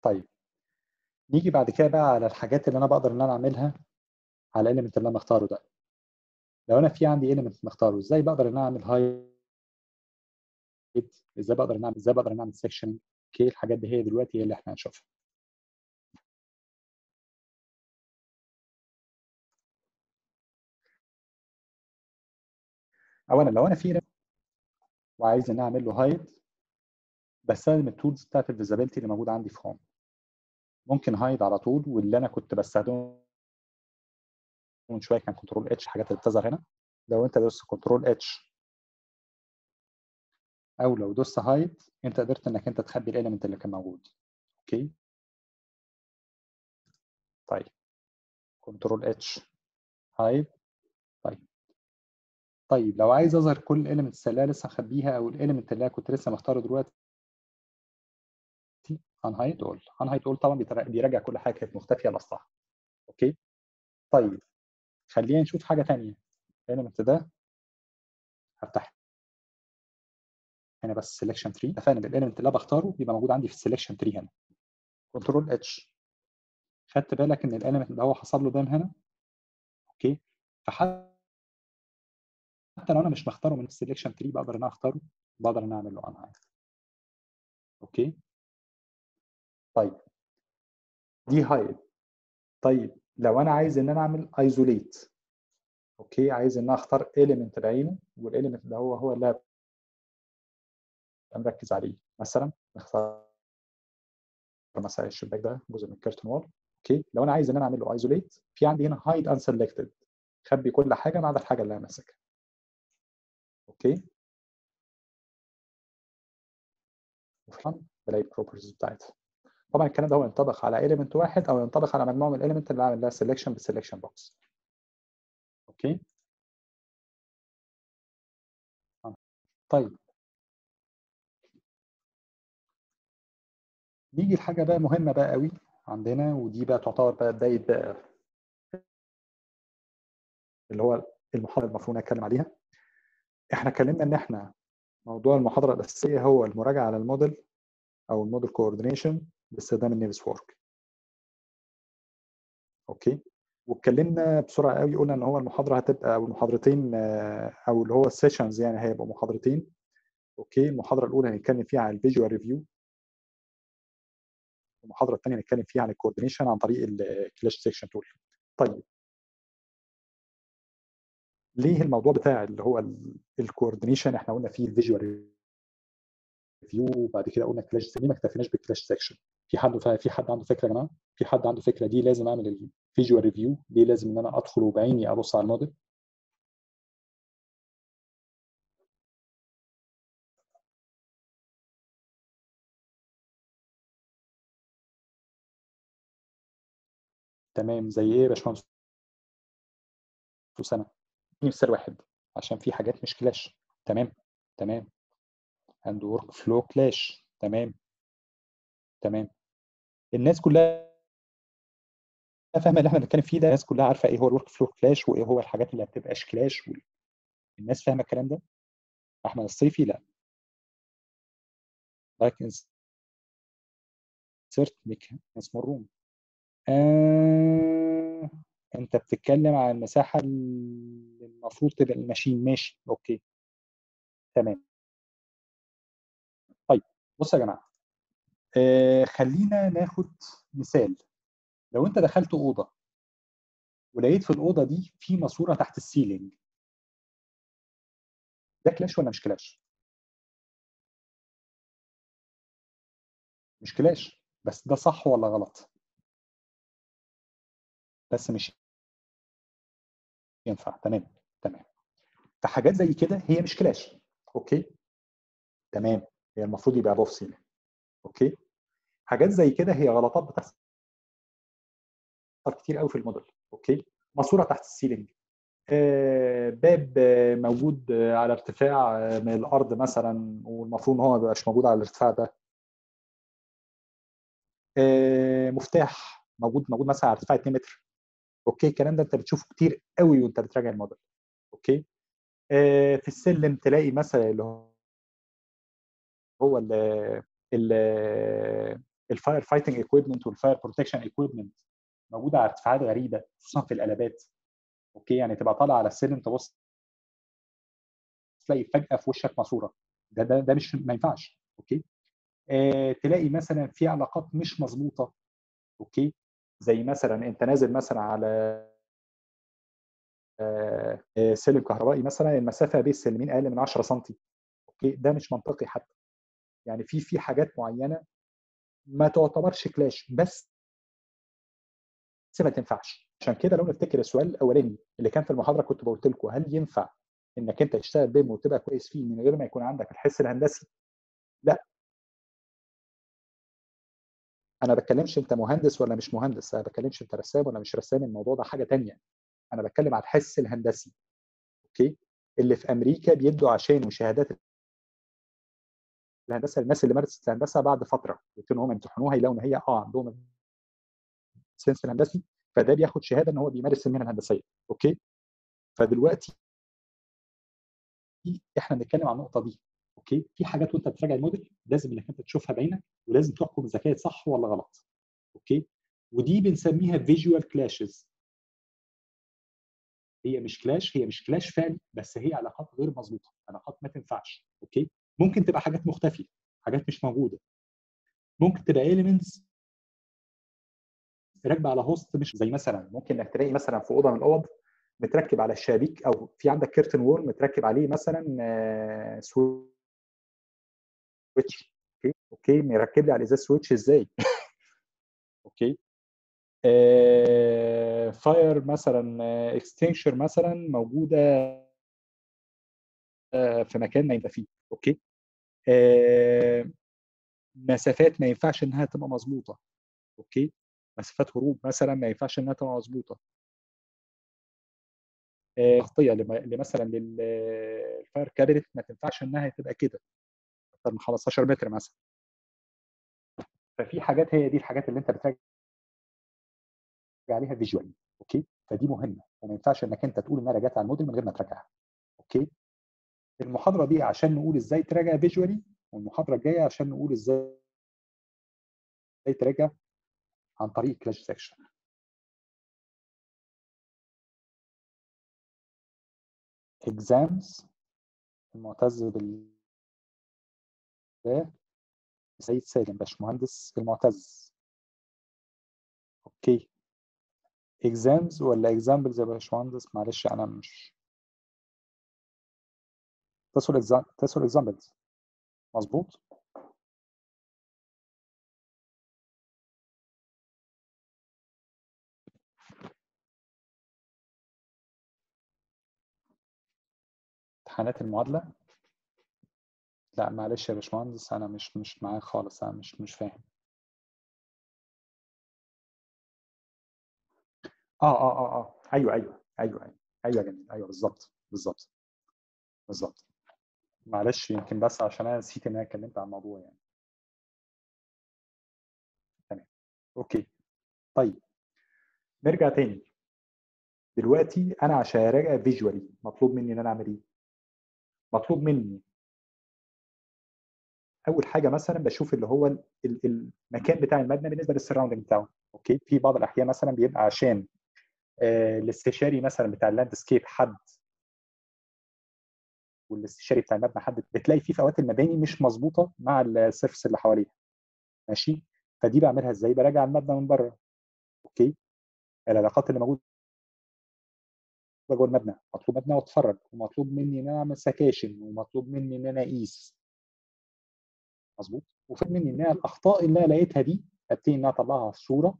طيب نيجي بعد كده بقى على الحاجات اللي انا بقدر ان انا اعملها على الاليمنت اللي انا مختاره ده. لو انا في عندي اليمنت مختاره، ازاي بقدر ان انا اعمل هايد؟ ازاي بقدر ان اعمل ازاي بقدر ان اعمل سيكشن؟ اوكي، الحاجات دي هي دلوقتي هي اللي احنا هنشوفها. اولا لو انا في وعايز ان اعمل له هايد، بستخدم التولز بتاعت الفيزابيلتي اللي موجوده عندي في هوم. ممكن هايد على طول، واللي انا كنت بستخدمه من شويه كان كنترول اتش، الحاجات اللي بتظهر هنا. لو انت دوست كنترول اتش او لو دوست هايد، انت قدرت انك انت تخبي الاليمنت اللي كان موجود. اوكي، طيب كنترول اتش هايد. طيب طيب لو عايز اظهر كل الاليمنتس اللي انا لسه مخبيها، او الاليمنت اللي انا كنت لسه مختاره دلوقتي، ان هايد اول. ان هايد اول طبعا بيراجع كل حاجه كانت مختفيه لاصلها. اوكي، طيب خلينا نشوف حاجه ثانيه. الاليمنت ده هفتح هنا بس سيلكشن تري. اتفقنا بالاليمنت اللي انا بختاره بيبقى موجود عندي في السيلكشن تري هنا. كنترول اتش، خدت بالك ان الاليمنت ده هو حصل له دام هنا. اوكي، فحتى لو انا مش مختاره من السيلكشن تري بقدر ان انا اختاره، بقدر ان انا اعمل له ان هايد. اوكي، طيب دي هايد. طيب لو انا عايز ان انا اعمل ايزوليت، اوكي، عايز ان انا اختار اليمنت بعينه، والاليمنت ده هو هو اللي أنا مركز عليه. مثلا نختار مثلا الشباك ده جزء من الكرتون وول. اوكي، لو انا عايز ان انا اعمل له ايزوليت، في عندي هنا هايد ان سيلكتد، خبي كل حاجه ما عدا الحاجه اللي انا ماسكها. اوكي، وفعلا بلاقي البروبرتيز بتاعتها. طبعا الكلام ده هو ينطبق على اليمنت واحد او ينطبق على مجموعه من الاليمنت اللي عامل لها سيلكشن بالسيلكشن بوكس. اوكي، طيب نيجي لحاجه بقى مهمه بقى قوي عندنا، ودي بقى تعتبر بقى بدايه بقى اللي هو المحاضره المفروض نتكلم عليها. احنا اتكلمنا ان احنا موضوع المحاضره الاساسيه هو المراجعه على الموديل او الموديل كوردينيشن باستخدام النيفس وورك. اوكي، واتكلمنا بسرعه قوي، قلنا ان هو المحاضره هتبقى او المحاضرتين او اللي هو السيشنز يعني هيبقوا محاضرتين. اوكي، المحاضره الاولى هنتكلم فيها عن الفيجوال ريفيو، المحاضره الثانيه هنتكلم فيها عن الكوردينيشن عن طريق الكلاش سيكشن تول. طيب ليه الموضوع بتاع اللي هو الكوردينيشن احنا قلنا فيه الفيجوال ريفيو وبعد كده قلنا كلاش، ليه ما اكتفيناش بالكلاش سيكشن؟ في حد في حد عنده فكره يا جماعه؟ في حد عنده فكره ليه لازم اعمل الفيجوال ريفيو؟ ليه لازم ان انا ادخل وبعيني ابص على الموديل؟ تمام، زي ايه يا باشمهندس اسامه؟ مثال واحد، عشان في حاجات مش كلاش. تمام تمام، اند ورك فلو كلاش. تمام تمام، الناس كلها فاهمه اللي احنا بنتكلم فيه ده، الناس كلها عارفه ايه هو الورك فلو كلاش وايه هو الحاجات اللي ما بتبقاش كلاش. الناس فاهمه الكلام ده. احمد الصيفي لا. لايك انسرت ميك اسمه الروم. آه... انت بتتكلم عن المساحه اللي المفروض تبقى الماشين. ماشي اوكي تمام. طيب بصوا يا جماعه، آه خلينا ناخد مثال. لو انت دخلت اوضه ولقيت في الاوضه دي في ماسوره تحت السيلينج، ده كلاش ولا مش كلاش؟ مش كلاش، بس ده صح ولا غلط؟ بس مش ينفع. تمام تمام، فحاجات زي كده هي مش كلاش. اوكي تمام، هي المفروض يبقى ابوف سيلينج. اوكي، حاجات زي كده هي غلطات بتحصل كتير قوي في الموديل. اوكي، ماسوره تحت السيلينج، آه باب آه موجود آه على ارتفاع آه من الارض مثلا، والمفروض ان هو ما يبقاش موجود على الارتفاع ده. آه مفتاح موجود موجود مثلا على ارتفاع اتنين متر. اوكي، الكلام ده انت بتشوفه كتير قوي وانت بتراجع الموديل. اوكي، آه في السلم تلاقي مثلا اللي هو ال ال الفاير فايتنج ايكويبمنت والفاير بروتكشن ايكويبمنت موجوده على ارتفاعات غريبه خصوصا في القلبات. اوكي، يعني تبقى طالع على السلم تبص تلاقي فجاه في وشك ماسوره، ده ده ده مش ما ينفعش. اوكي، آه تلاقي مثلا في علاقات مش مظبوطه. اوكي، زي مثلا انت نازل مثلا على آه سلم كهربائي مثلا، المسافه بين السلمين اقل من عشرة سم. اوكي، ده مش منطقي حتى. يعني في في حاجات معينه ما تعتبرش كلاش، بس ما تنفعش. عشان كده لو نفتكر السؤال الاولاني اللي كان في المحاضره كنت قلت لكم هل ينفع انك انت تشتغل بيم وتبقى كويس فيه من غير ما يكون عندك الحس الهندسي؟ لا، انا ما بتكلمش انت مهندس ولا مش مهندس، انا ما بتكلمش انت رسام ولا مش رسام، الموضوع ده حاجه ثانيه. انا بتكلم على الحس الهندسي. اوكي، اللي في امريكا بيدوا عشان شهادات الهندسه للناس اللي مارست الهندسه بعد فتره، يبتدوا هم يمتحنوها يلاقوا ان هي اه عندهم السنس الهندسي، فده بياخد شهاده ان هو بيمارس المهنه الهندسيه. اوكي، فدلوقتي احنا بنتكلم عن النقطه دي. اوكي، في حاجات وانت بتراجع الموديل لازم انك انت تشوفها بعينك، ولازم تحكم اذا كانت صح ولا غلط. اوكي، ودي بنسميها فيجوال كلاشز. هي مش كلاش، هي مش كلاش فعلي، بس هي علاقات غير مظبوطه، علاقات ما تنفعش. اوكي، ممكن تبقى حاجات مختفيه، حاجات مش موجوده، ممكن تبقى اليمنتس راكبه على هوست، مش زي مثلا ممكن انك تلاقي مثلا في اوضه من الاوض متركب على الشبابيك، او في عندك كيرتن وول متركب عليه مثلا سويتش. اوكي اوكي مركب لي على الازاز سويتش ازاي؟ اوكي، آه فاير مثلا اكستنشر مثلا موجوده آه في مكان ما يبقى فيه. اوكي، آه مسافات ما ينفعش انها تبقى مظبوطه. اوكي، مسافات هروب مثلا ما ينفعش انها تبقى مظبوطه. تغطيه آه مثلا للفاير كابينت ما تنفعش انها تبقى كده اكتر من خمستاشر متر مثلا. ففي حاجات، هي دي الحاجات اللي انت بتراجع عليها فيجوالي. اوكي، فدي مهمه، وما ينفعش انك انت تقول انها راجعت على الموديل من غير ما تراجعها. اوكي، المحاضره دي عشان نقول ازاي تراجع فيجوالي، والمحاضره الجايه عشان نقول ازاي تراجع عن طريق كلاش سكشن. اكزامز المعتز بالله سيد سالم باشمهندس المعتز. اوكي، اكزامز ولا اكزامبلز يا باشمهندس؟ معلش انا مش تصل اكزام تصل اكزامبلز مظبوط. امتحانات المعادله؟ لا معلش يا باشمهندس انا مش مش معاك خالص، انا مش مش فاهم. اه اه اه اه ايوه ايوه ايوه ايوه ايوه يا جميل، ايوه بالظبط بالظبط بالظبط. معلش يمكن بس عشان انا نسيت ان انا اتكلمت عن الموضوع يعني. تمام، اوكي، طيب نرجع تاني. دلوقتي انا عشان اراجع فيجوالي مطلوب مني ان انا اعمل ايه؟ مطلوب مني اول حاجه مثلا بشوف اللي هو ال- ال- المكان بتاع المبنى بالنسبه للسراوندنج بتاعه. اوكي، في بعض الاحيان مثلا بيبقى عشان آه الاستشاري مثلا بتاع اللاندسكيب حد، والاستشاري بتاع المبنى حد، بتلاقي فيه في اوقات المباني مش مظبوطه مع السيرفس اللي حواليها. ماشي، فدي بعملها ازاي؟ براجع المبنى من بره. اوكي، العلاقات اللي موجوده جوه المبنى، مطلوب مبنى واتفرج، ومطلوب مني ان انا اعمل سكاشن، ومطلوب مني ان انا اقيس. مظبوط، وفي مني ان انا الاخطاء اللي انا لقيتها دي ابتدي ان انا اطلعها في صوره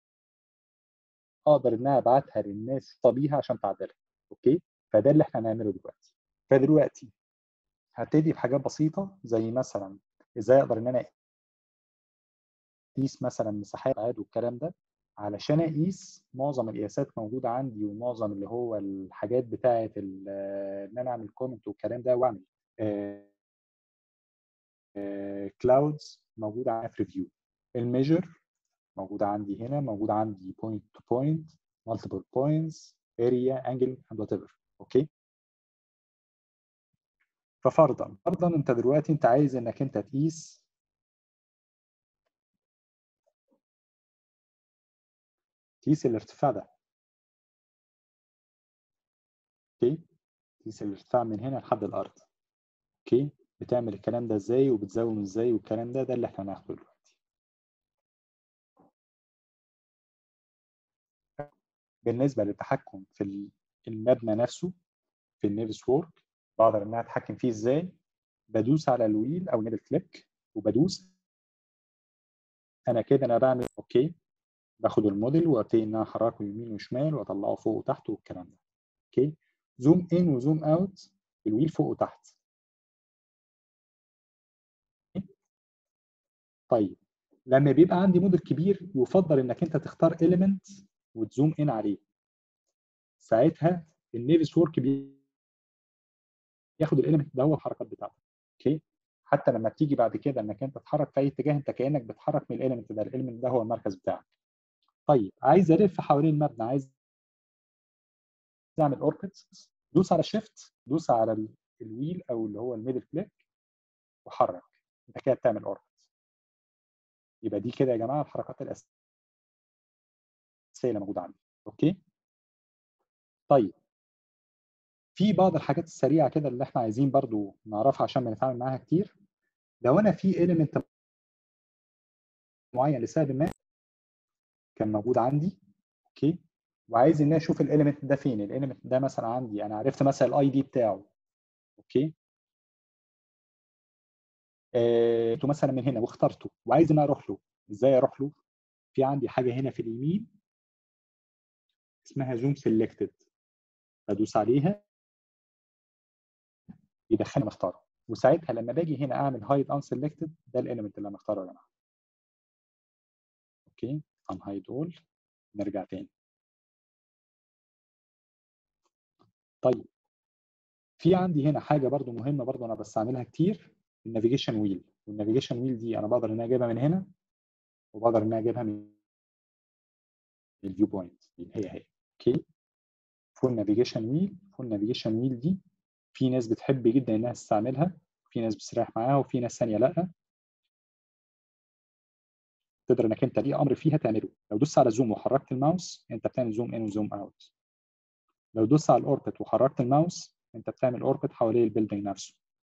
اقدر ان انا ابعتها للناس طبيعي عشان تعدلها. اوكي، فده اللي احنا هنعمله دلوقتي. فدلوقتي هبتدي بحاجات بسيطه زي مثلا ازاي اقدر ان انا اقيس مثلا مساحات ابعاد والكلام ده. علشان اقيس معظم القياسات موجوده عندي، ومعظم اللي هو الحاجات بتاعه ان انا اعمل كومنت والكلام ده، واعمل كلاودز موجوده عندي في ريفيو. الميجر موجوده عندي هنا، موجوده عندي بوينت تو بوينت، مالتيبل بوينتس، اريا، انجل اند وات ايفر. اوكي، ففرضا فرضا انت دلوقتي انت عايز انك انت تقيس تقيس الارتفاع ده. اوكي، تقيس الارتفاع من هنا لحد الارض. اوكي، بتعمل الكلام ده ازاي وبتزوم ازاي والكلام ده ده اللي احنا هناخده دلوقتي. بالنسبه للتحكم في المبنى نفسه في النيفس وورك، بقدر ان انا اتحكم فيه ازاي؟ بدوس على الويل او ميدل كليك وبدوس انا كده انا بعمل اوكي، باخد الموديل وابتدي ان انا احركه يمين وشمال واطلعه فوق وتحت والكلام ده. اوكي، زوم ان وزوم اوت الويل فوق وتحت. طيب لما بيبقى عندي موديل كبير يفضل انك انت تختار اليمنت وتزوم ان عليه. ساعتها النيفس وورك بياخد الاليمنت ده هو الحركات بتاعته. اوكي، حتى لما بتيجي بعد كده انك انت تتحرك في اي اتجاه انت كانك بتتحرك من الاليمنت ده، الاليمنت ده هو المركز بتاعك. طيب عايز الف حوالين المبنى، عايز اعمل اوربت، دوس على شيفت، دوس على الويل او اللي هو الميدل كليك وحرك، انت كده بتعمل اوربت. يبقى دي كده يا جماعه الحركات الاساسيه اللي موجوده عندي. اوكي، طيب في بعض الحاجات السريعه كده اللي احنا عايزين برضو نعرفها عشان بنتعامل معاها كتير. لو انا في اليمنت معين لسبب ما كان موجود عندي، اوكي، وعايز ان انا اشوف الاليمنت ده فين. الاليمنت ده مثلا عندي انا عرفت مثلا الاي دي بتاعه، اوكي، آه مثلا من هنا واخترته وعايز ان انا اروح له. ازاي اروح له؟ في عندي حاجه هنا في اليمين اسمها زوم سيلكتد، بدوس عليها يدخلني مختاره، وساعتها لما باجي هنا اعمل هايد ان سيلكتد ده الاليمنت اللي انا مختاره يا جماعه. اوكي، ان هايد اول، نرجع تاني. طيب في عندي هنا حاجه برضو مهمه برضو انا بستعملها كتير، النافيجيشن ويل. والنافيجيشن ويل دي انا بقدر ان انا اجيبها من هنا وبقدر ان انا اجيبها من الفيو بوينت اللي هي هي. اوكي، فول نافيجيشن ويل. فول نافيجيشن ويل دي في ناس بتحب جدا انها تستعملها، في ناس بتستريح معاها وفي ناس ثانيه لا. تقدر انك انت ليه امر فيها تعمله. لو دوست على زوم وحركت الماوس انت بتعمل زوم ان وزوم اوت. لو دوست على الاوربت وحركت الماوس انت بتعمل اوربت حوالين البيلدنج نفسه.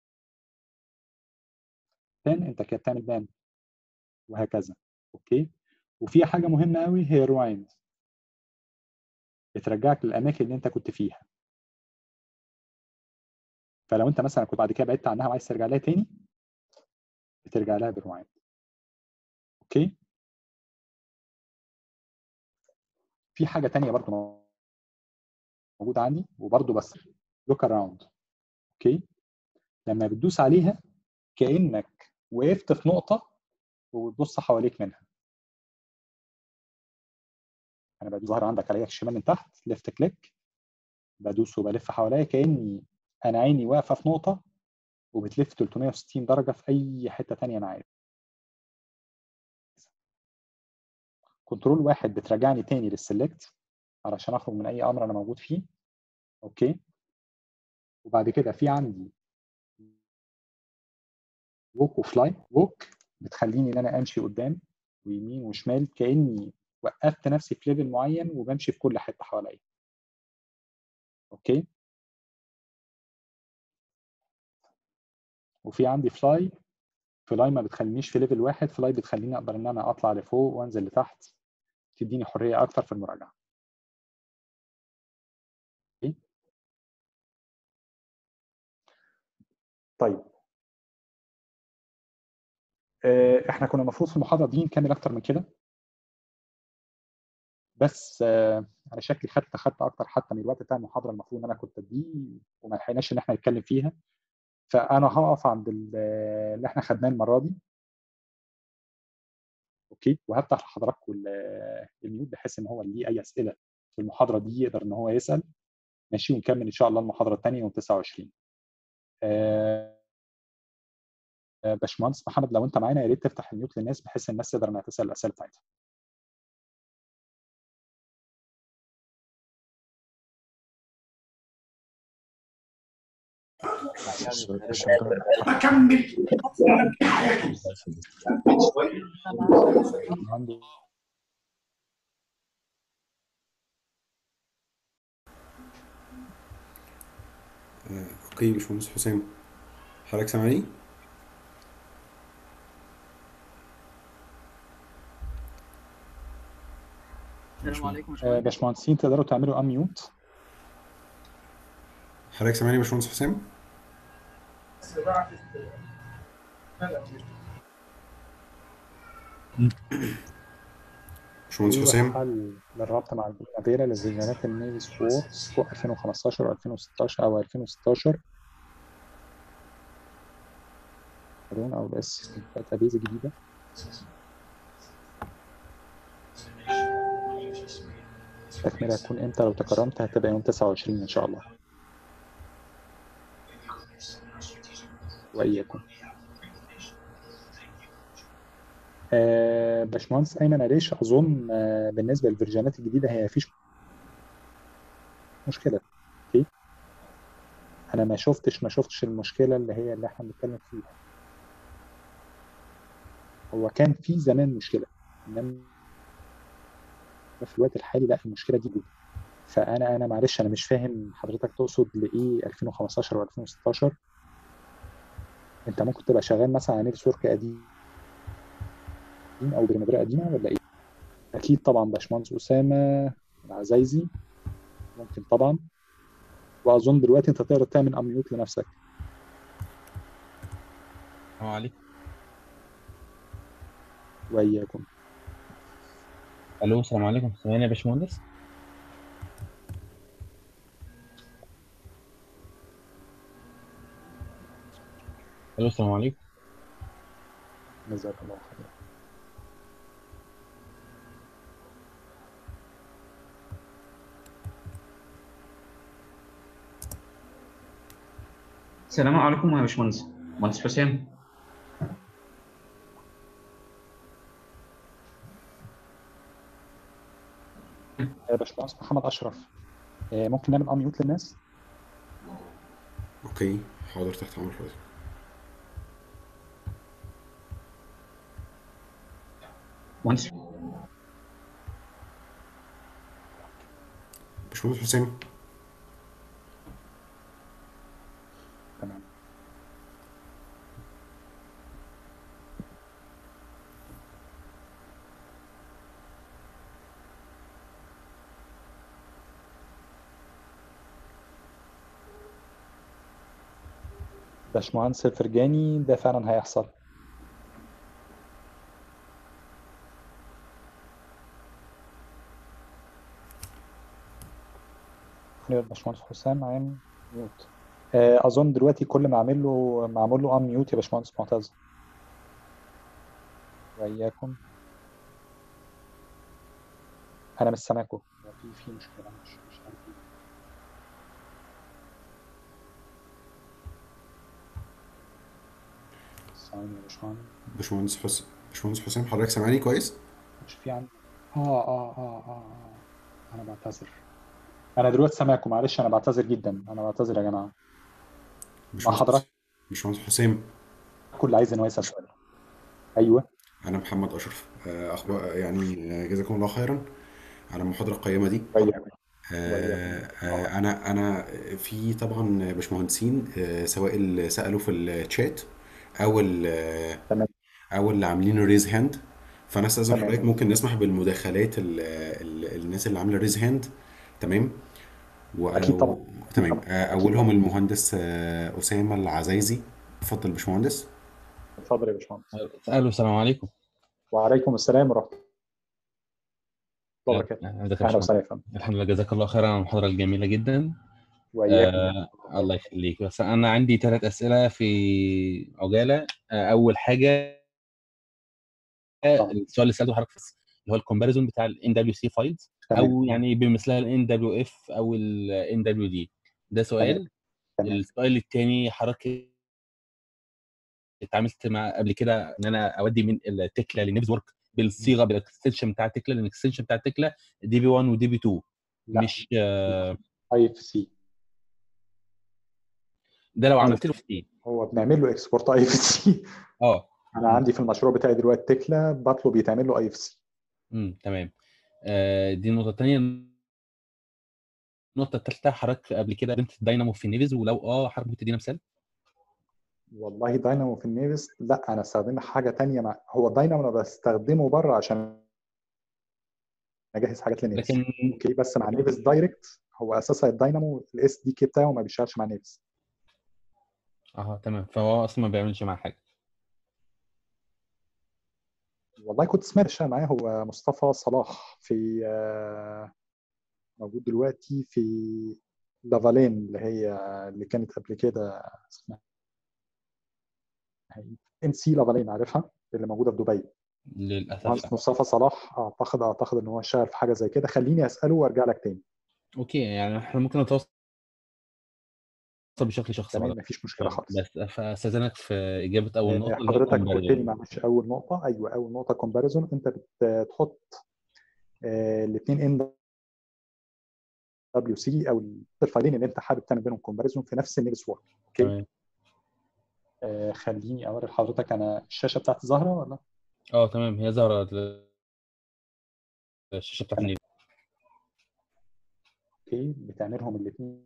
بان انت كده بتعمل بان، وهكذا. اوكي، وفي حاجه مهمه قوي هي روايند، بترجعك للاماكن اللي انت كنت فيها. فلو انت مثلا كنت بعد كده بعدت عنها وعايز ترجع لها تاني بترجع لها بروايند. اوكي، في حاجه ثانيه برضو موجوده عندي وبرضو بس لوك اراوند. اوكي، لما بتدوس عليها كانك وقفت في نقطه وبتبص حواليك منها. انا بدوس ظهر عندك على الشمال من تحت ليفت كليك، بدوس وبلف حواليا كاني انا عيني واقفه في نقطه وبتلف ثلاثمية وستين درجه في اي حته ثانيه انا عايز. كنترول واحد بترجعني تاني للسلكت علشان اخرج من اي امر انا موجود فيه. اوكي، وبعد كده في عندي ووك وفلاي. ووك بتخليني ان انا امشي قدام ويمين وشمال كاني وقفت نفسي في ليفل معين وبمشي في كل حته حواليا. اوكي، وفي عندي فلاي. فلاي ما بتخلينيش في ليفل واحد، فلاي بتخليني اقدر ان انا اطلع لفوق وانزل لتحت، تديني حريه اكتر في المراجعه. اوكي، طيب احنا كنا المفروض في المحاضره دي نكمل اكتر من كده، بس انا شكلي خدت خدت اكتر حتى من الوقت بتاع المحاضره المفروض ان انا كنت اديه وما لحقناش ان احنا نتكلم فيها. فانا هقف عند اللي احنا خدناه المره دي. اوكي، وهفتح لحضراتكم الميوت بحيث ان هو اللي ليه اي اسئله في المحاضره دي يقدر ان هو يسال. ماشي، ونكمل ان شاء الله المحاضره الثانيه يوم تسعة وعشرين. آه باشمهندس محمد لو انت معانا يا ريت تفتح الميوت للناس بحيث الناس تقدر انها تسال الاسئله بتاعتها. اكمل عنده آه، اوكي يا باشمهندس حسام، حضرتك سامعني؟ السلام عليكم يا آه، باشمهندس. باشمهندسين تقدروا تعملوا اميوت؟ حضرتك سامعني يا باشمهندس حسام؟ باشمهندس ايه حسام؟ حل للربط مع البريمافيرا لفيرجنات النيفيس فور فوق ألفين وخمستاشر ألفين وستاشر او ألفين وستاشر او الاس داتابيز جديده؟ التكمله هتكون امتى؟ لو تكرمت هتبقى يوم تسعة وعشرين ان شاء الله. واياكم. آه باشمهندس ايمن عريش، اظن آه بالنسبه للفيرجنات الجديده هي مفيش مشكله. اوكي، انا ما شفتش ما شفتش المشكله اللي هي اللي احنا بنتكلم فيها. هو كان في زمان مشكله، انما في الوقت الحالي لا، المشكله دي موجوده. فانا انا معلش انا مش فاهم حضرتك تقصد لايه ألفين وخمستاشر و2016. انت ممكن تبقى شغال مثلا على نيتس ورك قديم او بريمافيرا قديمه ولا ايه؟ اكيد طبعا باشمهندس اسامه العزايزي، ممكن طبعا. واظن دلوقتي انت تقدر تعمل اميوت لنفسك. السلام عليكم. واياكم. الو السلام عليكم، سامعني يا باشمهندس؟ الو السلام عليكم. جزاك الله خير. السلام عليكم يا باشمهندس. مهندس حسام. يا باشمهندس محمد اشرف، آه، ممكن نعمل اميوت للناس؟ اوكي حاضر، تحت امر حضرتك. مهندس باشمهندس حسام؟ تمام. باشمهندس الفرجاني، ده فعلا هيحصل. يا باشمهندس حسام عام ميوت. آه، اظن دلوقتي كل ما اعمل له معمول له ام ميوت يا باشمهندس معتز. واياكم. انا مش سامعكم، هو في في مشكله، مش مش عارف ايه. ثواني يا باشمهندس. باشمهندس حسام باشمهندس حسام حضرتك سامعني كويس؟ مش في عندي. اه اه اه اه اه انا بعتذر. انا دلوقتي سامعكم، معلش انا بعتذر جدا، انا بعتذر يا جماعه. مع باشمهندس حضراتكم باشمهندس حسام، اللي عايز انه يسال سؤال. ايوه. انا محمد اشرف. آه، اخبار يعني آه، جزاكم الله خيرا على المحاضره القيمه دي. واياكم. واياكم. آه، آه، انا انا في طبعا باشمهندسين، آه، سواء اللي سالوا في الشات او ال- آه، تمام. او اللي عاملين ريز هاند. فانا استاذن تمام. حضرتك ممكن نسمح بالمداخلات ال- ال- الناس اللي عامله ريز هاند. تمام. و... اكيد طبعا. اكيد تمام. طبعا. آه، اكيد اولهم طبعا. المهندس آه، اسامه العزايزي. اتفضل يا باشمهندس. اتفضل يا باشمهندس. الو السلام عليكم. وعليكم السلام ورحمه الله آه، وبركاته. ازيك يا اهلا باشمهندس؟ وسهلا يا فندم. الحمد لله، جزاك الله خيرا على المحاضره الجميله جدا. واياكم يا آه الله يخليك. بس انا عندي ثلاث اسئله في عجاله. آه اول حاجه، طبعا. السؤال اللي سالته حضرتك اللي هو الكومباريزون بتاع الان دبليو سي فايلز، تمام. او يعني بمثلها الان دبليو اف او الان دبليو دي. ده تمام. سؤال. تمام. السؤال الثاني، حضرتك اتعاملت مع قبل كده ان انا اودي من التكلا لنيفز ورك بالصيغه بالاكستنشن بتاع التكلا، لان الاكستنشن بتاع التكلا دي بي واحد ودي بي اتنين، لا، مش آه، اي اف سي. ده لو هو عملت له في هو بنعمل له اكسبورت اي اف سي. اه انا عندي في المشروع بتاعي دلوقتي تكلا بطلب يتعمل له اي اف سي. امم تمام. آه، دي النقطه الثانيه. النقطه الثالثه، حضرتك قبل كده استخدمت الداينامو في النيفز؟ ولو اه حضرتك ممكن تدينا مثال؟ والله داينامو في النيفز لا، انا استخدمت حاجه تانية. مع هو الداينامو انا بستخدمه بره عشان اجهز حاجات لنيفز، لكن اوكي. بس مع نيفز دايركت هو اساسا الداينامو الاس دي كي بتاعه ما بيشتغلش مع نيفز. اه تمام، فهو اصلا ما بيعملش معاه حاجه. والله كنت سمعت الشغل معاه، هو مصطفى صلاح في آه، موجود دلوقتي في لافالين، اللي هي اللي كانت قبل كده اسمها ام سي لافالين، عارفها اللي موجوده في دبي. للاسف لا. مهندس مصطفى صلاح اعتقد اعتقد ان هو اشتغل في حاجه زي كده. خليني اساله وارجع لك تاني. اوكي، يعني احنا ممكن نتواصل بشكل شخصي تمام بعد. مفيش مشكله خالص. بس فاستاذنك في اجابه اول آه، نقطه اللي هي حضرتك قلت لي الكومباريزون. معلش اول نقطه، ايوه اول نقطه كومباريزون. انت بتحط الاثنين ان دبليو سي او الفايلين اللي انت حابب تعمل بينهم كومباريزون في نفس النيفس وورك، اوكي. تمام. آه، خليني اوري لحضرتك انا الشاشه بتاعتي ظاهره ولا؟ اه تمام، هي ظاهره الشاشه بتاعت النيل. اوكي، بتعملهم الاثنين،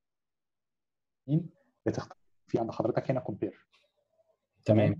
بتختار في عند حضرتك هنا كومبير. تمام.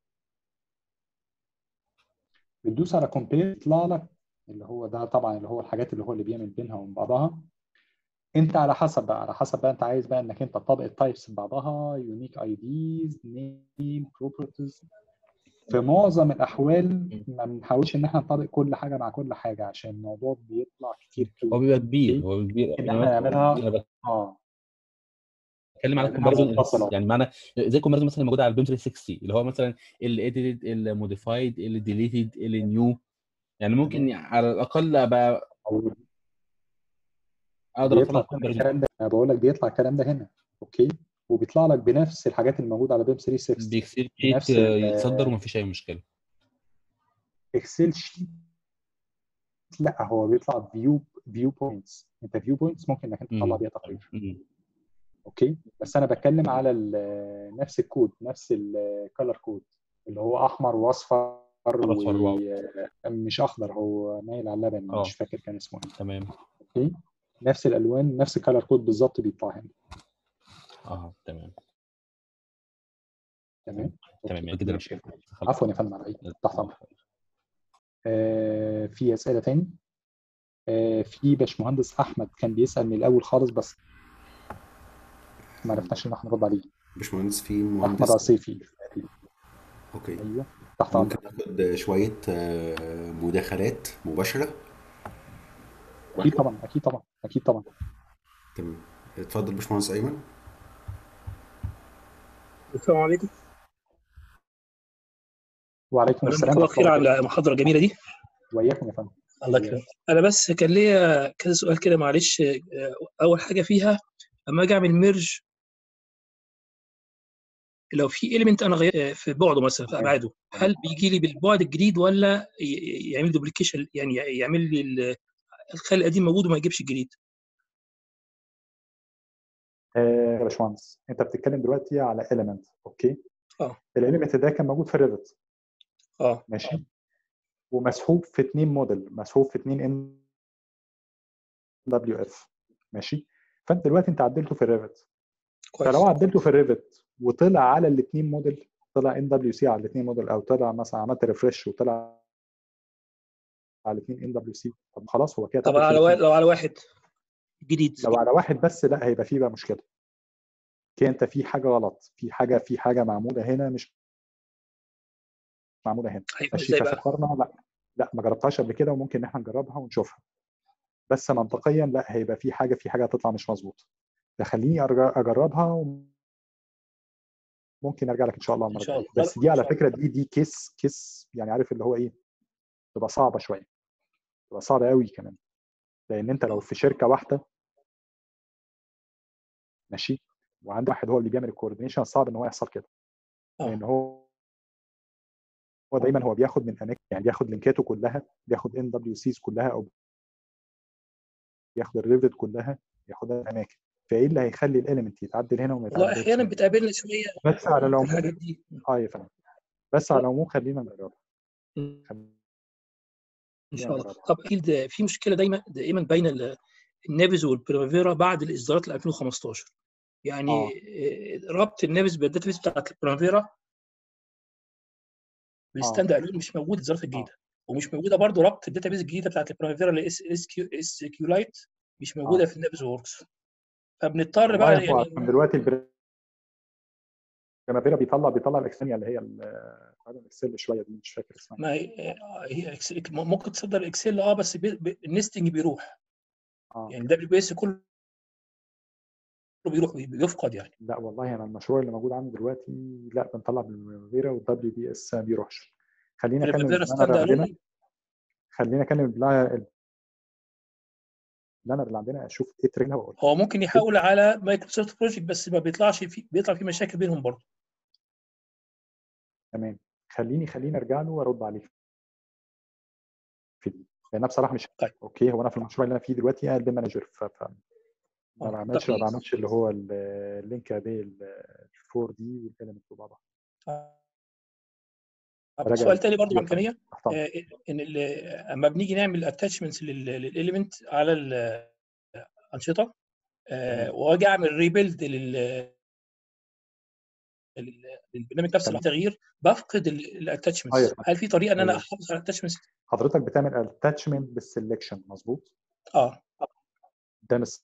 بتدوس على كومبير يطلع لك اللي هو ده طبعا اللي هو الحاجات اللي هو اللي بيعمل بينها وبين بعضها. انت على حسب بقى على حسب بقى انت عايز بقى انك انت تطبق التايبس ببعضها، يونيك اي ديز، نيم، بروبرتيز. في معظم الاحوال ما بنحاولش ان احنا نطبق كل حاجه مع كل حاجه عشان الموضوع بيطلع كتير هو قوي. بيبقى كبير، هو كبير. ان انا احنا نعملها انا اه بتكلم على نعملها الكومباريزون، منفصله. يعني معنى زي الكومباريزون مثلا موجود على البيم ثلاثمية وستين اللي هو مثلا الاديتد، الموديفايد، الديليتد، النيو. يعني ممكن على الاقل ابقى او اقدر اطلع بيطلع كل كومباريزون. الكلام ده، انا بقول لك بيطلع الكلام ده هنا، اوكي. وبيطلع لك بنفس الحاجات اللي موجوده على بيم ثلاثمية وستين، باكسل شيت بنفس يتصدر ومفيش اي مشكله. الاكسل شيت. لا هو بيطلع فيو فيو بوينتس. انت فيو بوينتس ممكن انك انت تطلع امم بيها تقرير، امم اوكي. بس انا بتكلم على ال- نفس الكود، نفس الكالر كود اللي هو احمر واصفر اصفر واو. ومش اخضر، هو مايل على اللبني، اه مش فاكر كان اسمه ايه، تمام. اوكي. نفس الالوان نفس الكالر كود بالظبط بيطلع هنا. اه تمام تمام تمام اوكي كده. ماشي. عفوا يا فندم على ايه، تحت امرك. آه في اسئله تاني؟ آه في باشمهندس احمد كان بيسال من الاول خالص بس ما عرفناش ان احنا نرد عليه. باشمهندس في احمد مهندس. عصيفي. اوكي، ايوه تحت ممكن امرك. ناخد شوية آه، مداخلات مباشرة. اكيد طبعا اكيد طبعا اكيد طبعا. تمام، اتفضل باشمهندس أيمن. السلام عليكم. وعليكم اولا السلام جزاك الله ورحمه خير الله على وبركاته. المحاضره الجميله دي. واياكم يا فندم. الله وإياكم. يكرمك. انا بس كان ليا كذا سؤال كده معلش. آه، اول حاجه فيها اما اجي اعمل ميرج، لو في اليمنت انا غير في بعده مثلا في ابعاده، هل بيجي لي بالبعد الجديد ولا ي- يعمل دوبليكيشن، يعني يعمل لي ال- الخال القديم موجود وما يجيبش الجديد؟ آه يا باشمهندس انت بتتكلم دلوقتي على element، اوكي. اه الاليمنت ده كان موجود في الريفت، اه ماشي، ومسحوب في اثنين موديل، مسحوب في اثنين ان دبليو اف، ماشي. فانت دلوقتي انت عدلته في الريفت، كويس. فلو عدلته في الريفت وطلع على الاثنين موديل، طلع ان دبليو سي على الاثنين موديل، او طلع مثلا عملت ريفرش وطلع على الاثنين ان دبليو سي، طب خلاص هو كده طب اتعدل في على وا- الاثنين. لو على واحد جديد؟ لو على واحد بس لا هيبقى فيه بقى مشكله كده، انت في حاجه غلط، في حاجه في حاجه معموله هنا مش معموله هنا، هيكون ماشي. ازاي بقى؟ ففكرنا لا لا ما جربتهاش قبل كده، وممكن ان احنا نجربها ونشوفها. بس منطقيا لا هيبقى في حاجه في حاجه هتطلع مش مظبوط. فخليني أرج- اجربها وممكن ارجع لك ان شاء الله ان المره شاء الجايه. الله. بس دي على فكره دي دي كيس كيس يعني عارف اللي هو ايه، تبقى صعبه شويه، تبقى صعبه قوي كمان. لان انت لو في شركه واحده ماشي، وعند واحد هو اللي بيعمل الكوردينيشن، صعب ان هو يحصل كده. لان اه هو هو دايما هو بياخد من اماكن، يعني بياخد لينكاته كلها، بياخد ان دبليو سيز كلها، او بياخد الريفت كلها، بياخدها من اماكن. فايه اللي هيخلي الاليمنت يتعدل هنا وما والله يتعدلش احيانا هنا؟ بتقابلنا شويه بس على في العموم الحاجات دي. اه يا فندم، بس على العموم خلينا نجربها، ان خلينا شاء الله. نجربها. طب اكيد في مشكله دايما دائما بين ال- النافيز والبريمافيرا بعد الاصدارات ل ألفين وخمستاشر. يعني اه آه، ربط النافيز بالداتابيس بتاعت البريمافيرا اه بالستاند الون مش موجود الاصدارات اه الجديده، ومش موجوده برضو ربط الداتابيس الجديده بتاعت البريمافيرا اللي اس اس كيو اس كيو لايت مش موجوده اه في النافيز ووركس. فبنضطر والله بقى هو يعني عشان دلوقتي البريمافيرا بيطلع بيطلع الاكسنيا اللي هي ال- غالباً الاكسل شويه دي، مش فاكر اسمها. ما هي آه، هي إكسل ممكن تصدر الاكسل اه بس بي- بي- النستنج بيروح، اه يعني الدبليو بي اس كله بيروح بيفقد يعني. لا والله انا المشروع اللي موجود عندي دلوقتي لا بنطلع بالبريمافيرا والدبليو بي اس ما بيروحش. خلينا اكلم بريمافيرا البلانر ستاند عندنا الون. خلينا اكلم البلا- البلانر اللي عندنا اشوف ايه ترينها واقول هو ممكن يحول على مايكروسوفت بروجكت بس ما بيطلعش في بيطلع في مشاكل بينهم برضه. تمام. خليني خليني ارجع له وارد عليه في دي، لان انا بصراحه مش طيب اوكي. هو انا في المشروع اللي انا فيه دلوقتي قاعد مانجر، ف ف- ما اه بعملش طب ما بعملش اللي هو ال- اللينك بين الفور دي والاليمنت وبعضها. آه، طب راجع سؤال تاني برضه ايوه فاهم امكانيه تحت امرك. آه، ان ال- اما بنيجي نعمل اتاتشمنتس للاليمنت على الانشطه آه، تمام واجي اعمل ريبيلد للبرنامج نفسه تمام التغيير بفقد ايوه الاتاتشمنتس. فاهم. هل في طريقه ان انا ايوه احافظ على الاتاتشمنتس؟ حضرتك بتعمل اتاتشمنت بالسلكشن مظبوط. اه ده مش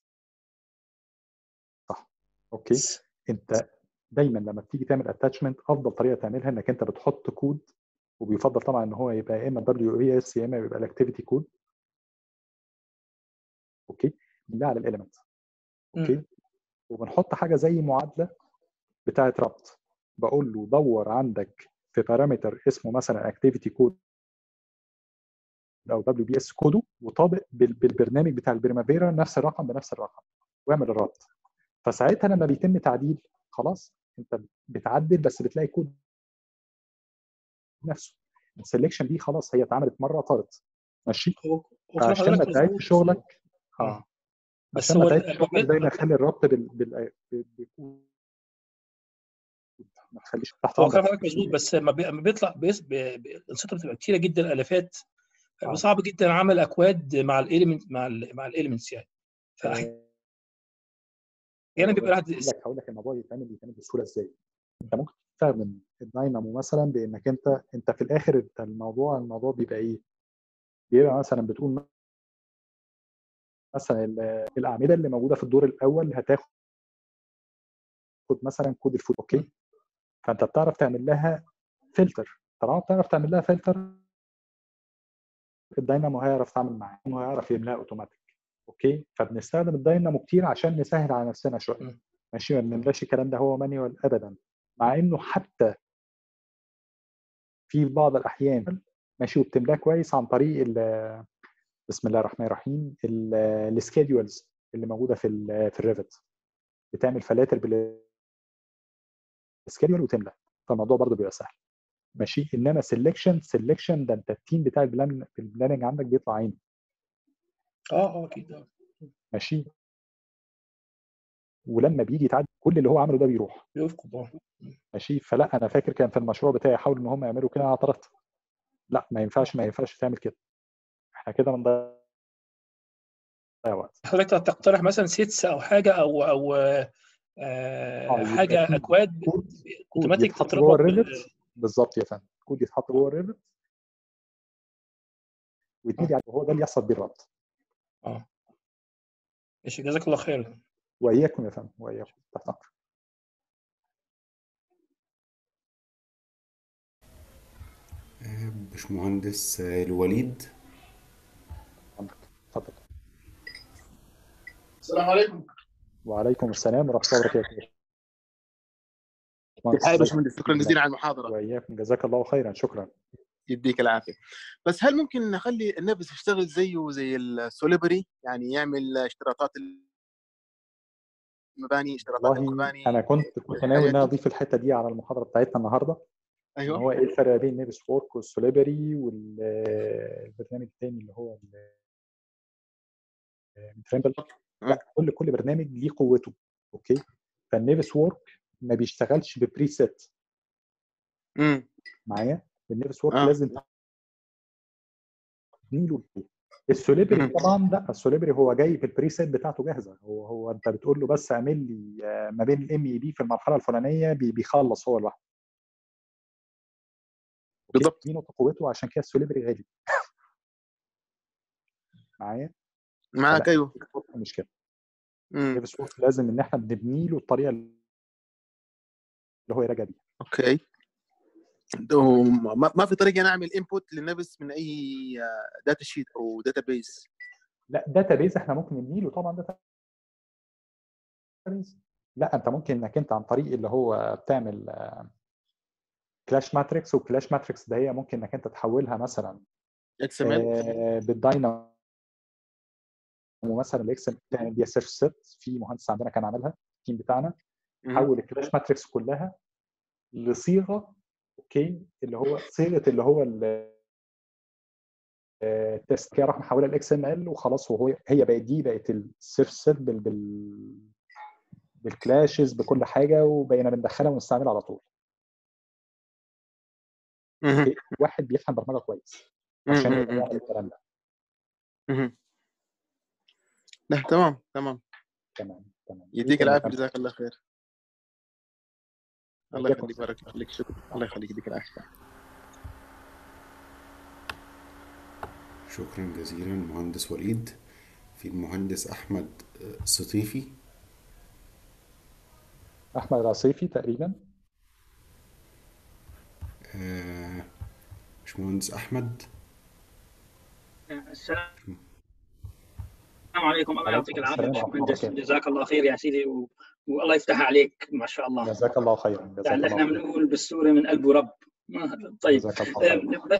صح. اوكي. انت دايما لما بتيجي تعمل اتاتشمنت افضل طريقه تعملها انك انت بتحط كود، وبيفضل طبعا ان هو يبقى يا اما دبليو اي اس يا اما يبقى الاكتيفيتي كود. اوكي. بالله على الاليمنت. اوكي. مم. وبنحط حاجه زي معادله بتاعه ربط، بقول له دور عندك في بارامتر اسمه مثلا اكتيفيتي كود او دبليو بي اس كودو، وطابق بال- بالبرنامج بتاع البريمافيرا نفس الرقم بنفس الرقم، واعمل الربط. فساعتها لما بيتم تعديل خلاص انت بتعدل بس بتلاقي كود نفسه. السلكشن دي خلاص هي اتعملت مره طارت ماشي. هو هو كلام فعشان ما حضرتك تعيد مظبوط. شغلك اه اه بس عشان ما هو تعيد ال- شغلك دايما خلي الربط بال بال بالكود، ما تخليش تحت هو امرك. كلام حضرتك مظبوط بس لما بي- لما بيطلع بيس- بي- بي- الانشطه بتبقى كتيره جدا الافات، اه صعب جدا عمل اكواد مع الاليمنت مع ال مع الاليمنتس يعني. فاحيانا ايوه بيبقى بس الواحد هقول لك هقول لك الموضوع يتعمل يتعمل بسهوله ازاي. انت ممكن تستخدم الداينامو مثلا بانك انت انت في الاخر انت الموضوع الموضوع بيبقى ايه؟ بيبقى مثلا بتقول مثلا ال- الاعمده اللي موجوده في الدور الاول هتاخد مثلا كود الفوت اوكي. فانت بتعرف تعمل لها فلتر، طالما بتعرف تعمل لها فلتر الداينامو هيعرف يتعامل معاه وهيعرف يملاها اوتوماتيك. اوكي. فبنستخدم الداينامو كتير عشان نسهل على نفسنا شويه م. ماشي. ما بنملاش الكلام ده هو مانيوال ابدا، مع انه حتى في بعض الاحيان ماشي وبتملاه كويس عن طريق ال- بسم الله الرحمن الرحيم السكيدولز اللي موجوده في ال في الريفت. بتعمل فلاتر بالسكيدول وتملى، فالموضوع برضه بيبقى سهل ماشي. انما سelection سelection ده انت التيم بتاع البلان البلاننج عندك بيطلع عينه اه اه اكيد اه ماشي. ولما بيجي يتعدل كل اللي هو عمله ده بيروح بيفقد اه ماشي. فلا انا فاكر كان في المشروع بتاعي حاولوا ان هم يعملوا كده، انا اعترضت لا ما ينفعش ما ينفعش تعمل كده، احنا كده بنضيع وقت. حضرتك تقترح مثلا سيتس او حاجه او او اه آه يبقى حاجه في اكواد كود كود اوتوماتيك يتحط جوه تتربط بال الريفت بالظبط يا فندم. كود يتحط جوه الريفت ويتمدي اه عليه، وهو ده اللي يحصل بيه الربط. اه ماشي جزاك الله خير. واياكم يا فندم واياكم تحت امرك. آه، باشمهندس آه، الوليد. امرك اتفضل. السلام عليكم. وعليكم السلام ورحمه الله وبركاته. كيف حالك يا باشمهندس؟ شكرا جزيلا على المحاضره. واياكم جزاك الله خيرا. شكرا. يديك العافيه. بس هل ممكن نخلي النفس يشتغل زيه زي السوليبري، يعني يعمل اشتراطات المباني، اشتراطات والله المباني انا كنت كنت ناوي ان والحاجات انا دي؟ اضيف الحته دي على المحاضره بتاعتنا النهارده، ان ايوه. هو ايه الفرق بين نيفس وورك والسوليبري والبرنامج الثاني اللي هو تريمبل. أه. لا كل كل برنامج ليه قوته. اوكي. فالنيفس وورك ما بيشتغلش ببري سيت امم معايا. النيفس وورك اه لازم تبني له السوليبري مهم. طبعا لا، السوليبري هو جاي بالبريسيت بتاعته جاهزه، هو هو انت بتقول له بس اعمل لي آه، ما بين الام اي بي في المرحله الفلانيه، بي- بيخلص هو لوحده. اوكي، بالضبط. دي نقطه قوته، عشان كده السوليبري غالي معايا. معاك فلا ايوه. مش كده، مم. ديفيس وورك لازم ان احنا بنبني له الطريقه اللي هو يراجع بيها. اوكي. ده ما ما في طريقه نعمل انبوت للنبس من اي داتا شيت او داتا بيس؟ لا داتا بيز احنا ممكن نبني له طبعا داتا بيز. لا انت ممكن انك انت عن طريق اللي هو بتعمل كلاش ماتريكس، وكلاش ماتريكس ده هي ممكن انك انت تحولها مثلا اكس ام ال. آه، بالداينامو مثلا، الاكس تعمل بيها سيرش سيت. في مهندس عندنا كان عاملها التيم بتاعنا، حول الكلاش ماتريكس كلها لصيغه، اوكي، اللي هو صيغه اللي هو ال- آه، التست كده، راح محولها الاكس ام ال وخلاص، وهو هي بقت دي بقت السيرش سيت بال بال بالكلاشز بكل حاجه، وبقينا بندخلها ونستعملها على طول. مهم. اوكي، واحد بيفهم برمجه كويس عشان يقدر مهم. يعمل الكلام ده. مهم. لا تمام تمام. تمام تمام. ايه يديك تاني يا العافيه، فندم؟ جزاك الله خير. الله جزاكم يخليك، الله بارك الله فيك، شكرا. الله يخليك، يديك العافيه. شكرا جزيلا مهندس وليد. في المهندس أحمد آه، سطيفي. احمد العصيفي تقريبا. آه، مش مهندس أحمد. السلام عليكم، الله يعطيك عليكم العافيه السلام ورحمه الله باشمهندس، وبركاته. جزاك الله خير يا سيدي و... والله يفتح عليك ما شاء الله. جزاك الله خيرا. جزاك يعني الله احنا خيرا. بنقول بالسوري من قلب رب. ما- طيب جزاك الله خيرا. أم،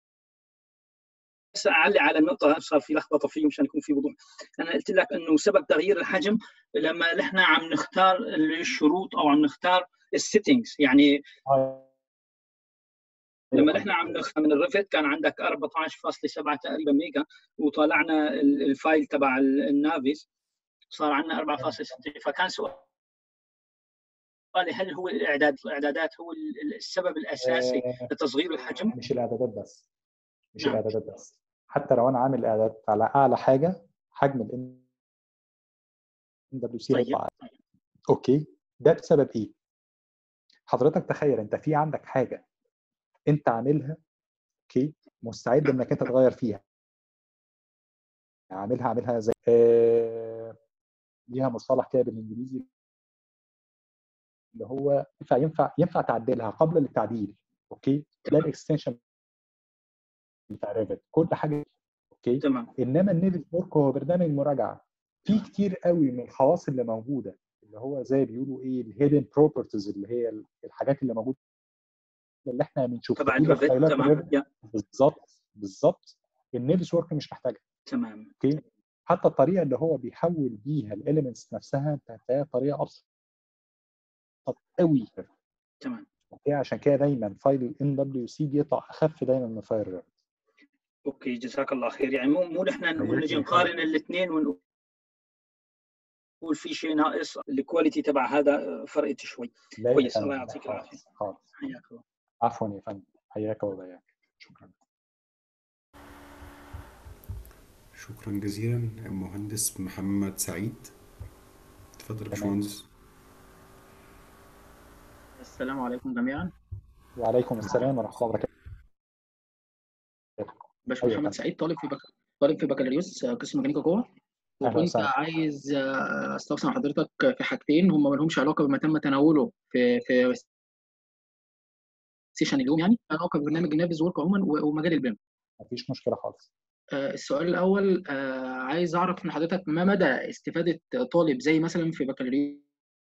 بس اعلق على النقطه، صار في لخبطه فيه مشان يكون في وضوح. انا قلت لك انه سبب تغيير الحجم لما نحن عم نختار الشروط او عم نختار السيتنجز، يعني آه، لما ايوه نحن عم نختار من الريفت كان عندك أربعة عشر فاصلة سبعة تقريبا ميجا، وطالعنا ال- الفايل تبع ال- النافيس صار عندنا أربعة فاصلة ستة. فكان سؤالي هل هو الاعداد الاعدادات هو ال- السبب الاساسي آه، لتصغير الحجم؟ مش الاعدادات بس، مش نعم. الاعدادات بس. حتى لو انا عامل اعداد على اعلى حاجه، حجم ال إن دبليو سي طيب هيطلع عالي. اوكي، ده بسبب ايه؟ حضرتك تخيل انت في عندك حاجه انت عاملها، اوكي، مستعد انك انت تغير فيها، عاملها عاملها زي آه، ليها مصطلح كده بالانجليزي اللي هو ينفع ينفع ينفع تعدلها قبل التعديل. اوكي، ده الاكستنشن بتاع ريفت، كل حاجه اوكي. تمام. انما النيفل ورك هو برنامج مراجعه، في كتير قوي من الخواص اللي موجوده، اللي هو زي بيقولوا ايه، الهيدن بروبرتيز، اللي هي الحاجات اللي موجوده اللي احنا بنشوفها تبع دي، الريفت. فايلات تمام الريفت. يا بالظبط بالظبط، النيفل ورك مش محتاجها. تمام. اوكي، حتى الطريقه اللي هو بيحول بيها الاليمنتس نفسها بتاعتها طريقه ابسط قوي. تمام. اوكي، عشان كده دايما فايل الان دبليو سي بيطلع اخف دايما من فايل الريفت. اوكي جزاك الله خير. يعني مو مو نحن نقول نجي نقارن الاثنين ونقول في شيء ناقص، الكواليتي تبع هذا فرقت شوي. لا يا كويس، فندم، الله لا يعطيك العافيه. خالص خالص. حياك الله. عفوا يا فندم، حياك وبياك. شكرا. شكرا جزيلا المهندس محمد سعيد. اتفضل يا تمام. باشمهندس. السلام عليكم جميعا. وعليكم السلام ورحمه الله وبركاته. باش ايوه يا محمد فندم. سعيد، طالب في بك... طالب في بكالوريوس آه، قسم ميكانيكا قوة. اهلا وكنت وسهلا. عايز آه، استفسر عن حضرتك في حاجتين هم ما لهمش علاقه بما تم تناوله في في سيشن اليوم، يعني علاقه ببرنامج النافذ ورك عموما و- ومجال البيم. مفيش مشكله خالص. آه، السؤال الاول، آه، عايز اعرف من حضرتك ما مدى استفاده طالب زي مثلا في بكالوريوس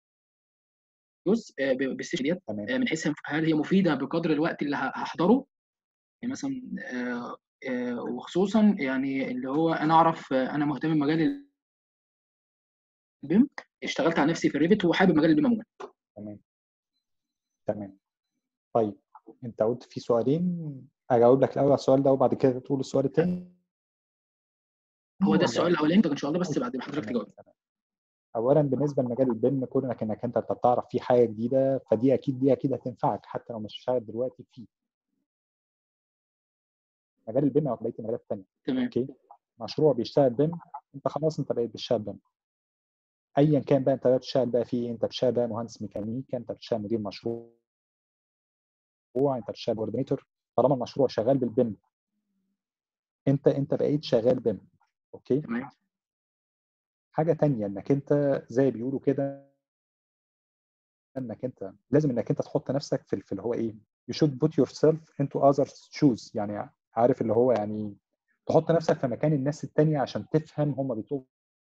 آه، ب- بالسيشن ديت، تمام. آه، من حيث هل هي مفيده بقدر الوقت اللي ه- هحضره، يعني مثلا آه، آه، وخصوصا يعني اللي هو انا اعرف آه، انا مهتم بمجال البيم، اشتغلت على نفسي في الريفت وحابب مجال البيم عموما. تمام تمام. طيب انت قلت في سؤالين، اجاوب لك الاول على السؤال ده وبعد كده تقول السؤال الثاني. هو ده السؤال الاولاني ان شاء الله، بس بعد ما حضرتك تمام تجاوب. تمام. اولا بالنسبه لمجال البيم، كونك انك انت بتعرف فيه حاجه جديده، فدي اكيد دي اكيد هتنفعك حتى لو مش شغال دلوقتي فيه مجال البيم او بقيه المجالات الثانيه. تمام. اوكي، مشروع بيشتغل بيم، انت خلاص انت بقيت بتشتغل بيم. ايا كان بقى انت بتشتغل بقى فيه، انت بتشتغل بقى مهندس ميكانيكا، انت بتشتغل مدير مشروع، انت بتشتغل كوردينيتور، طالما المشروع شغال بالبيم انت انت بقيت شغال بيم. اوكي. تمام. حاجه تانية انك انت زي بيقولوا كده انك انت لازم انك انت تحط نفسك في في اللي هو ايه، you should put yourself into others shoes، يعني عارف اللي هو يعني تحط نفسك في مكان الناس التانية عشان تفهم هم بيطلبوا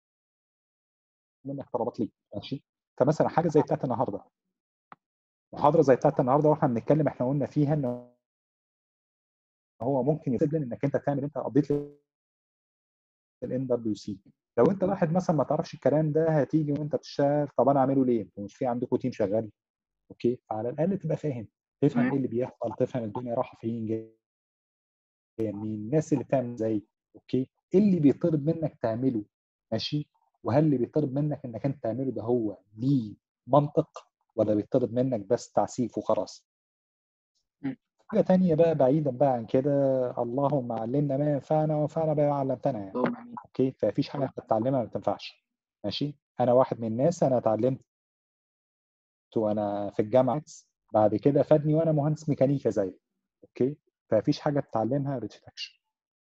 منك طلبات ليه. ماشي. فمثلا حاجه زي بتاعت النهارده، محاضره زي بتاعت النهارده واحنا بنتكلم احنا قلنا فيها ان هو ممكن يسيب انك انت تعمل انت ابديت للان دبليو سي. لو انت واحد مثلا ما تعرفش الكلام ده، هتيجي وانت بتشتغل طب انا اعمله ليه؟ مش في عندكم تيم شغال؟ اوكي. فعلى الاقل تبقى فاهم، تفهم ايه اللي بيحصل، تفهم الدنيا رايحه فين جايه منين، الناس اللي بتعمل ازاي. اوكي. ايه اللي بيطلب منك تعمله؟ ماشي. وهل اللي بيطلب منك انك انت تعمله ده هو ليه منطق، ولا بيطلب منك بس تعسيف وخلاص؟ حاجه تانية بقى بعيدا بقى عن كده، اللهم علمنا ما ينفعنا وانفعنا بما علمتنا يعني. اوكي. فمفيش حاجه انت تتعلمها ما بتنفعش. ماشي. انا واحد من الناس انا اتعلمت وانا في الجامعه، بعد كده فادني وانا مهندس ميكانيكا زيك. اوكي. فمفيش حاجه تتعلمها ما بتفيدكش.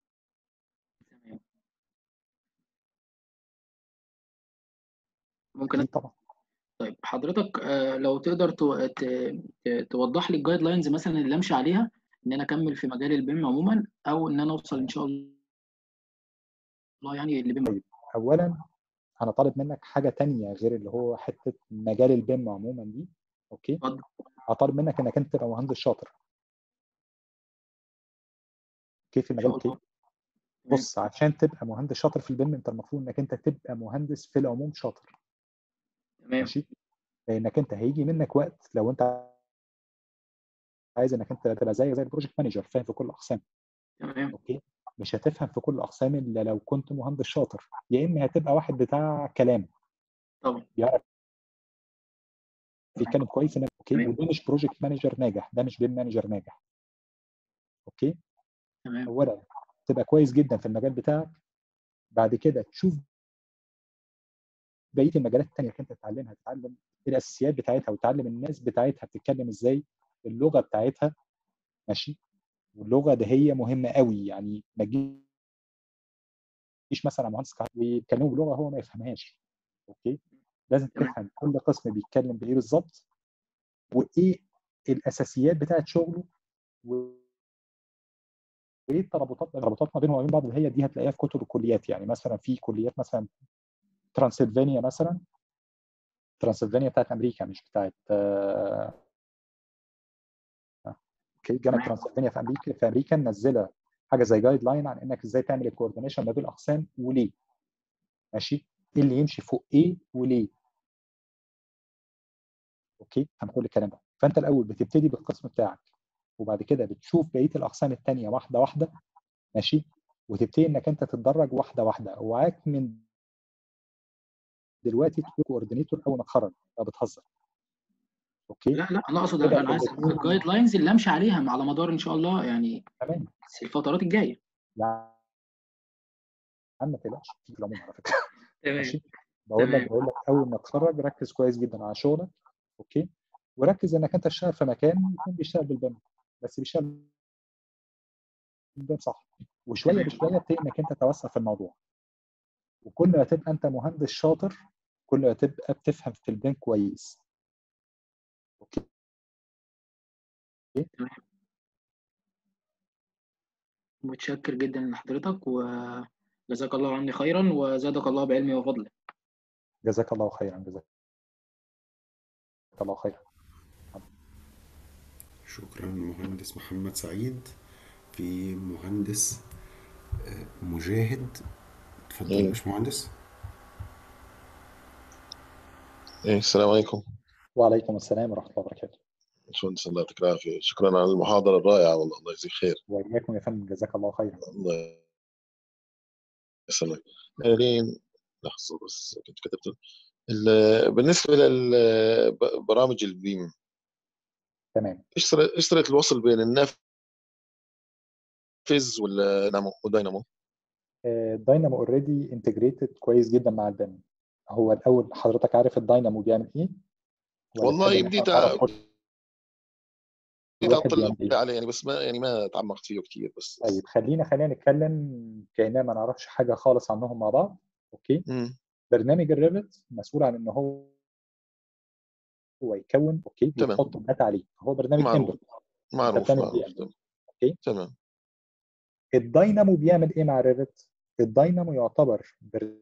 ممكن اكيد طبعا. طيب حضرتك آه، لو تقدر تو- ت- ت- توضح لي الجايد لاينز مثلا اللي امشي عليها ان انا اكمل في مجال البيم عموما، او ان انا اوصل ان شاء الله يعني للبيم. طيب اولا انا طالب منك حاجه تانية غير اللي هو حته مجال البيم عموما دي. اوكي. اتفضل. اطالب منك انك انت تبقى مهندس شاطر. كيف ان المجال شاء اوكي. الله. تمام. بص، عشان تبقى مهندس شاطر في البيم انت المفروض انك انت تبقى مهندس في العموم شاطر. تمام. ماشي. لانك انت هيجي منك وقت لو انت عايز انك انت تبقى زي زي البروجكت مانجر فاهم في كل الاقسام. تمام. اوكي. مش هتفهم في كل الاقسام الا لو كنت مهندس شاطر، يا اما هتبقى واحد بتاع كلام طبعا. بيعرف يتكلم كويس انك اوكي. تمام. وده مش بروجكت مانجر ناجح، ده مش بيم مانجر ناجح. اوكي. تمام. اولا تبقى كويس جدا في المجال بتاعك، بعد كده تشوف بقيه المجالات الثانيه اللي انت تتعلمها، تتعلم الاساسيات بتاعتها وتتعلم الناس بتاعتها بتتكلم ازاي، اللغه بتاعتها. ماشي. واللغه دي هي مهمه قوي، يعني ما تجيش مثلا مهندس ويتكلموا بلغه هو ما يفهمهاش. اوكي. لازم تمام. تفهم كل قسم بيتكلم بايه بالظبط، وايه الاساسيات بتاعت شغله، وايه الترابطات الترابطات ما بينهم وبين بعض، اللي هي دي هتلاقيها في كتب الكليات. يعني مثلا في كليات مثلا ترانسلفانيا مثلا، ترانسلفانيا بتاعت امريكا مش بتاعت آه، اوكي. جامعه تمام. ترانسلفانيا في امريكا في امريكا منزله حاجه زي جايد لاين عن انك ازاي تعمل الكوردينيشن ما بين الاقسام وليه. ماشي. ايه اللي يمشي فوق ايه وليه. اوكي. فاهم كل الكلام ده. فانت الاول بتبتدي بالقسم بتاعك، وبعد كده بتشوف بقيه الاقسام الثانيه واحده واحده. ماشي. وتبتدي انك انت تتدرج واحده واحده. اوعاك من دلوقتي تكون كوردينيتور اول ما تخرج، لا بتهزر. اوكي. لا لا انا اقصد كده انا عايز الاثنين الجايد لاينز اللي امشي عليها على مدار ان شاء الله يعني تمام. الفترات الجايه. يا عم ما تقلقش في العموم على فكره. تمام. ماشي. بقول لك تمام. بقول لك اول ما تتخرج ركز كويس جدا على شغلك. اوكي. وركز انك انت تشتغل في مكان يكون بيشتغل بالبيم، بس بيشتغل بالبيم صح. وشويه تمام. بشويه تبتدي انك انت توسع في الموضوع. وكل ما تبقى انت مهندس شاطر كل ما تبقى بتفهم في البيم كويس. اوكي. تمام. متشكر جدا لحضرتك وجزاك الله عني خيرا وزادك الله بعلمه وفضله. جزاك الله خيرا. جزاك الله خيرا. شكرا مهندس محمد سعيد. في مهندس آه، مجاهد. اتفضل يا إيه. باشمهندس. إيه السلام عليكم. وعليكم السلام ورحمه الله وبركاته. باشمهندس الله يعطيك العافية، شكرا على المحاضرة الرائعة والله، الله يجزيك خير. واياكم يا فندم. جزاك الله خيرا. الله يسلمك. يعني لحظة بس كنت كتبت ال- بالنسبة للبرامج البيم، تمام. ايش طريقة ايش طريقة الوصل بين النافذ ولا داينامو وداينامو؟ الداينامو اوريدي انتجريتد كويس جدا مع البيم. هو الاول حضرتك عارف الداينامو بيعمل ايه ولا تحب والله ان احنا بديت نعرف كل بديت واحد اطلع بيعمل ايه؟ عليه يعني، بس ما يعني ما تعمقت فيه كتير. بس طيب خلينا خلينا نتكلم كأننا ما نعرفش حاجه خالص عنهم مع بعض. اوكي. امم برنامج الريفت مسؤول عن ان هو هو يكون اوكي تمام، ويحط الداتا عليه. هو برنامج معروف انبوت، انت معروف بتعمل معروف بيه تمام اوكي. تمام. الداينامو بيعمل ايه مع الريفت؟ الداينامو يعتبر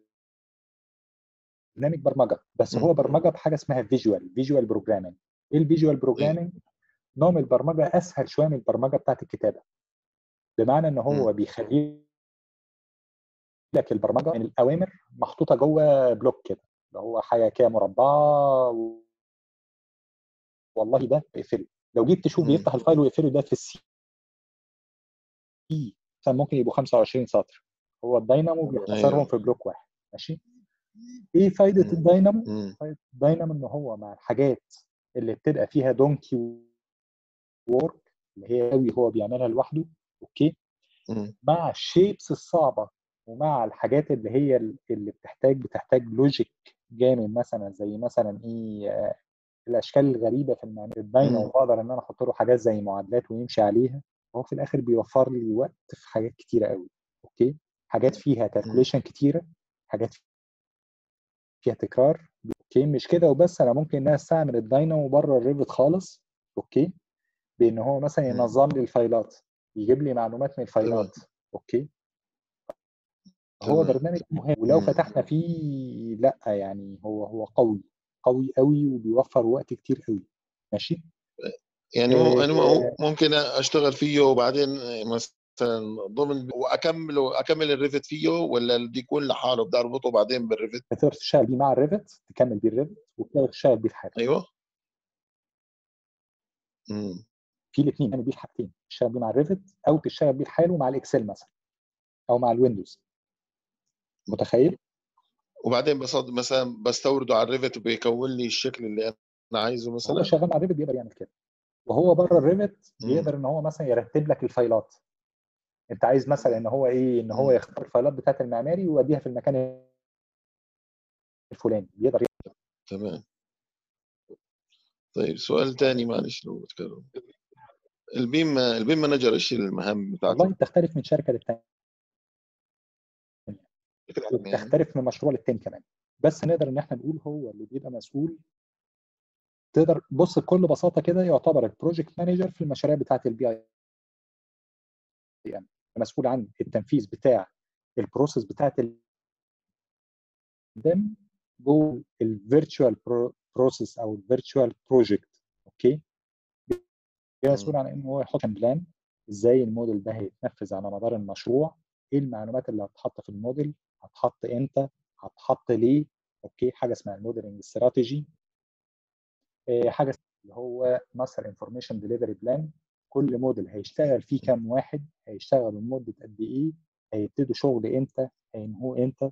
برنامج برمجه، بس امم هو برمجه بحاجه اسمها فيجوال فيجوال بروجرامنج. ايه الفيجوال ايه بروجرامنج؟ نوع من البرمجه اسهل شويه من البرمجه بتاعت الكتابه، بمعنى ان امم هو بيخلي لك البرمجه من الاوامر محطوطه جوه بلوك كده، اللي هو حاجه كده مربعه و... والله ده اقفله. لو جيت تشوف امم بيفتح الفايل ويقفله ده في السي مثلا ممكن يبقوا خمسة وعشرين سطر. هو الداينامو بيختصرهم ايوه في بلوك واحد. ماشي. ايه فايده امم الداينامو؟ امم فايده الداينامو ان هو مع الحاجات اللي بتبقى فيها دونكي وورك اللي هي قوي هو بيعملها لوحده اوكي، امم مع الشيبس الصعبه ومع الحاجات اللي هي اللي بتحتاج بتحتاج لوجيك جامد، مثلا زي مثلا ايه آه، الاشكال الغريبه في المعماريه الداينامو، امم واقدر ان انا احط له حاجات زي معادلات ويمشي عليها. هو في الاخر بيوفر لي وقت في حاجات كتيره قوي اوكي، حاجات فيها كالكوليشن كتيره، حاجات فيها تكرار اوكي. مش كده وبس، انا ممكن ان انا استعمل الداينامو بره الريفت خالص اوكي، بان هو مثلا امم ينظم لي الفايلات، يجيب لي معلومات من تمام الفايلات اوكي. هو تمام برنامج مهم، ولو امم فتحنا فيه لا يعني هو هو قوي قوي قوي وبيوفر وقت كتير قوي. ماشي. يعني مو انا مو- آه، ممكن اشتغل فيه وبعدين مثلا ضمن واكمل اكمل الريفت فيه، ولا بدي يكون لحاله بدي اربطه بعدين بالريفت؟ بتقدر تشتغل بيه مع الريفت، تكمل بيه الريفت وتقدر تشتغل بيه لحاله. ايوه امم في الاثنين يعني بيه الحاجتين، تشتغل بيه مع الريفت او تشتغل بيه لحاله مع الاكسل مثلا او مع الويندوز. متخيل؟ وبعدين بصد مثلا بستورده على الريفت وبيكون لي الشكل اللي انا عايزه هو مثلا. شغال مع الريفت بيقدر يعمل كده، وهو بره الريفت امم بيقدر ان هو مثلا يرتب لك الفايلات. انت عايز مثلا ان هو ايه ان هو امم يختار الفايلات بتاعت المعماري ويوديها في المكان الفلاني، بيقدر. تمام. طيب سؤال تاني معلش لو بتكرر، البيم البيم مانجر ايش المهام والله بتاعته؟ بتختلف من شركه للتانيه يعني وبتختلف من مشروع للتاني كمان، بس نقدر ان احنا نقول هو اللي بيبقى مسؤول. تقدر بص بكل بساطه كده يعتبر البروجكت مانجر في المشاريع بتاعت البي اي ام، مسؤول عن التنفيذ بتاع البروسيس بتاعت البيم جوه الفيرتشوال بروسيس او الفيرتشوال بروجكت اوكي. مسؤول عن ان هو يحط بلان ازاي الموديل ده هيتنفذ على مدار المشروع، ايه المعلومات اللي هتتحط في الموديل، هتحط امتى، هتحط ليه اوكي. حاجه اسمها الموديلنج استراتيجي، حاجه اللي هو ماستر انفورميشن ديليفري بلان، كل موديل هيشتغل فيه كام واحد، هيشتغلوا لمده قد ايه، هيبتدوا شغل امتى، هينهوا امتى.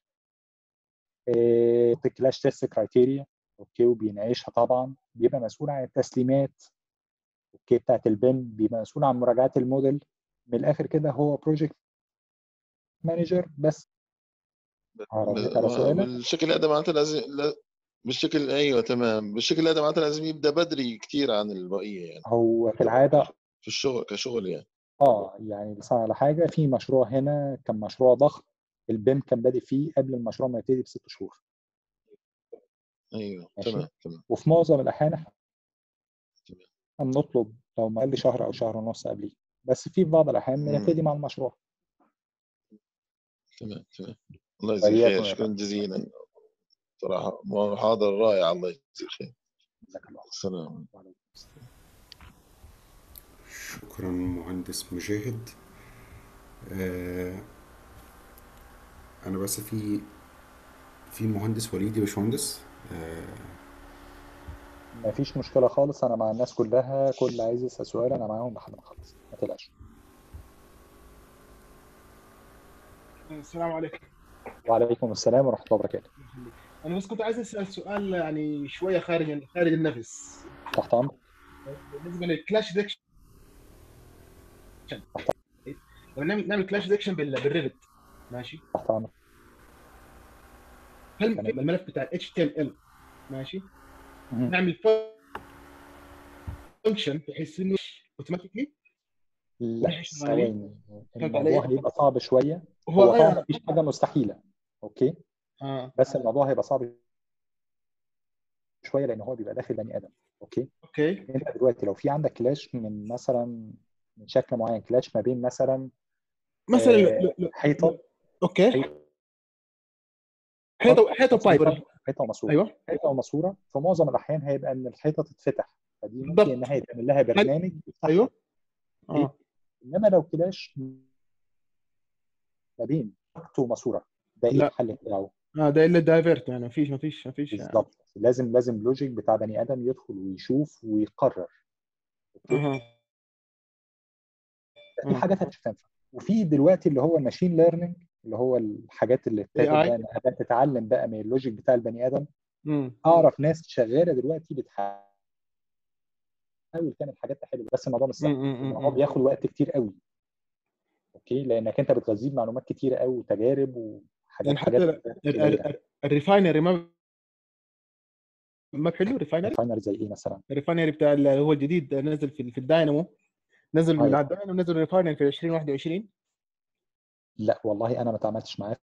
كلاش تيست كرايتيريا اوكي وبيناقشها طبعا. بيبقى مسؤول عن التسليمات اوكي بتاعت البيم، بيبقى مسؤول عن مراجعات الموديل. من الاخر كده هو بروجكت مانجر. بس هردك على سؤالك. بالشكل هذا معناته لازم لا- بالشكل ايوه تمام، بالشكل هذا معناته لازم يبدا بدري كثير عن البقيه يعني هو في العاده في الشغل كشغل يعني. اه يعني بس على حاجه، في مشروع هنا كان مشروع ضخم، البيم كان بادئ فيه قبل المشروع ما يبتدي بست شهور. ايوه ماشي. تمام تمام وفي معظم الاحيان احنا تمام بنطلب لو ما قبل شهر او شهر ونص قبليه، بس في بعض الاحيان مم. بنبتدي مع المشروع. تمام تمام. الله يجزيك خير، وإياكم يا شكرا فندم. جزيلا، صراحه محاضره رائعه، الله يجزيك خير. جزاك الله خير. السلام. وعليكم السلام. شكرا مهندس مجاهد. آه انا بس في في مهندس وليد يا باشمهندس. آه ما فيش مشكله خالص، انا مع الناس كلها، كل اللي عايز يسال سؤال انا معاهم لحد ما اخلص، ما تقلقش. السلام عليكم. وعليكم السلام ورحمه الله وبركاته. انا بس كنت عايز اسال سؤال يعني شويه خارج خارج النفس تحت امرك. بالنسبه للكلاش ديكشن. لما نعمل نعمل كلاش ديكشن بالريفت، ماشي، تحت امرك. فالم- تمام. الملف بتاع ال إتش تي إم إل ماشي، مهم. نعمل فانكشن بحيث انه اوتوماتيكلي لا وراح يشتغل عليه. ثواني، فهمت الموضوع علي؟ هيبقى صعب شويه. هو هو طبعا انا مفيش حاجه مستحيله، اوكي، اه بس الموضوع هيبقى صعب شويه لان هو بيبقى داخل بني ادم. اوكي، اوكي انت دلوقتي لو في عندك كلاش من مثلا من شكل معين، كلاش ما بين مثلا مثلا لو آه، لو لو حيطه لو اوكي حيطه حيطه حيطه بايب. ماسوره حيطه وماسوره ايوه حيطه وماسوره في معظم الاحيان هيبقى ان الحيطه تتفتح، فدي ممكن بالضبط. انها يتعمل لها برنامج يفتحها. ايوه أوكي؟ اه انما لو كلاش ما بين حيطه وماسوره، ده ايه لا الحل بتاعه؟ اه ده الا دايفرت يعني مفيش مفيش مفيش بالظبط، لازم لازم لوجيك بتاع بني ادم يدخل ويشوف ويقرر. اوكي، اها دي حاجات مش هتنفع. وفي دلوقتي اللي هو الماشين ليرنينج، اللي هو الحاجات اللي اي ابتدت بقى اي انها بقى تتعلم بقى من اللوجيك بتاع البني ادم. امم اعرف ناس شغاله دلوقتي بتحاول تعمل حاجات حلوه، بس الموضوع مش سهل، الموضوع بياخد وقت كتير قوي. اوكي، لانك انت بتغذيه بمعلومات كتيره قوي وتجارب وحاجات يعني حاجات حتى قليله. الريفاينري ما ما بحلو ريفاينري ريفاينري زي ايه مثلا؟ الريفاينري بتاع اللي هو الجديد نزل في في الداينامو، نزل من ايوه، على الداينامو نزل ريفاينري في ألفين وواحد وعشرين. لا والله انا ما تعاملتش معاه،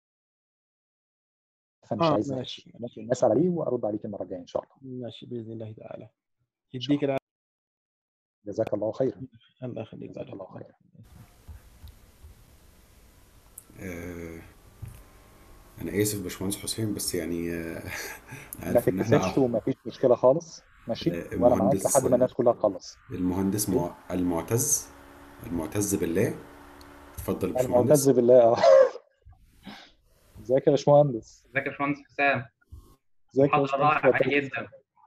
فمش اه عايز ماشي ممكن اسال عليه وارد عليك المره الجايه ان شاء الله. ماشي باذن الله تعالى. ان شاء يديك الله. العافيه. جزاك الله خيرا. الله يخليك. جزاك الله خيرا. آه، انا اسف باشمهندس حسين، بس يعني آه، ما عارف ان احنا تتكسفش وما فيش مشكله خالص، ماشي، آه، وانا معاك المهندس لحد ما الناس كلها تخلص. المهندس اوكي، مع... المعتز المعتز بالله. اتفضل يا المعتز باشمهندس. بالله. اه ازيك يا باشمهندس؟ ازيك يا باشمهندس حسام؟ ازيك يا محاضرة باشمهندس رائعة فتحي؟ جدا.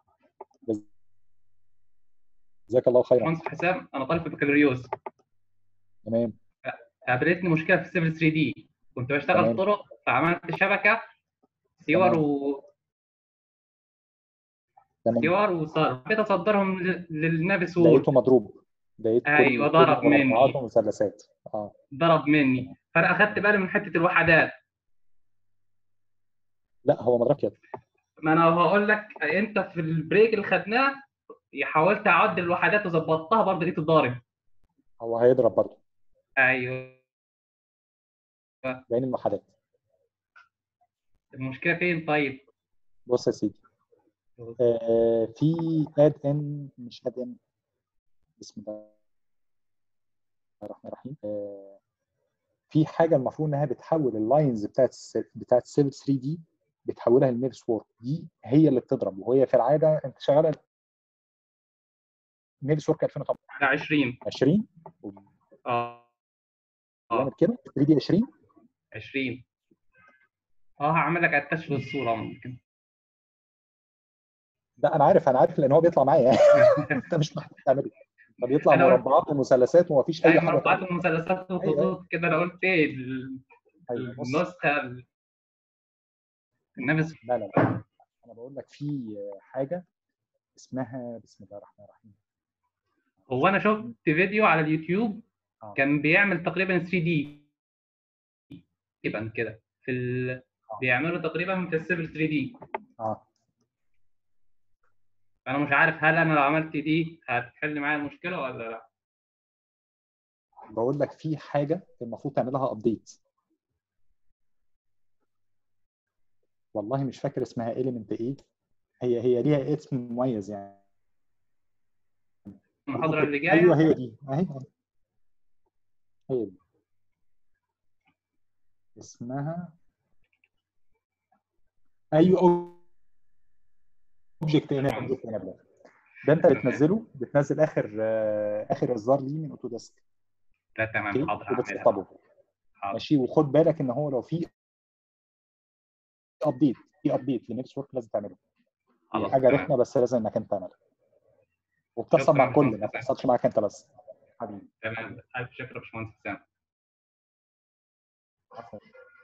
جزاك الله خيرا. باشمهندس حسام أنا طالب في بكالوريوس. تمام قابلتني مشكلة في السيفل ثري دي، كنت بشتغل تمام طرق فعملت شبكة سيور تمام و تمام سيور وصار حبيت أصدرهم لل- للنافس وول. لقيته مضروب، لقيت أيوه كل كل ضرب مربعات مني ومثلثات. اه ضرب مني فأنا أخدت بالي من حتة الوحدات. لا هو مضرب كده. ما أنا هقول لك أنت في البريك اللي خدناه حاولت أعدل الوحدات وظبطتها برضه لقيته ضارب. هو هيضرب برضه، أيوه باين الوحدات. المشكلة فين طيب؟ بص يا سيدي، آه في اد ان مش اد ان بسم الله الرحمن الرحيم. آه في حاجه المفروض انها بتحول اللاينز بتاعت الس- بتاعت سيفل ثري دي، بتحولها لنيرس وورك، دي هي اللي بتضرب. وهي في العاده انت شغاله نيرس وورك ألفين وتمنتاشر عشرين عشرين اه بيعمل اه كده ثري دي عشرين. عشرين اه هعمل لك اتش للصورة ممكن. لا انا عارف انا عارف لان هو بيطلع معايا انت مش محتاج تعمله، فبيطلع انا قلت مربعات ومثلثات ومفيش اي اي حاجه مربعات تانيه. ومثلثات ايوه ايوه وخطوط كده. انا قلت ايه ال- ايوه بص، النسخة ال- النفس. لا لا لا انا بقول لك في حاجه اسمها بسم الله الرحمن الرحيم. هو انا شفت فيديو على اليوتيوب اه كان بيعمل تقريبا ثري دي تقريبا كده في ال... اه بيعملوا تقريبا في السيفل ثري دي. اه انا مش عارف هل انا لو عملت دي هتحل معايا المشكلة ولا لا. بقول لك في حاجه المفروض تعملها ابديت، والله مش فاكر اسمها اليمنت ايه، هي هي ليها اسم مميز يعني. المحاضرة اللي ايوه جاية هي دي اهي، هي دي اسمها ايوه اوبجكت انابلر. ده انت بتنزله، بتنزل اخر آه، اخر اصدار ليه من اوتوديسك. لا تمام اوكي حاضر هعملها. وبتسطبه حاضر ماشي. وخد بالك ان هو لو في ابديت في ابديت لنفس ورك لازم تعمله. هي خلاص حاجه تمام. رخمه بس لازم انك انت تعملها، وبتحصل شكرا مع يا كل، باشمهندس ما حسام. بتحصلش معاك انت بس حبيبي. تمام الف شكر يا باشمهندس حسام. عفوا.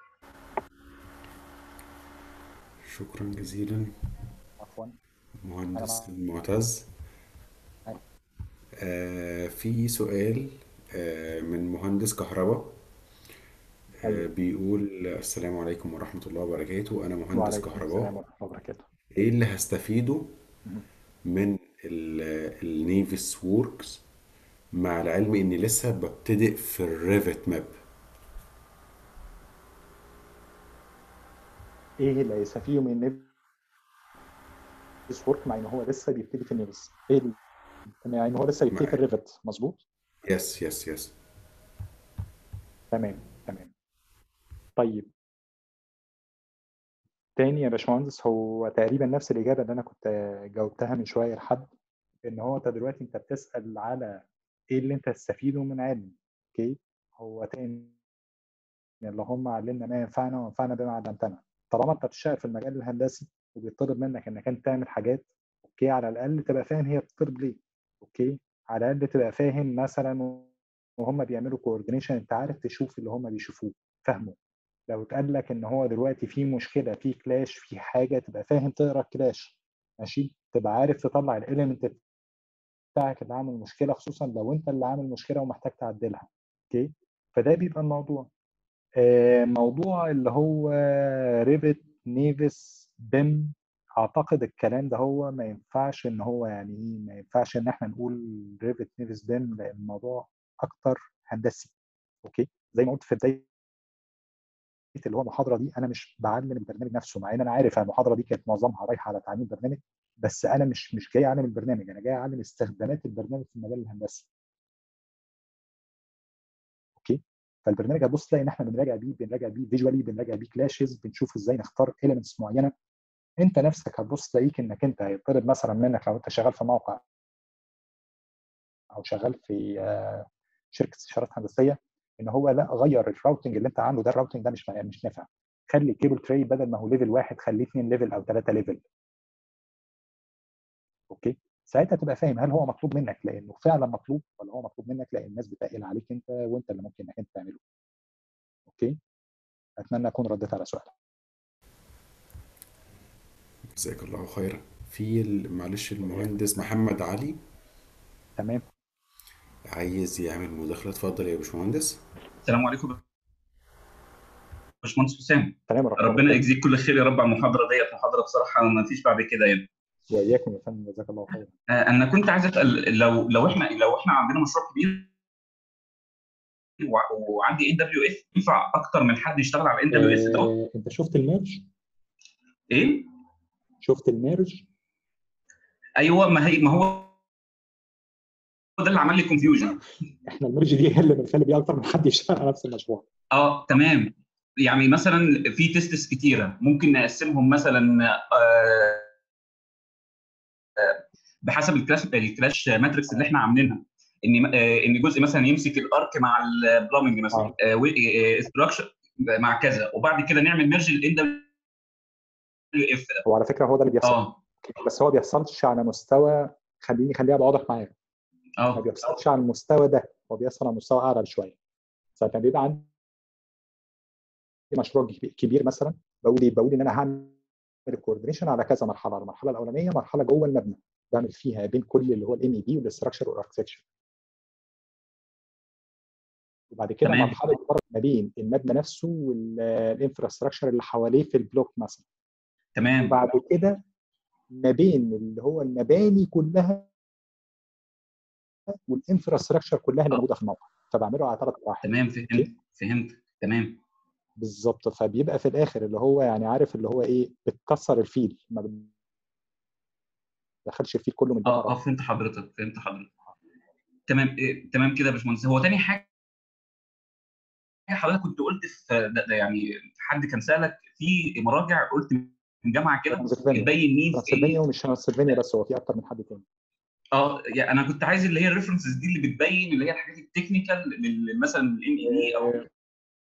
شكرا جزيلا عفوا انا مهندس مع... المعتز. أيوة. آه في سؤال آه من مهندس كهرباء. أيوة. بيقول السلام عليكم ورحمة الله وبركاته، أنا مهندس وعليكم السلام كهرباء. ورحمة الله وبركاته. إيه اللي هستفيده مهم. من النيفس ووركس مع العلم إني لسه ببتدئ في الريفت ماب؟ ايه اللي هيستفيده من النيفس وورك مع ان هو لسه بيبتدي في النيفس؟ ايه اللي مع ان هو لسه بيبتدي في مع الريفت؟ مظبوط. يس يس يس تمام تمام. طيب تاني يا باشمهندس، هو تقريبا نفس الإجابة اللي أنا كنت جاوبتها من شوية لحد إن هو أنت دلوقتي أنت بتسأل على إيه اللي أنت تستفيده من علم. أوكي. هو تاني اللهم علمنا ما ينفعنا وانفعنا بما علمتنا. طالما أنت بتشتغل في المجال الهندسي وبيطلب منك إنك أنت تعمل حاجات، أوكي، على الأقل تبقى فاهم هي بتطلب ليه. أوكي. على الأقل تبقى فاهم مثلا وهم بيعملوا كوردينيشن أنت عارف تشوف اللي هم بيشوفوه، فاهمه. لو اتقال لك ان هو دلوقتي في مشكله في كلاش في حاجه، تبقى فاهم تقرا الكلاش. ماشي. تبقى عارف تطلع الاليمنت بتاعك اللي عامل مشكله، خصوصا لو انت اللي عامل مشكله ومحتاج تعدلها. اوكي. فده بيبقى الموضوع. آه موضوع اللي هو ريفت نيفس بيم، اعتقد الكلام ده هو ما ينفعش ان هو يعني ايه، ما ينفعش ان احنا نقول ريفت نيفس بيم لان الموضوع اكتر هندسي. اوكي. زي ما قلت في بدايه اللي هو المحاضره دي، انا مش بعلم البرنامج نفسه، مع ان انا عارف المحاضره دي كانت معظمها رايحه على تعليم البرنامج، بس انا مش مش جاي اعلم البرنامج، انا جاي اعلم استخدامات البرنامج في المجال الهندسي. اوكي. فالبرنامج هتبص تلاقي ان احنا بنراجع بيه بنراجع بيه فيجوالي، بنراجع بيه كلاشز، بنشوف ازاي نختار اليمنتس معينه. انت نفسك هتبص تلاقيك انك انت هيطلب مثلا منك لو انت شغال في موقع او شغال في شركه استشارات هندسيه، ان هو لا غير الراوتنج اللي انت عامله ده، الراوتنج ده مش مش نافع، خلي الكيبل تري بدل ما هو ليفل واحد خليه اثنين ليفل او ثلاثه ليفل. اوكي. ساعتها تبقى فاهم هل هو مطلوب منك لانه فعلا مطلوب، ولا هو مطلوب منك لان الناس بتقل عليك انت وانت اللي ممكن انك انت تعمله. اوكي. اتمنى اكون رديت على سؤالك. جزاك الله خيرا. في ال- معلش المهندس محمد علي تمام. عايز يعمل مداخلة، اتفضل يا باشمهندس. السلام عليكم باشمهندس حسام. تمام. ورحمه الله ربنا وبركاته. يجزيك كل خير يا رب على المحاضره ديت، محاضره بصراحه ما فيش بعد كده يعني. واياكم يا فندم، جزاك الله خيرا. آه، انا كنت عايز اسال، لو لو احنا لو احنا عندنا مشروع كبير وع- وعندي اي دبليو اس، ينفع اكتر من حد يشتغل على ان دبليو اس ده؟ آه، انت شفت الميرج؟ ايه؟ شفت الميرج؟ ايوه، ما هي ما هو ده اللي عمل لي كونفيوجن. احنا الميرج دي هي اللي بنخلي بيها اكتر من حد يشتغل على نفس المشروع. اه تمام. يعني مثلا في تيستس كتيره ممكن نقسمهم مثلا آه، بحسب الكلاش الكلاش ماتريكس اللي احنا عاملينها، ان آه، ان جزء مثلا يمسك الارك مع البلامنج مثلا، استراكشر مع كذا، وبعد كده نعمل ميرج للان دبليو اف ده. هو على فكره هو ده اللي بيحصل. اه بس هو ما بيحصلش على مستوى، خليني خليها واضح معاك، ما اه بيحصلش على المستوى ده، هو بيحصل على مستوى اعلى شويه. فكان بيبقى عندي مشروع كبير مثلا، بقول ايه، بقول ان انا هعمل الكوردينيشن على كذا مرحله. المرحله الاولانيه مرحله جوه المبنى، بعمل فيها بين كل اللي هو الام اي بي والاستراكشر والاركتكتشر. وبعد كده تمام مرحله بره ما بين المبنى نفسه والانفراستراكشر اللي حواليه في البلوك مثلا. تمام وبعد كده ما بين اللي هو المباني كلها والانفراستراكشر كلها اللي اه موجوده في الموقع، فبعمله على ثلاث مراحل. تمام فهمت فهمت تمام بالظبط. فبيبقى في الاخر اللي هو يعني عارف اللي هو ايه، بتكسر الفيل، ما بتدخلش الفيل كله من باب اه اه واحد. فهمت حضرتك فهمت حضرتك تمام. إيه تمام كده يا باشمهندس. هو تاني حاجه حضرتك كنت قلت في ده ده يعني حد كان سالك في مراجع، قلت من جامعه كده ترانسلفانيا. بتبين مينز ترانسلفانيا ايه. ومش ترانسلفانيا بس، هو في اكتر من حد تاني. اه يعني انا كنت عايز اللي هي الريفرنسز دي اللي بتبين اللي هي الحاجات التكنيكال لل- مثلا الام اي بي او آه،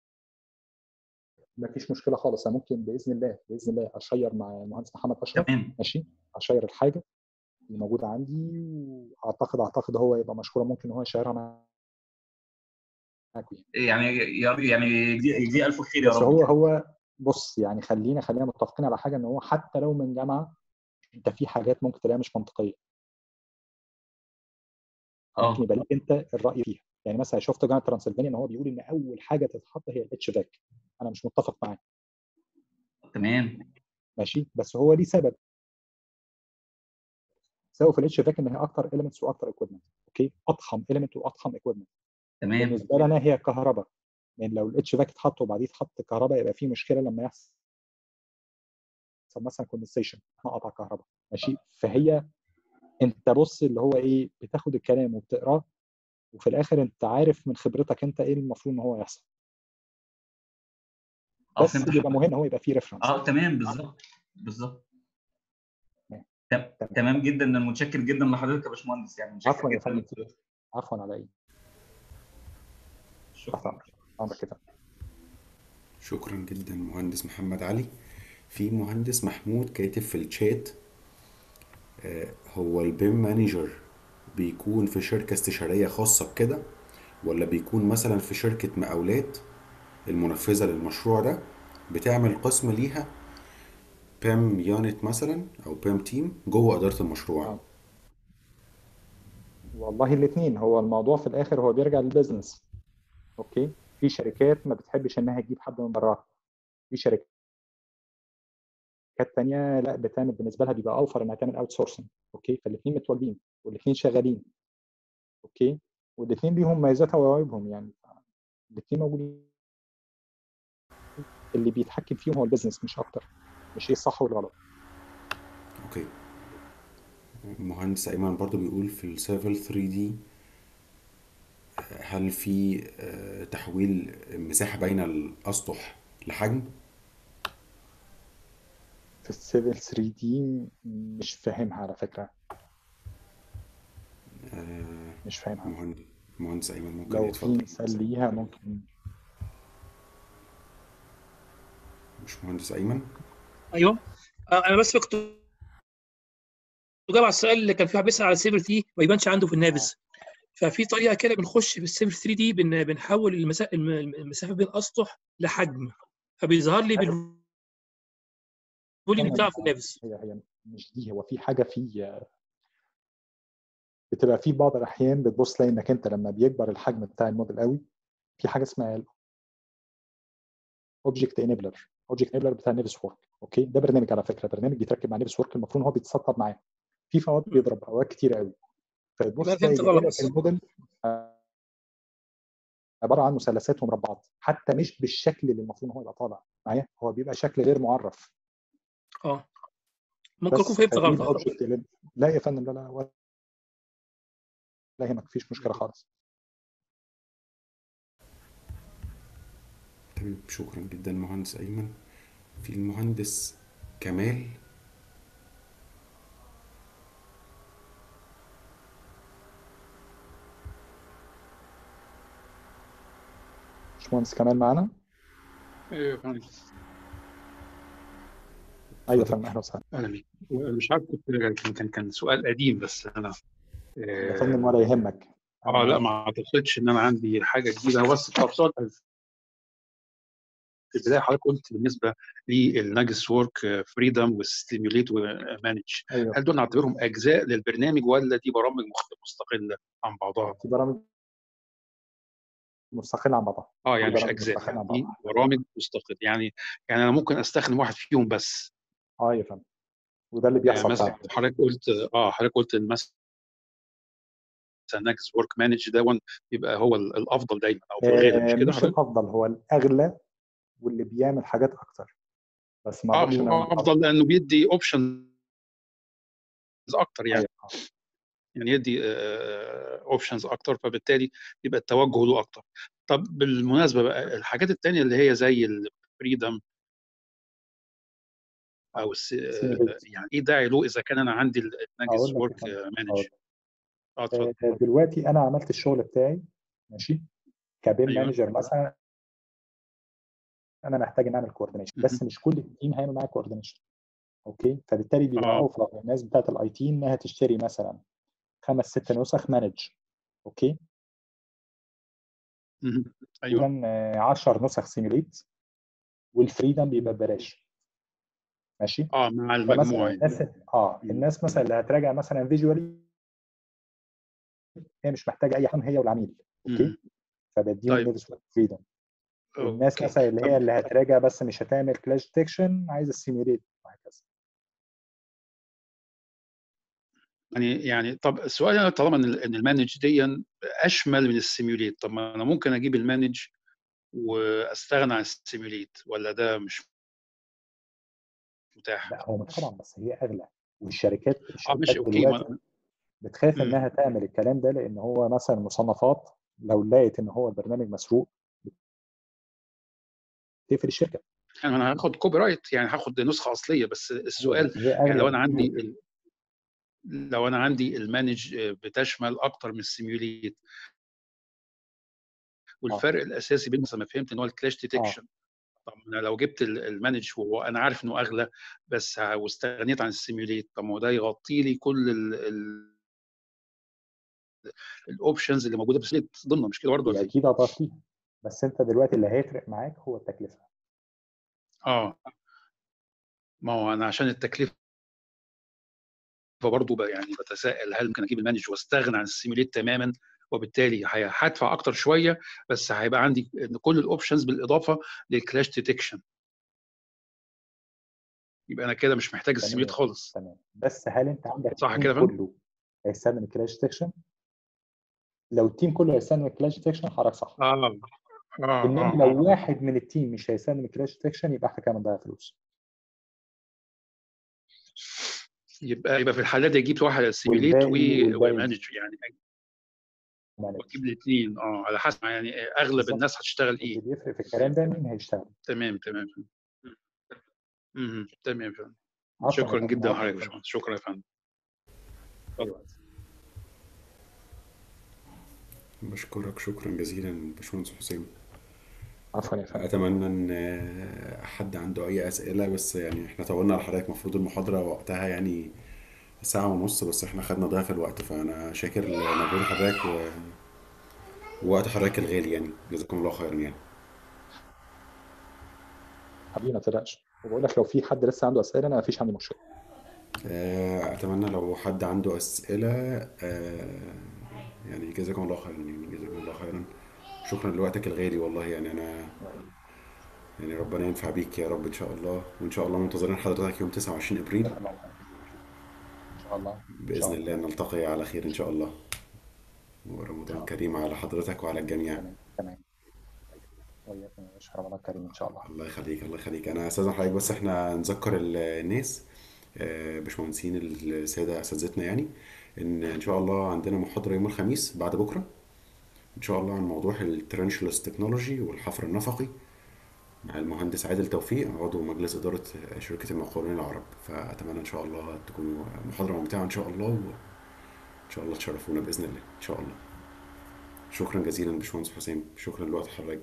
ما فيش مشكله خالص. انا ممكن باذن الله باذن الله اشير مع المهندس محمد اشرف. تمام ماشي. اشير الحاجه اللي موجوده عندي، واعتقد اعتقد هو يبقى مشكوره، ممكن هو يشيرها معاكم يعني. يعني يا- يعني يجزيه يجزيه الف خير يا بس رب. هو هو بص يعني خلينا خلينا متفقين على حاجه، ان هو حتى لو من جامعه انت في حاجات ممكن تلاقيها مش منطقيه، ممكن اه يبقى ليك انت الراي فيها. يعني مثلا شفت جامعه ترانسلفانيا ان هو بيقول ان اول حاجه تتحط هي الاتش فاك. انا مش متفق معاه. تمام ماشي، بس هو ليه سبب. سبب في الاتش فاك ان هي اكتر اليمنتس واكتر ايكويبمنت. اوكي، اضخم اليمنت واضخم ايكويبمنت. تمام بالنسبه لنا هي كهرباء، يعني لو الاتش فاك اتحط وبعديه اتحط كهرباء يبقى في مشكله لما يحصل مثلا كوندنسيشن، نقطع كهرباء. ماشي، فهي انت بص اللي هو ايه، بتاخد الكلام وبتقراه، وفي الاخر انت عارف من خبرتك انت ايه المفروض ان هو يحصل. اه بس فهمت بيبقى حضرتك. مهم هو يبقى فيه ريفرنس. اه تمام بالظبط بالظبط. تمام. تم- تمام. تمام جدا، انا متشكر جدا لحضرتك يا باشمهندس، يعني متشكر عفوا يا جدا فندم، لحضرتك. عفوا على ايه؟ تحت شكرا. امرك، امرك كده. شكرا جدا مهندس محمد علي. في مهندس محمود كاتب في الشات آه، هو البيم مانجر بيكون في شركة استشارية خاصة بكده، ولا بيكون مثلا في شركة مقاولات المنفذة للمشروع ده بتعمل قسم ليها بيم يونت مثلا او بيم تيم جوه إدارة المشروع؟ آه. والله الاثنين، هو الموضوع في الاخر هو بيرجع للبيزنس. اوكي، في شركات ما بتحبش انها تجيب حد من براها، في شركات تانية لا بتعمل بالنسبه لها بيبقى اوفر انها تعمل اوت سورسنج. اوكي، فالاثنين متواجدين والاثنين شغالين. اوكي، والاثنين ليهم مميزاتها وعيوبهم، يعني الاثنين موجودين. اللي بيتحكم فيهم هو البيزنس مش اكتر، مش ايه الصح والغلط. اوكي. المهندس ايمن برضو بيقول في السيفل ثري دي هل في آه، تحويل مساحة بين الأسطح لحجم؟ في السيفل ثري دي مش فاهمها على فكره، آه، مش فاهمها. مهندس مهندس أيمن ممكن لو في يتفضل. مثال ليها ممكن. مش مهندس أيمن؟ ايوه. آه، انا بس كنت جاوب على السؤال اللي كان فيه بيسأل على السيفر ثري ما يبانش عنده في اه النافذ. ففي طريقه كده بنخش في السيفر ثري دي بن- بنحول المسا- الم- المسافه بين الاسطح لحجم، فبيظهر لي بالفوليوم استنى، بتاعه في النافذ. هي هي مش دي، هو في حاجه في بتبقى في بعض الاحيان بتبص تلاقي انك انت لما بيكبر الحجم بتاع الموديل قوي في حاجه اسمها اوبجكت انيبلر. اوبجكت انيبلر بتاع نيفس وورك. اوكي، ده برنامج على فكره، برنامج بيتركب مع نيفس وورك، المفروض هو بيتسطب معاه. في فوات م. بيضرب اوقات كتير قوي، يبقى فتبص انا تلاقي فهمت جاي غلط. لك الموديل عباره عن مثلثات ومربعات، حتى مش بالشكل اللي المفروض هو يبقى طالع معايا، هو بيبقى شكل غير معرف. اه ممكن اكون بس فهمت فدي غلط. الاوبجكت. لا يا فندم، لا لا ولا يهمك، مفيش مشكله خالص. تمام، شكرا جدا مهندس أيمن. في المهندس كمال. باشمهندس كمال معانا؟ ايوه يا فندم. ايوه يا اتفضل. فندم، اهلا وسهلا. انا بيك. أنا مش عارف، كنت كان كان كان سؤال قديم بس انا يا فندم ولا اه يهمك، انا آه، لا معاك. ما اعتقدش ان انا عندي حاجه جديده. هو بس ابسط في البدايه حضرتك قلت بالنسبه للناجس وورك فريدم والستيميوليت ومانج، ايوه، هل دول نعتبرهم اجزاء للبرنامج ولا دي برامج مخت- مستقله عن بعضها؟ في برامج مستقله عن بعضها. اه دي يعني مش برامج اجزاء، مستقله يعني عن دي بعضها. برامج مستقله، يعني يعني انا ممكن استخدم واحد فيهم بس. اه يا فندم، وده اللي آه بيحصل مثلا فعلا. حضرتك قلت اه حضرتك قلت إن مثلا ناجس وورك مانج ده one يبقى هو ال- الافضل دايما او في الغالب، آه مش كده مش حضرتك؟ الافضل، هو الاغلى واللي بيعمل حاجات اكتر، بس ما اه اقدرش ان انا هو أفضل. افضل لانه بيدي اوبشنز اكتر، يعني ايوه يعني يدي اوبشنز اكتر، فبالتالي يبقى التوجه له اكتر. طب بالمناسبه بقى الحاجات التانيه اللي هي زي الفريدم او الس... آه، سيميليت. يعني ايه داعي له اذا كان انا عندي اقول الناجز لك يا وورك فندم، مانج؟ أقول. اه آه اتفضل. دلوقتي انا عملت الشغل بتاعي ماشي كبيم ايوه. مانجر مثلا، انا محتاج ان اعمل كوردينيشن، مهم. بس مش كل التيم هيعمل معايا كوردينيشن. اوكي، فبالتالي بيبقى اه اوفر للناس بتاعت الاي تي انها تشتري مثلا خمس ست نسخ مانج. اوكي، مهم. ايوه. وكان عشر نسخ سيميليت، والفريدم بيبقى ببلاش. ماشي، اه مع فمثلا المجموعه يعني. الناس اه مم. الناس مثلا اللي هتراجع مثلا فيجوالي، هي مش محتاجه اي حاجه، هي والعميل. اوكي مهم. فبديهم طيب نيفسفول فريدم. والناس اوكي مثلا اللي طب هي اللي هتراجع بس مش هتعمل كلاش ديتكشن عايزه السيميوليت وهكذا. يعني يعني طب السؤال انا طالما ان ال- إن المانج دي اشمل من السيميوليت، طب ما انا ممكن اجيب المانج واستغنى عن السيميوليت، ولا ده مش متاح؟ لا هو طبعا بس هي اغلى، والشركات اه الشركات ماشي اوكي دلوقتي ما... بتخاف مم. انها تعمل الكلام ده، لان هو مثلا المصنفات لو لقيت ان هو البرنامج مسروق تقفل الشركه. يعني انا هاخد كوبي رايت، يعني هاخد نسخه اصليه، بس ايوه السؤال بس هي يعني لو اغلى انا عندي بكتير. ال... لو انا عندي المانج بتشمل اكتر من السيميوليت، اه والفرق الاساسي بين مثلا ما فهمت ان هو الكلاش اه ديتكشن. طب انا لو جبت ال- المانج وانا عارف انه اغلى بس ه- واستغنيت عن السيميوليت، طب ما هو ده يغطي لي كل الاوبشنز اللي موجوده في السيميوليت ضمنه، مش كده برضه ولا هي ايه؟ اكيد هتغطيها، بس انت دلوقتي اللي هيفرق معاك هو التكلفه. اه ما هو انا عشان التكلفه برضه بقى يعني بتساءل، هل ممكن اجيب المانج واستغنى عن السيميوليت تماما، وبالتالي هي- هدفع اكتر شويه بس هيبقى عندي إن كل الاوبشنز بالاضافه للكلاش ديتكشن، يبقى انا كده مش محتاج السيميوليت تمام خالص. تمام. بس هل انت عندك صح التيم كده يا فندم؟ كله هيستخدم الكلاش ديتكشن؟ لو التيم كله هيستخدم الكلاش ديتكشن حضرتك صح. اه اه انما اه لو اه واحد من التيم مش هيستخدم الكلاش ديتكشن يبقى احنا كده بنضيع فلوس. يبقى يبقى في الحالات دي اجيب واحد السيميوليت والباقي والباقي ومانج، يعني مانج. واجيب الاثنين اه على حسب يعني اغلب بالظبط. الناس هتشتغل اللي ايه. بيفرق في الكلام ده مين هيشتغل. تمام تمام. امم تمام يا فندم. عفوا يا شكرا فندم، جدا عفوا لحضرتك يا يا فندم. باشمهندس، شكرا يا فندم. ايوه. بشكرك شكرا جزيلا باشمهندس حسين. عفوا يا فندم. اتمنى ان حد عنده اي اسئله، بس يعني احنا طولنا على حضرتك، المفروض المحاضره وقتها يعني ساعه ونص، بس احنا خدنا ضعف الوقت، فانا شاكر لمجهود حضرتك و... ووقت حضرتك الغالي، يعني جزاكم الله خيرا يعني. حبيبي ما تقلقش، وبقول لك لو في حد لسه عنده اسئله انا ما فيش عندي مشكله. آه، اتمنى لو حد عنده اسئله آه، يعني جزاكم الله خيرا، يعني جزاكم الله خيرا. شكرا لوقتك الغالي والله، يعني انا يعني ربنا ينفع بيك يا رب ان شاء الله، وان شاء الله منتظرين حضرتك يوم تسعة وعشرين ابريل ان شاء الله ان باذن شاء الله، الله نلتقي على خير ان شاء الله، ان ورمضان شاء الله. كريم على حضرتك وعلى الجميع. تمام تمام. وإياكم يا باشا، رمضان كريم ان شاء الله. الله يخليك الله يخليك. انا استاذن حضرتك بس احنا نذكر ال- الناس، آه، باشمهندسين الساده اساتذتنا، يعني ان ان شاء الله عندنا محاضره يوم الخميس بعد بكره ان شاء الله عن موضوع الترانشلس تكنولوجي والحفر النفقي مع المهندس عادل توفيق، عضو مجلس اداره شركه المقاولين العرب. فاتمنى ان شاء الله تكون محاضره ممتعه ان شاء الله، وان شاء الله تشرفونا باذن الله ان شاء الله. شكرا جزيلا باشمهندس حسين، شكرا لوقت حضرتك،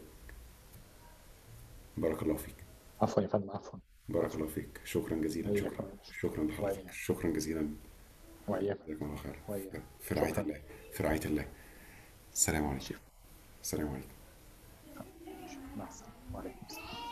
بارك الله فيك. عفوا يا فندم، عفوا. بارك الله فيك، شكرا جزيلا. وإياكم شكرا يا باشا. شكرا لحضرتك، وإياكم. شكرا جزيلا. وإياكم. جزاكم الله خير. وإياكم. في رعاية شكرا. الله، في رعاية الله. السلام عليكم. شكرا. السلام عليكم. مع السلامه. وعليكم السلام.